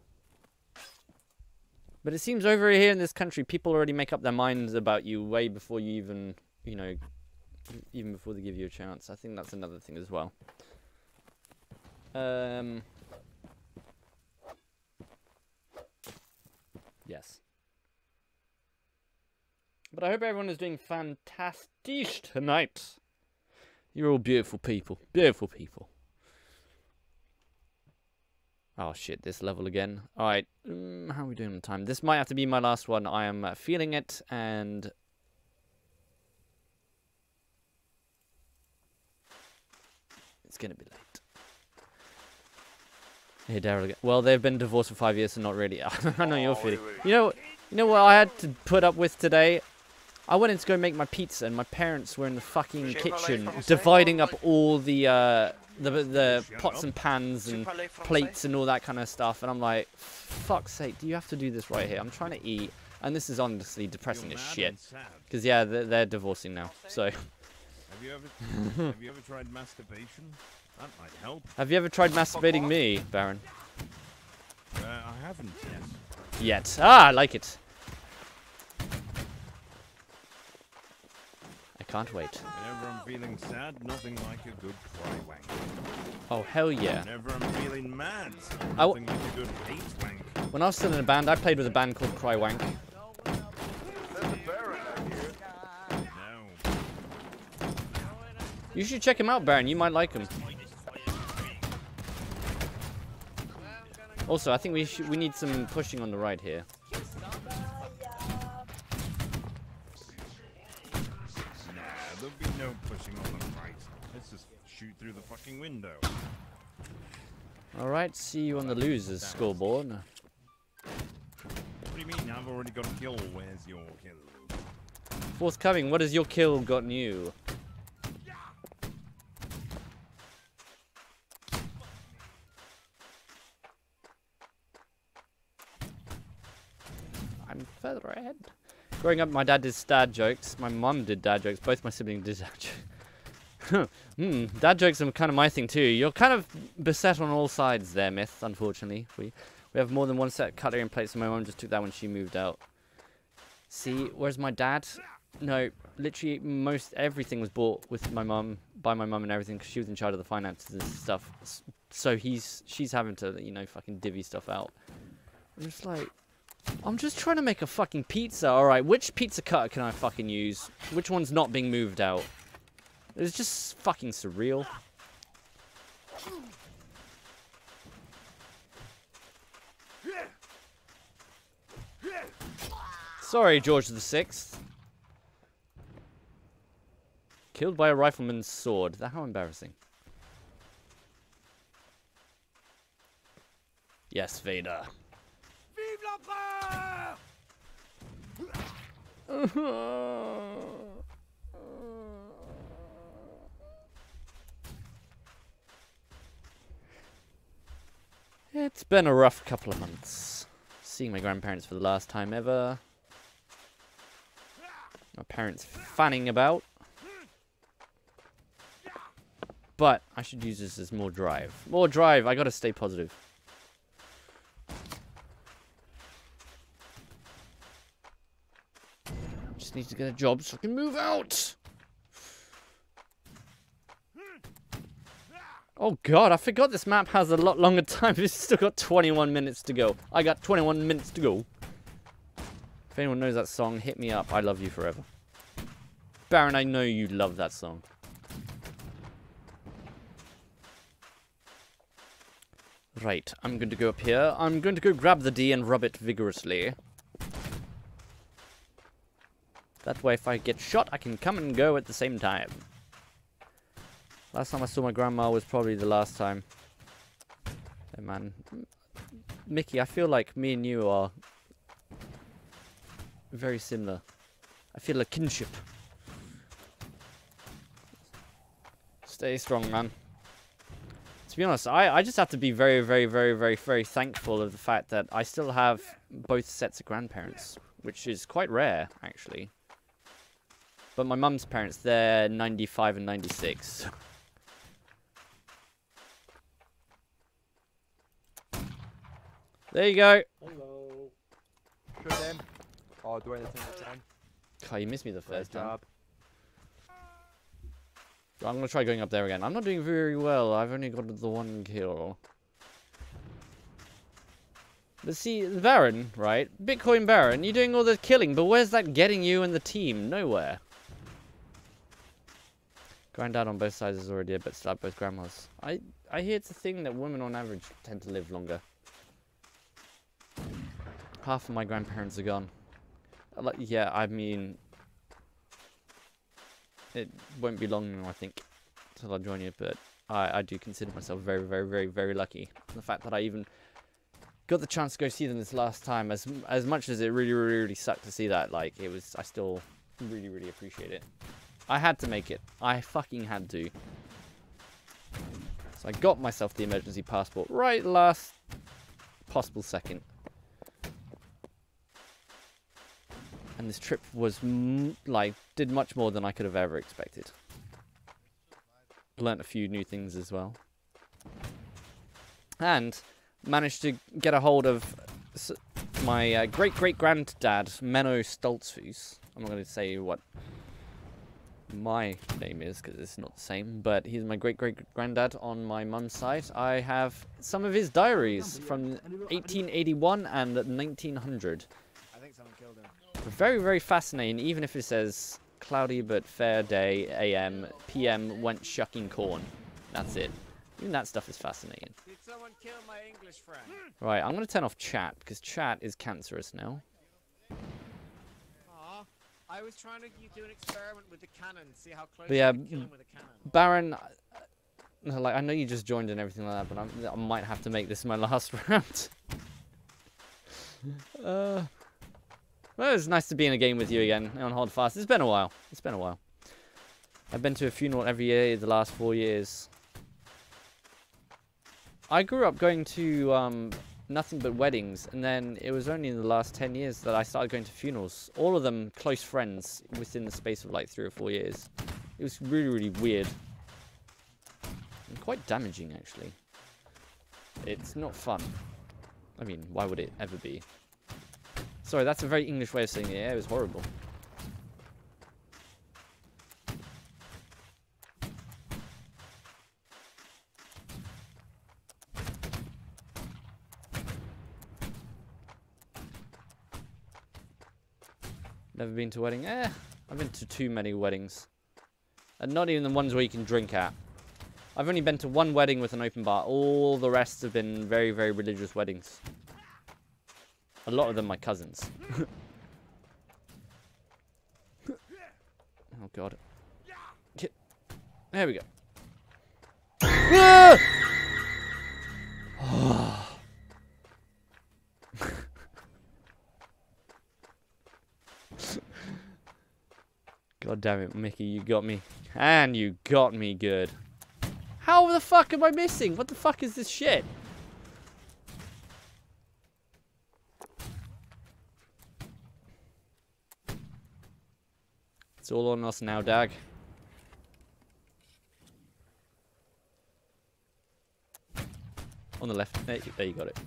But it seems over here in this country, people already make up their minds about you way before you even, you know, even before they give you a chance. I think that's another thing as well. Yes. But I hope everyone is doing fantastic tonight. You're all beautiful people. Beautiful people. Oh shit, this level again. Alright, how are we doing on time? This might have to be my last one. I am feeling it, and it's gonna be late. Hey, Daryl again. Well, they've been divorced for 5 years, so not really. I know you're feeling. You know what I had to put up with today? I went in to go make my pizza, and my parents were in the fucking kitchen dividing up all the pots and pans and plates and all that kind of stuff, and I'm like, fuck's sake, do you have to do this right here? I'm trying to eat, and this is honestly depressing as shit. Because yeah, they're divorcing now. So. Have you ever tried masturbation? That might help. Have you ever tried masturbating me, Baron? I haven't yet. Yet. Ah, I like it. I can't wait. Whenever I'm feeling sad, nothing like a good cry wank. Oh, hell yeah. Whenever I'm feeling mad, nothing like a good hate wank. When I was still in a band, I played with a band called Cry Wank. No. You should check him out, Baron. You might like him. Also, I think we need some pushing on the right here. There'll be no pushing on the right. Let's just shoot through the fucking window. Alright, see you on the losers scoreboard. What do you mean? I've already got a kill. Where's your kill? Forthcoming, what has your kill gotten you? I'm further ahead. Growing up, my dad did dad jokes. My mum did dad jokes. Both my siblings did dad jokes. Dad jokes are kind of my thing too. You're kind of beset on all sides there, Myth, unfortunately. We have more than one set of cutlery and plates, and my mum just took that when she moved out. See, where's my dad? No, literally most everything was bought with my mum, by my mum and everything, because she was in charge of the finances and stuff. So she's having to, you know, fucking divvy stuff out. I'm just like, I'm just trying to make a fucking pizza. Alright, which pizza cutter can I fucking use? Which one's not being moved out? It's just fucking surreal. Sorry, George VI. Killed by a rifleman's sword. How embarrassing. Yes, Vader. Vive l'empereur! It's been a rough couple of months. Seeing my grandparents for the last time ever. My parents fanning about. But I should use this as more drive. More drive, I gotta stay positive. Just need to get a job so I can move out. Oh god, I forgot this map has a lot longer time. It's still got 21 minutes to go. I got 21 minutes to go. If anyone knows that song, hit me up. I love you forever. Baron, I know you love that song. Right, I'm going to go up here. I'm going to go grab the D and rub it vigorously. That way, if I get shot, I can come and go at the same time. Last time I saw my grandma was probably the last time. Hey, man. Mickey, I feel like me and you are very similar. I feel a kinship. Stay strong, man. To be honest, I just have to be very, very, very, very, very thankful of the fact that I still have both sets of grandparents, which is quite rare, actually. But my mum's parents, they're 95 and 96. There you go. Hello. Good then. I'll do anything I can. Oh, you missed me the first time. I'm going to try going up there again. I'm not doing very well. I've only got the 1 kill. But see, Baron, right? Bitcoin Baron, you're doing all the killing, but where's that getting you and the team? Nowhere. Granddad on both sides is already dead, but still have both grandmas. I hear it's a thing that women on average tend to live longer. Half of my grandparents are gone. Like, yeah, I mean... It won't be long now, I think, till I join you, but I do consider myself very, very, very, very lucky. The fact that I even got the chance to go see them this last time, as much as it really, really, really sucked to see that, like, it was, I still really, really appreciate it. I had to make it. I fucking had to. So I got myself the emergency passport right last possible second. And this trip was, did much more than I could have ever expected. Learnt a few new things as well. And managed to get a hold of my great-great-granddad, Menno Stoltzfus. I'm not going to say what my name is, because it's not the same, but he's my great-great-granddad on my mum's side. I have some of his diaries from 1881 and 1900. I think someone killed him. Very, very fascinating, even if it says cloudy but fair day, AM, PM, went shucking corn. That's it. Even that stuff is fascinating. Did someone kill my English friend? Right, I'm going to turn off chat, because chat is cancerous now. Aw, I was trying to do an experiment with the cannon, see how close But yeah, I could kill him with a cannon. Baron, like, I know you just joined and everything like that, but I might have to make this my last round. Well, it's nice to be in a game with you again on Holdfast. It's been a while. It's been a while. I've been to a funeral every year the last 4 years. I grew up going to nothing but weddings, and then it was only in the last 10 years that I started going to funerals. All of them close friends within the space of like 3 or 4 years. It was really, really weird. And quite damaging, actually. It's not fun. I mean, why would it ever be? Sorry, that's a very English way of saying it. Yeah, it was horrible. Never been to a wedding? I've been to too many weddings. And not even the ones where you can drink at. I've only been to 1 wedding with an open bar. All the rest have been very, very religious weddings. A lot of them my cousins. Oh god. There we go. Ah! God damn it, Mickey, you got me. And you got me good. How the fuck am I missing? What the fuck is this shit? It's all on us now, Dag. On the left. There you got it.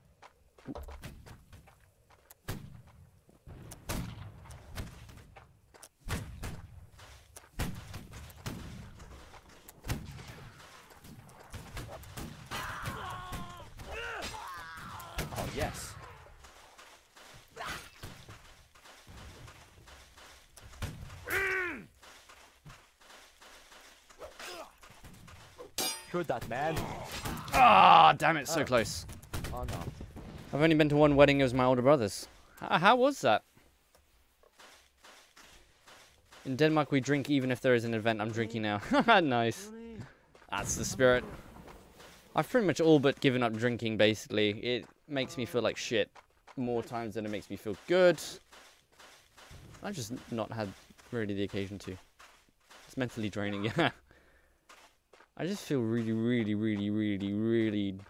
Oh, yes. Shoot that, man. Ah, damn it, so close. Oh, no. I've only been to one wedding. It was my older brother's. How was that? In Denmark, we drink even if there is an event. I'm drinking now. Nice. That's the spirit. I've pretty much all but given up drinking, basically. It makes me feel like shit more times than it makes me feel good. I've just not had really the occasion to. It's mentally draining, yeah. I just feel really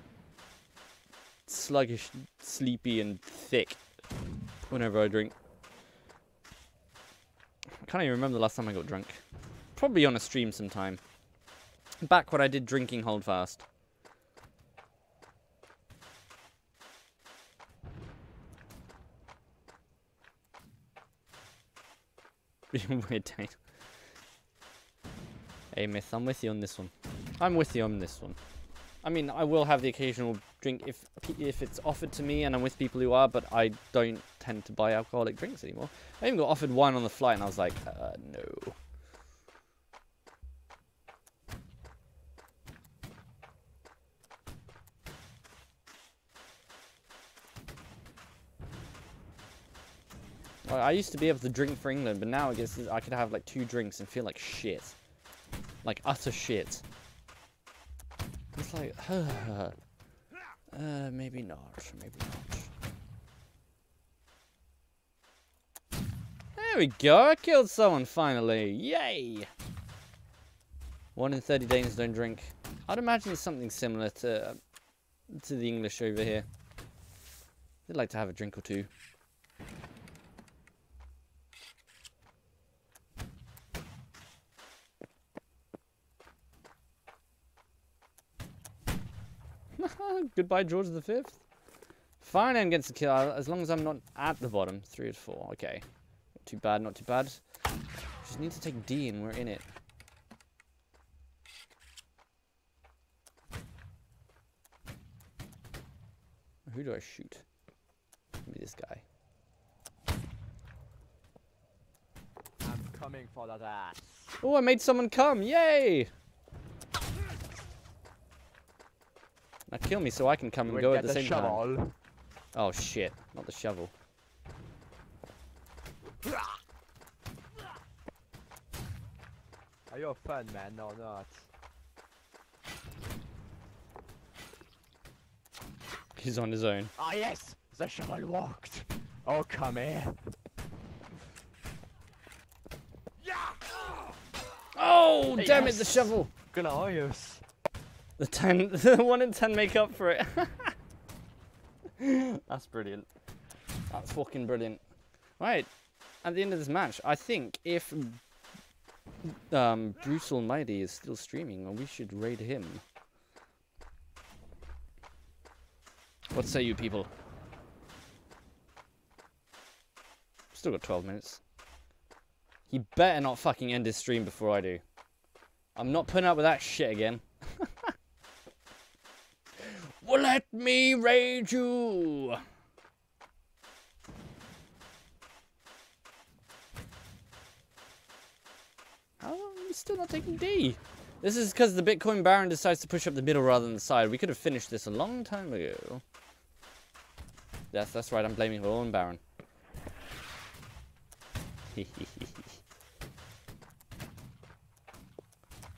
sluggish, sleepy, and thick whenever I drink. I can't even remember the last time I got drunk. Probably on a stream sometime. Back when I did drinking Holdfast. Weird day. Hey, Myth, I'm with you on this one. I'm with you on this one. I mean, I will have the occasional drink if it's offered to me and I'm with people who are, but I don't tend to buy alcoholic drinks anymore. I even got offered wine on the flight and I was like, no. I used to be able to drink for England, but now I guess I could have like 2 drinks and feel like shit. Like utter shit. It's like, maybe not, maybe not. There we go, I killed someone finally, yay! 1 in 30 Danes don't drink. I'd imagine it's something similar to the English over here. They'd like to have a drink or two. Goodbye, George V. Fine, and gets the kill as long as I'm not at the bottom. 3 out of 4. Okay, not too bad, not too bad. Just need to take D, and we're in it. Who do I shoot? Maybe this guy. I'm coming for that ass. Oh, I made someone come! Yay! Now kill me so I can come and go at the same time. Oh shit, not the shovel. Are you fun, man? No, not. He's on his own. Ah, yes! The shovel walked! Oh, come here! Oh, damn it, the shovel! Glorious! The 1 in 10 make up for it. That's brilliant. That's fucking brilliant. Right, at the end of this match, I think if Brutal Mighty is still streaming, we should raid him. What say you people? Still got 12 minutes. He better not fucking end his stream before I do. I'm not putting up with that shit again. Well, let me raid you. How are we still not taking D? This is because the Bitcoin Baron decides to push up the middle rather than the side. We could have finished this a long time ago. Yes, that's right. I'm blaming the own Baron.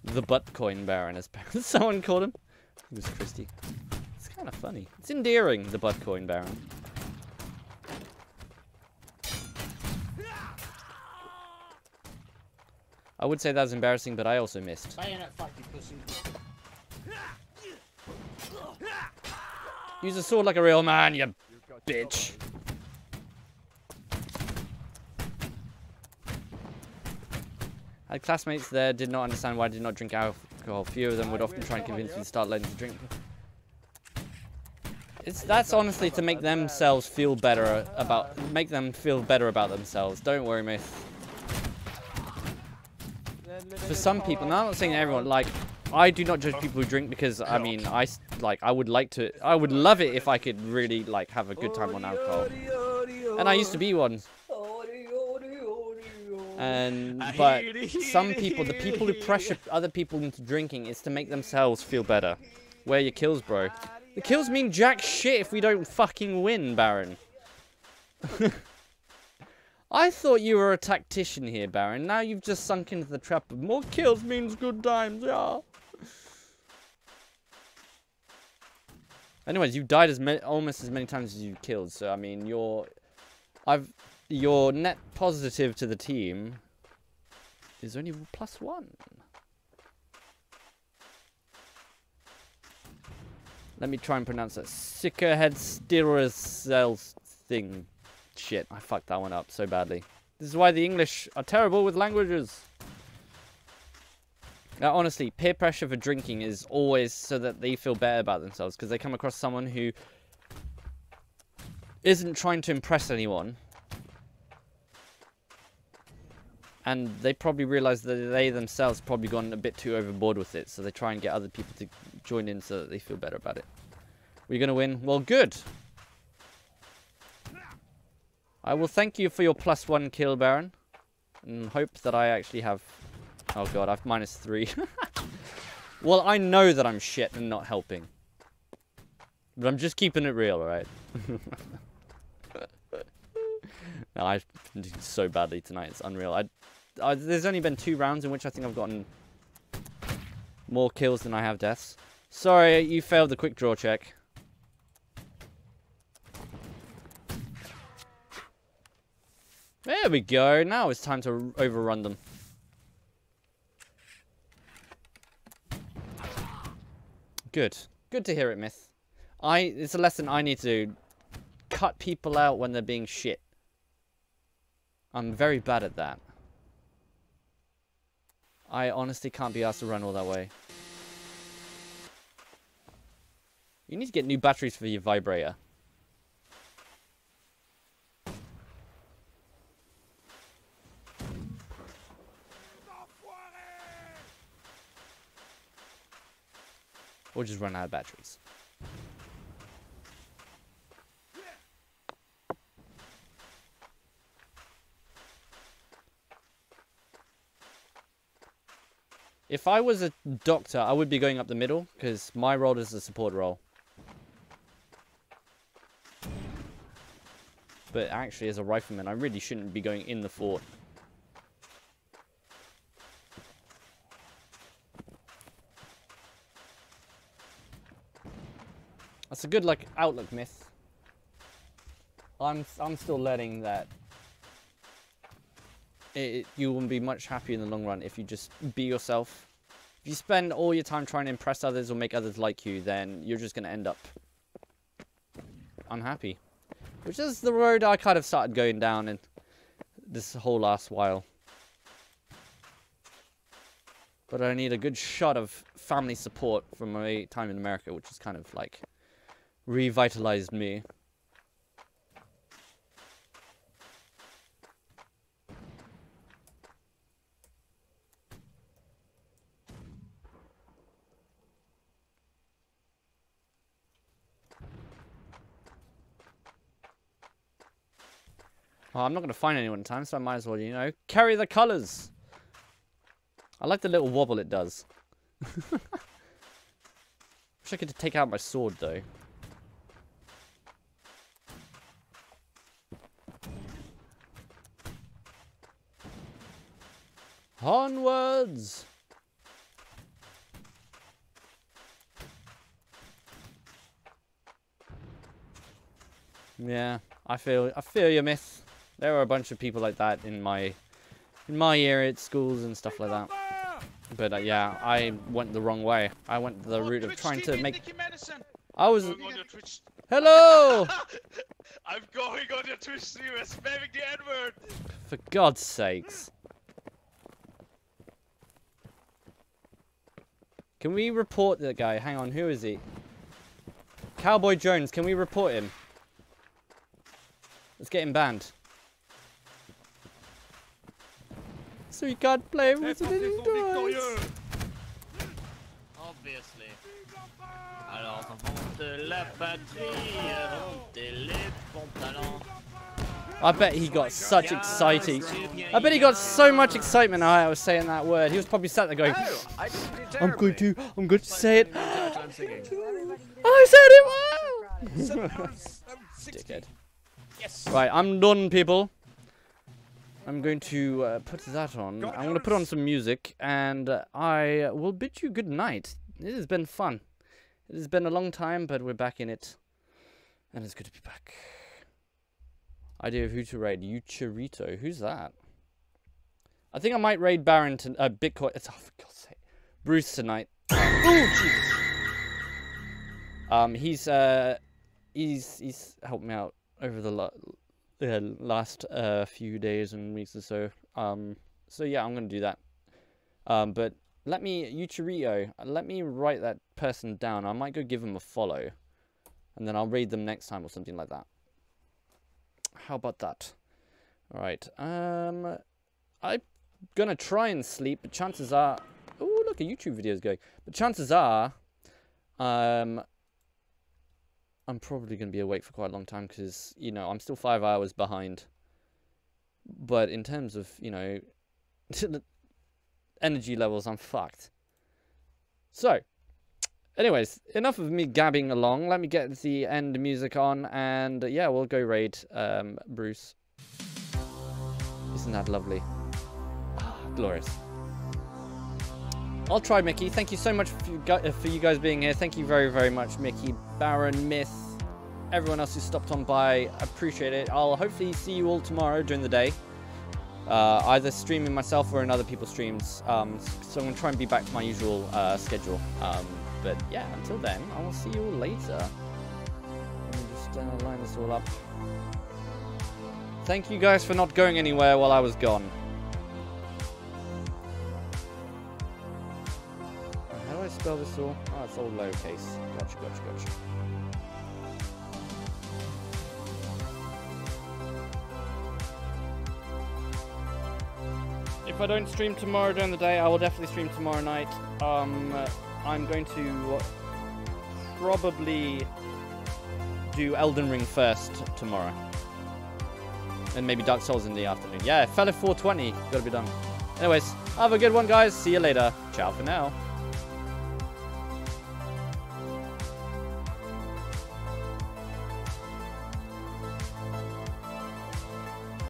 The Buttcoin Baron, as someone called him. It was Christy. It's kind of funny. It's endearing, the Buttcoin Baron. I would say that was embarrassing, but I also missed. Bayonet fucking pussy. Use a sword like a real man, you bitch. I had classmates there, did not understand why I did not drink alcohol. Few of them would often try and convince me to start learning to drink. That's honestly to make themselves feel better about, themselves. Don't worry, Myth. For some people, now I'm not saying everyone, like, I do not judge people who drink because, I mean, I would love it if I could really, like, have a good time on alcohol. And I used to be one. But some people, the people who pressure other people into drinking is to make themselves feel better. Where are your kills, bro? The kills mean jack shit if we don't fucking win, Baron. I thought you were a tactician here, Baron. Now you've just sunk into the trap of more kills means good times, yeah. Anyways, you've died almost as many times as you've killed, so I mean, your net positive to the team is only +1. Let me try and pronounce that. Sickerheadstyracel thing. Shit, I fucked that one up so badly. This is why the English are terrible with languages. Now, honestly, peer pressure for drinking is always so that they feel better about themselves, because they come across someone who isn't trying to impress anyone. And they probably realize that they themselves probably gone a bit too overboard with it, so they try and get other people to join in so that they feel better about it. We're going to win? Well, good. I will thank you for your +1 kill, Baron. And hope that I actually have... Oh god, I've -3. Well, I know that I'm shit and not helping. But I'm just keeping it real, alright? No, I've been doing so badly tonight, it's unreal. There's only been 2 rounds in which I think I've gotten more kills than I have deaths. Sorry, you failed the quick draw check. There we go. Now it's time to overrun them. Good. Good to hear it, Myth. It's a lesson I need to cut people out when they're being shit. I'm very bad at that. I honestly can't be asked to run all that way. You need to get new batteries for your vibrator. Or just run out of batteries. If I was a doctor, I would be going up the middle, because my role is a support role. But actually, as a rifleman, I really shouldn't be going in the fort. That's a good, like, outlook, Myth. I'm still learning that you will be much happier in the long run if you just be yourself. If you spend all your time trying to impress others or make others like you, then you're just going to end up unhappy. Which is the road I kind of started going down in this whole last while. But I need a good shot of family support from my time in America, which is kind of like revitalized me. Oh, I'm not going to find anyone in time, so I might as well, you know, carry the colours. I like the little wobble it does. Wish I could take out my sword, though. Onwards! Yeah, I feel you, miss. There were a bunch of people like that in my era at schools and stuff like that. But yeah, I went the wrong way. I went the route of trying to make. I was. Hello. I'm going on your Twitch stream and spamming the N-word. For God's sakes. Can we report that guy? Hang on, who is he? Cowboy Jones, can we report him? Let's get him banned. So you can't play with it. Obviously. Alors, monte la patrie, montez les pantalons. I bet he got such exciting. I bet he got so much excitement when I was saying that word. He was probably sat there going, I'm going to say it. I said it well. Dickhead. Yes. Right, I'm done, people. I'm going to put that on. I'm going to put on some music, and I will bid you good night. It has been fun. It has been a long time, but we're back in it. And it's good to be back. Idea of who to raid. Ucharito. Who's that? I think I might raid Baron to Bitcoin. Oh, for God's sake. Bruce tonight. Oh, Jesus. He's helped me out over the last few days and weeks or so. So yeah, I'm gonna do that. But let me, Ucharito, let me write that person down. I might go give him a follow, and then I'll raid them next time or something like that. How about that? All right. I'm gonna try and sleep, but chances are, oh look, a YouTube video is going. But chances are, I'm probably going to be awake for quite a long time because, you know, I'm still 5 hours behind. But in terms of, you know, energy levels, I'm fucked. So, anyways, enough of me gabbing along. Let me get the end music on, and yeah, we'll go raid Bruce. Isn't that lovely? Glorious. I'll try Mickey. Thank you so much for you guys being here. Thank you very, very much, Mickey, Baron, Myth, everyone else who stopped on by. I appreciate it. I'll hopefully see you all tomorrow during the day. Either streaming myself or in other people's streams. So I'm going to try and be back to my usual schedule. But yeah, until then, I will see you all later. Let me just line this all up. Thank you guys for not going anywhere while I was gone. How do I spell this all? Oh, it's all lowercase. Gotcha, gotcha, gotcha. If I don't stream tomorrow during the day, I will definitely stream tomorrow night. I'm going to probably do Elden Ring first tomorrow. And maybe Dark Souls in the afternoon. Yeah, fell at 4:20. Gotta be done. Anyways, have a good one, guys. See you later. Ciao for now.